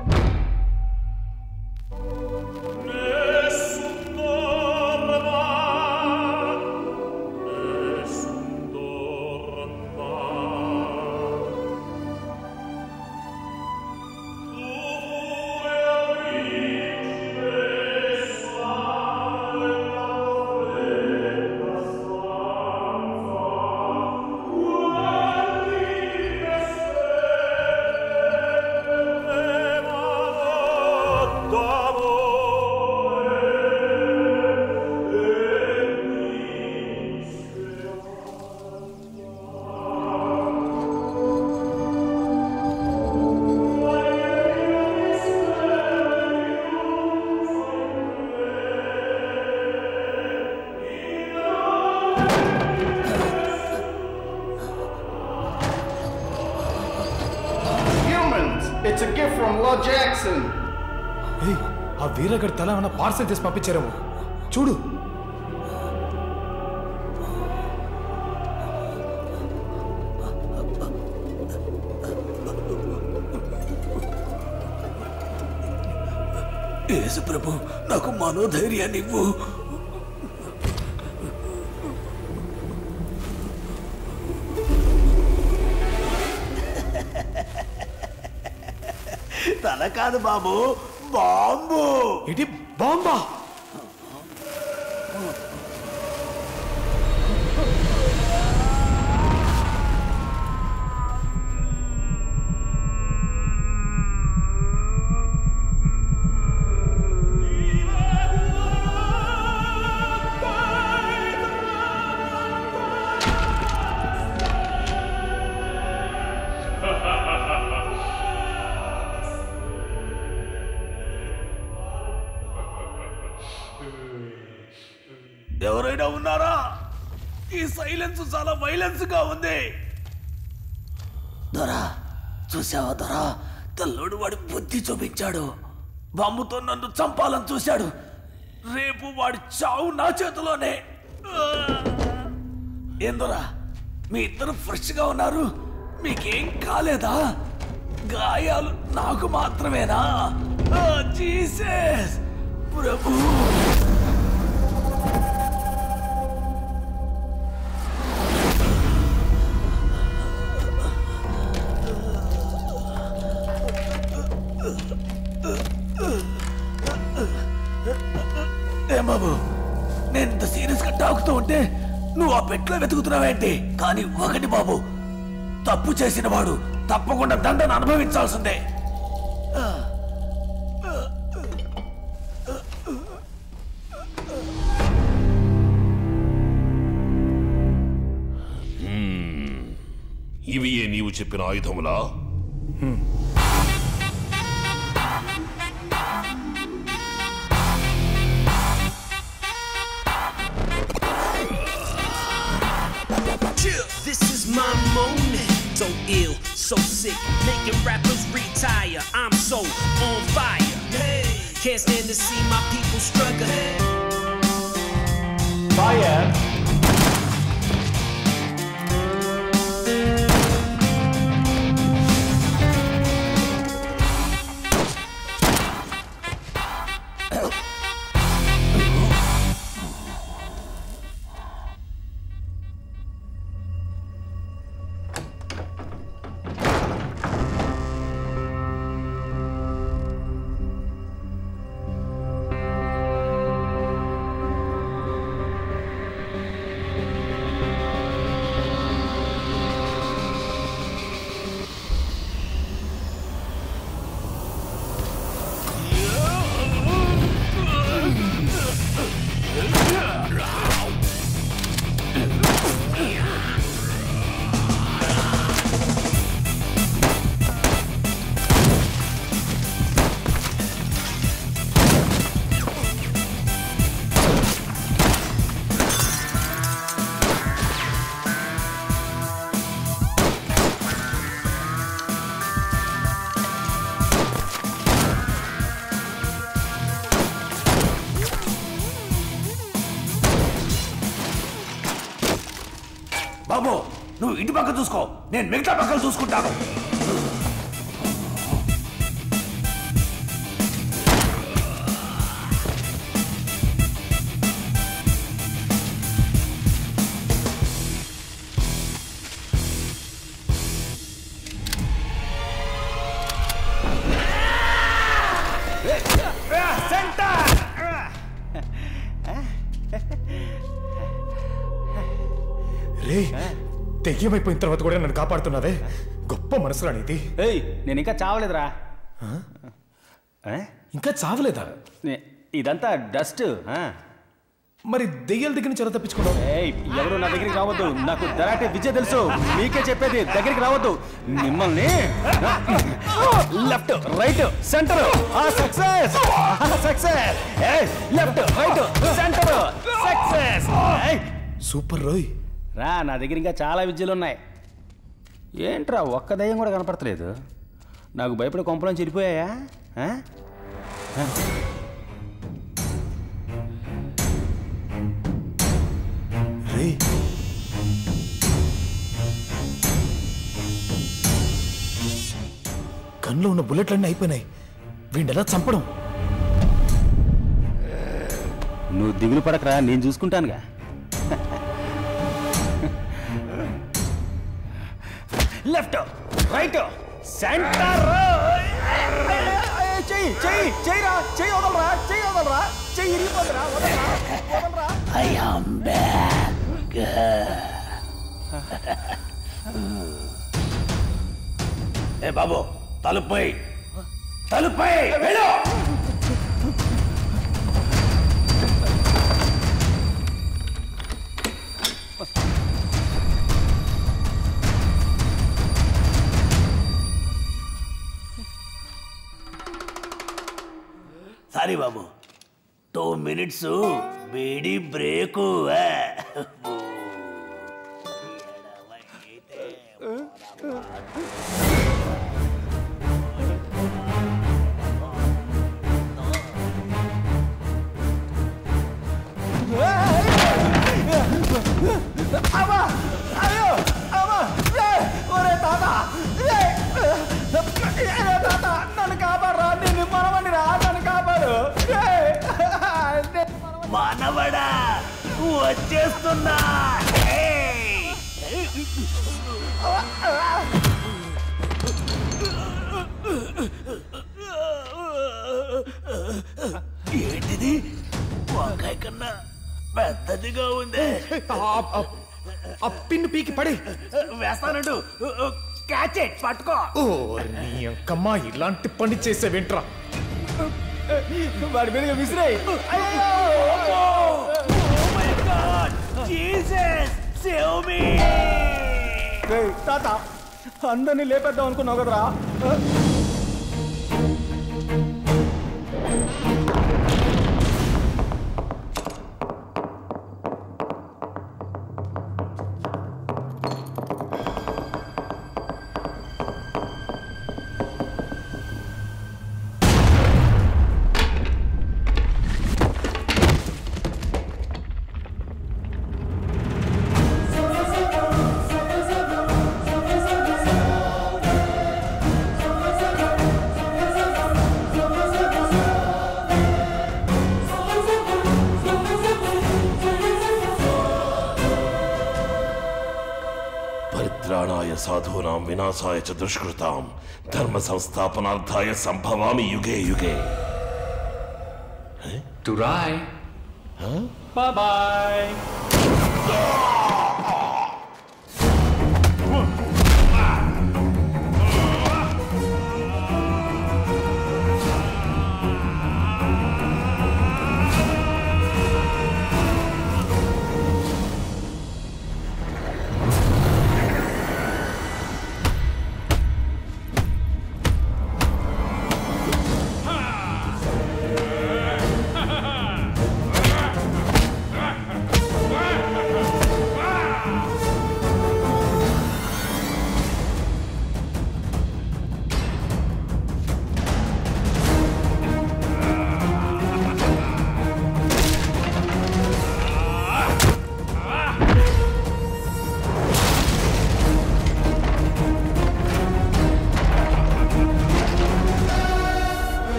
It's a gift from Lord Jackson. Hey, ఆ వీరగడి తల ఏమైనా పార్సల్ చేసి పంపించారేమో చూడు. యేసు ప్రభు నాకు మనోధైర్యాన్ని ఇవ్వు. తల కాదు బాబు, బాంబు. ఇది బాంబా? ఎవరైనా ఉన్నారా? ఈ సైలెన్స్ చాలా వైలెన్స్ గా ఉంది. దొరా చూసావా దొరా, తెల్లోడు వాడి బుద్ధి చూపించాడు. బాంబుతో నన్ను చంపాలని చూశాడు. రేపు వాడి చావు నా చేతిలోనే. ఏం దొరా, మీ ఇద్దరు ఫ్రెష్ గా ఉన్నారు, మీకేం కాలేదా? గాయాలు నాకు మాత్రమేనా? జీసస్ ప్రభు. ఏ బాబు, నేను ఇంత సీరియస్ గా తాకుతూ ఉంటే నువ్వు ఆ పెట్లో వెతుకుతున్నావేంటి? కానీ ఒకటి బాబు, తప్పు చేసిన వాడు తప్పకుండా దండను అనుభవించాల్సిందే. ఇవి ఏ నీవు చెప్పిన ఆయుధములా? This is my moment. So ill, so sick, making rappers retire. I'm so on fire. Hey. Can't stand to see my people struggle. Fire. బాబు, నువ్వు ఇటు పక్క చూసుకో, నేను మిగతా పక్కలు చూసుకుంటాను. దెయ్యమైపోయిన తర్వాత కూడా నన్ను కాపాడుతున్నావే గొప్ప మనసురా నీది. ఏయ్ నేను ఇంకా చావలేదురా. ఇంకా చావలేదా? ఇదంతా డస్ట్. మరి దెయ్యాల దగ్గర నుంచి ఎలా తప్పించుకున్నావు? ఎవరు నా దగ్గరికి రావద్దు, నాకు దరాటే విద్య తెలుసు. మీకే చెప్పేది, దగ్గరికి రావద్దు. మిమ్మల్ని left right centre success success left right centre success. Super రోయ్. రా, నా దగ్గర ఇంకా చాలా విద్యలు ఉన్నాయి. ఏంట్రా ఒక్క దయ్యం కూడా కనపడతలేదు. నాకు భయపడి కొంపలోంచి చెడిపోయాయా? గన్లో ఉన్న బుల్లెట్లన్నీ అయిపోయినాయి. వీడిని ఎలా చంపడం? నువ్వు దిగులు పడకరా, నేను చూసుకుంటానుగా. Left right centre. చెయ్యి చెయ్యి చెయ్యిరా, చెయ్యి వదలరా, చెయ్యి వదలరా, చెయ్యి ఇరిగిపోదురా, వదలరా వదలరా. I am back. ఏ బాబు, తలుపై తలుపై వెళ్ళు. సారీ బాబు, టూ మినిట్స్ బీడి బ్రేకు. అమ్మా, అయ్యో అమ్మా, ఒరే తాత, తాత నన్ను కాపాడరా, నేను మనవని రా, నన్ను కాపాడు. మానవడా వచ్చేస్తున్నా. ఏంటిది? వంకాయ కన్నా పెద్దదిగా ఉంది. ఆ పిన్ను పీకి పడి వేస్తానండు. క్యాచ్ ఇట్, పట్టుకో. ఓ నీ అంకమ్మా, ఇలాంటి పని చేసేవేంట్రా? వాడి మీద విసిరే. తాత అందరినీ లేపేద్దాం అనుకున్నావు కదరా. సాధూనాం వినాశాయ చ దుష్కృతాం ధర్మ సంస్థాపనార్థాయ సంభవామి యుగే యుగే. Durai. Bye bye.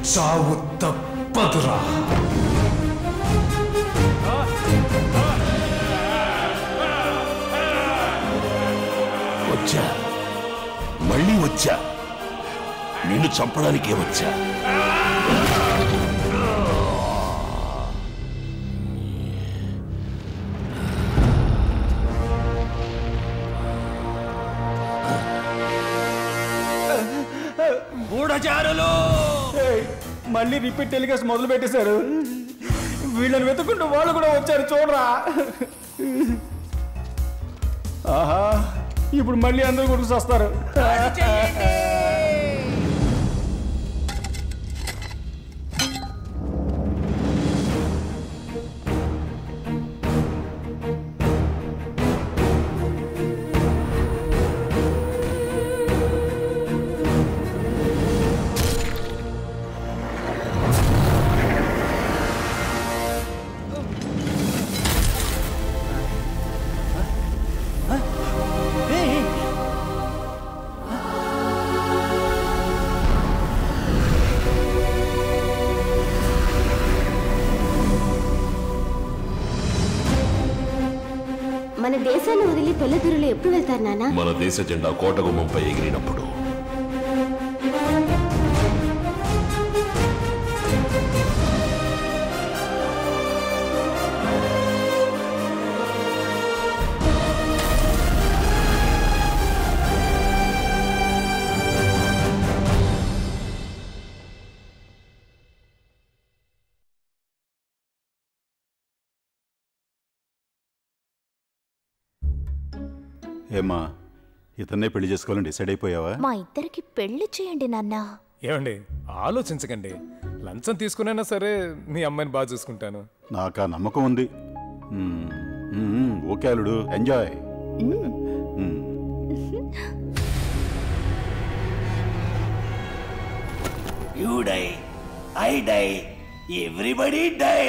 చావు తప్పదురా. వచ్చా, మళ్ళీ వచ్చా, నిన్ను చంపడానికే వచ్చా. గూఢచారులు మళ్ళీ రిపీట్ టెలికాస్ట్ మొదలు పెట్టేశారు. వీళ్ళని వెతుకుంటూ వాళ్ళు కూడా వచ్చారు చూడరా. ఆహా, ఇప్పుడు మళ్ళీ అందరూ గురించి వస్తారు. మన దేశాన్ని వదిలి తెల్లదొరలు ఎప్పుడు వెళ్తారు నాన్న? మన దేశ జెండా కోటగుమ్మంపై ఎగిరినప్పుడు. ఏమ్మా, ఇతన్నే పెళ్లి చేసుకోవాలని డిసైడ్ అయిపోయావా? మా ఇద్దరికి పెళ్లి చేయండి నాన్న. ఏమండి, ఆలోచించకండి. లంచం తీసుకునైనా సరే మీ అమ్మాయిని బాగా చూసుకుంటాను. నాకు ఆ నమ్మకం ఉంది. ఓకే అల్లుడు, enjoy. You die, I die, everybody die.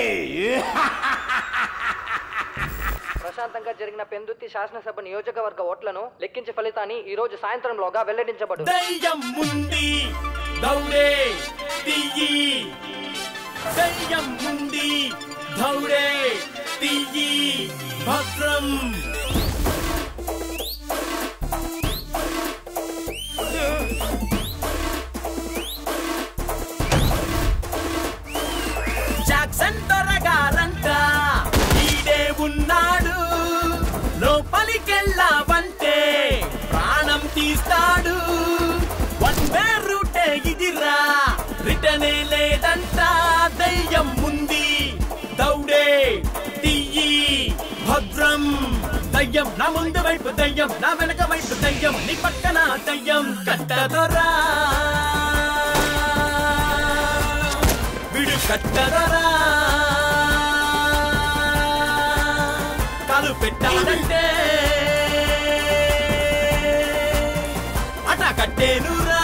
ప్రశాంతంగా జరిగిన పెందుర్తి శాసనసభ నియోజకవర్గ ఓట్లను లెక్కించే ఫలితాన్ని ఈ రోజు సాయంత్రంలోగా వెల్లడించబడు. దయ్యం ముంది దౌడే తీయి, దయ్యం ముంది దౌడే తీయి, భద్రం. జాక్సన్ త్వరగారంట ఈడే ఉన్నాడు, లోపలికెళ్ళావంటే ప్రాణం తీస్తాడు. వన్ వే రూటే ఇదిరా, రిటనే లేదంట. దయ్యం ముంది దౌడే తీయి, భద్రం. దయ్యం నా ముందు వైపు దయ్యం, నా వెనక వైపు దయ్యం, నీ పక్కన దయ్యం. కట్టదొరా విడు, కట్టదొరా కాలు పెట్టాలంటే అట కట్టేనురా.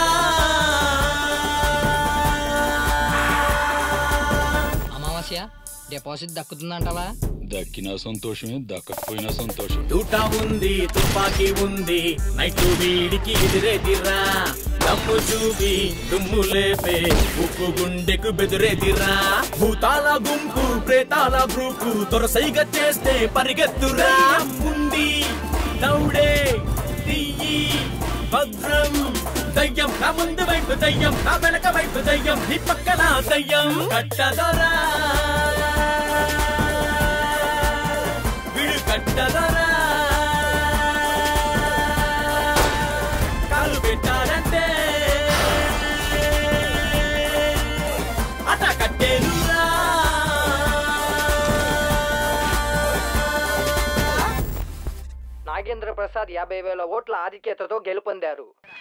అమావాస్య డిపాజిట్ దక్కుతుందంటవా? దక్కినా సంతోషమే, దక్కకపోయినా సంతోషం. తూటా ఉంది, తుపాకీ ఉంది, నైట్ వీడికి ఎదురేదిరా. దమ్ము చూపి దుమ్ము లేపే, ఉప్పు గుండెకు బెదురేదిరా. భూతాల గుంపు, ప్రేతాల గ్రూపు, తొరసైగా చేస్తే పరిగెత్తురా. ఉంది దౌడే తీయి, భద్రం. దయ్యం నా ముందు వైపు దయ్యం, నా వెనక వైపు దయ్యం, నీ పక్కన దయ్యం. కట్టదొరా విడు, కట్టదొరా కాలు పెట్టారంటే అట కట్టేనురా. నాగేంద్ర ప్రసాద్ యాభై వేల ఓట్ల ఆధిక్యతతో గెలుపొందారు.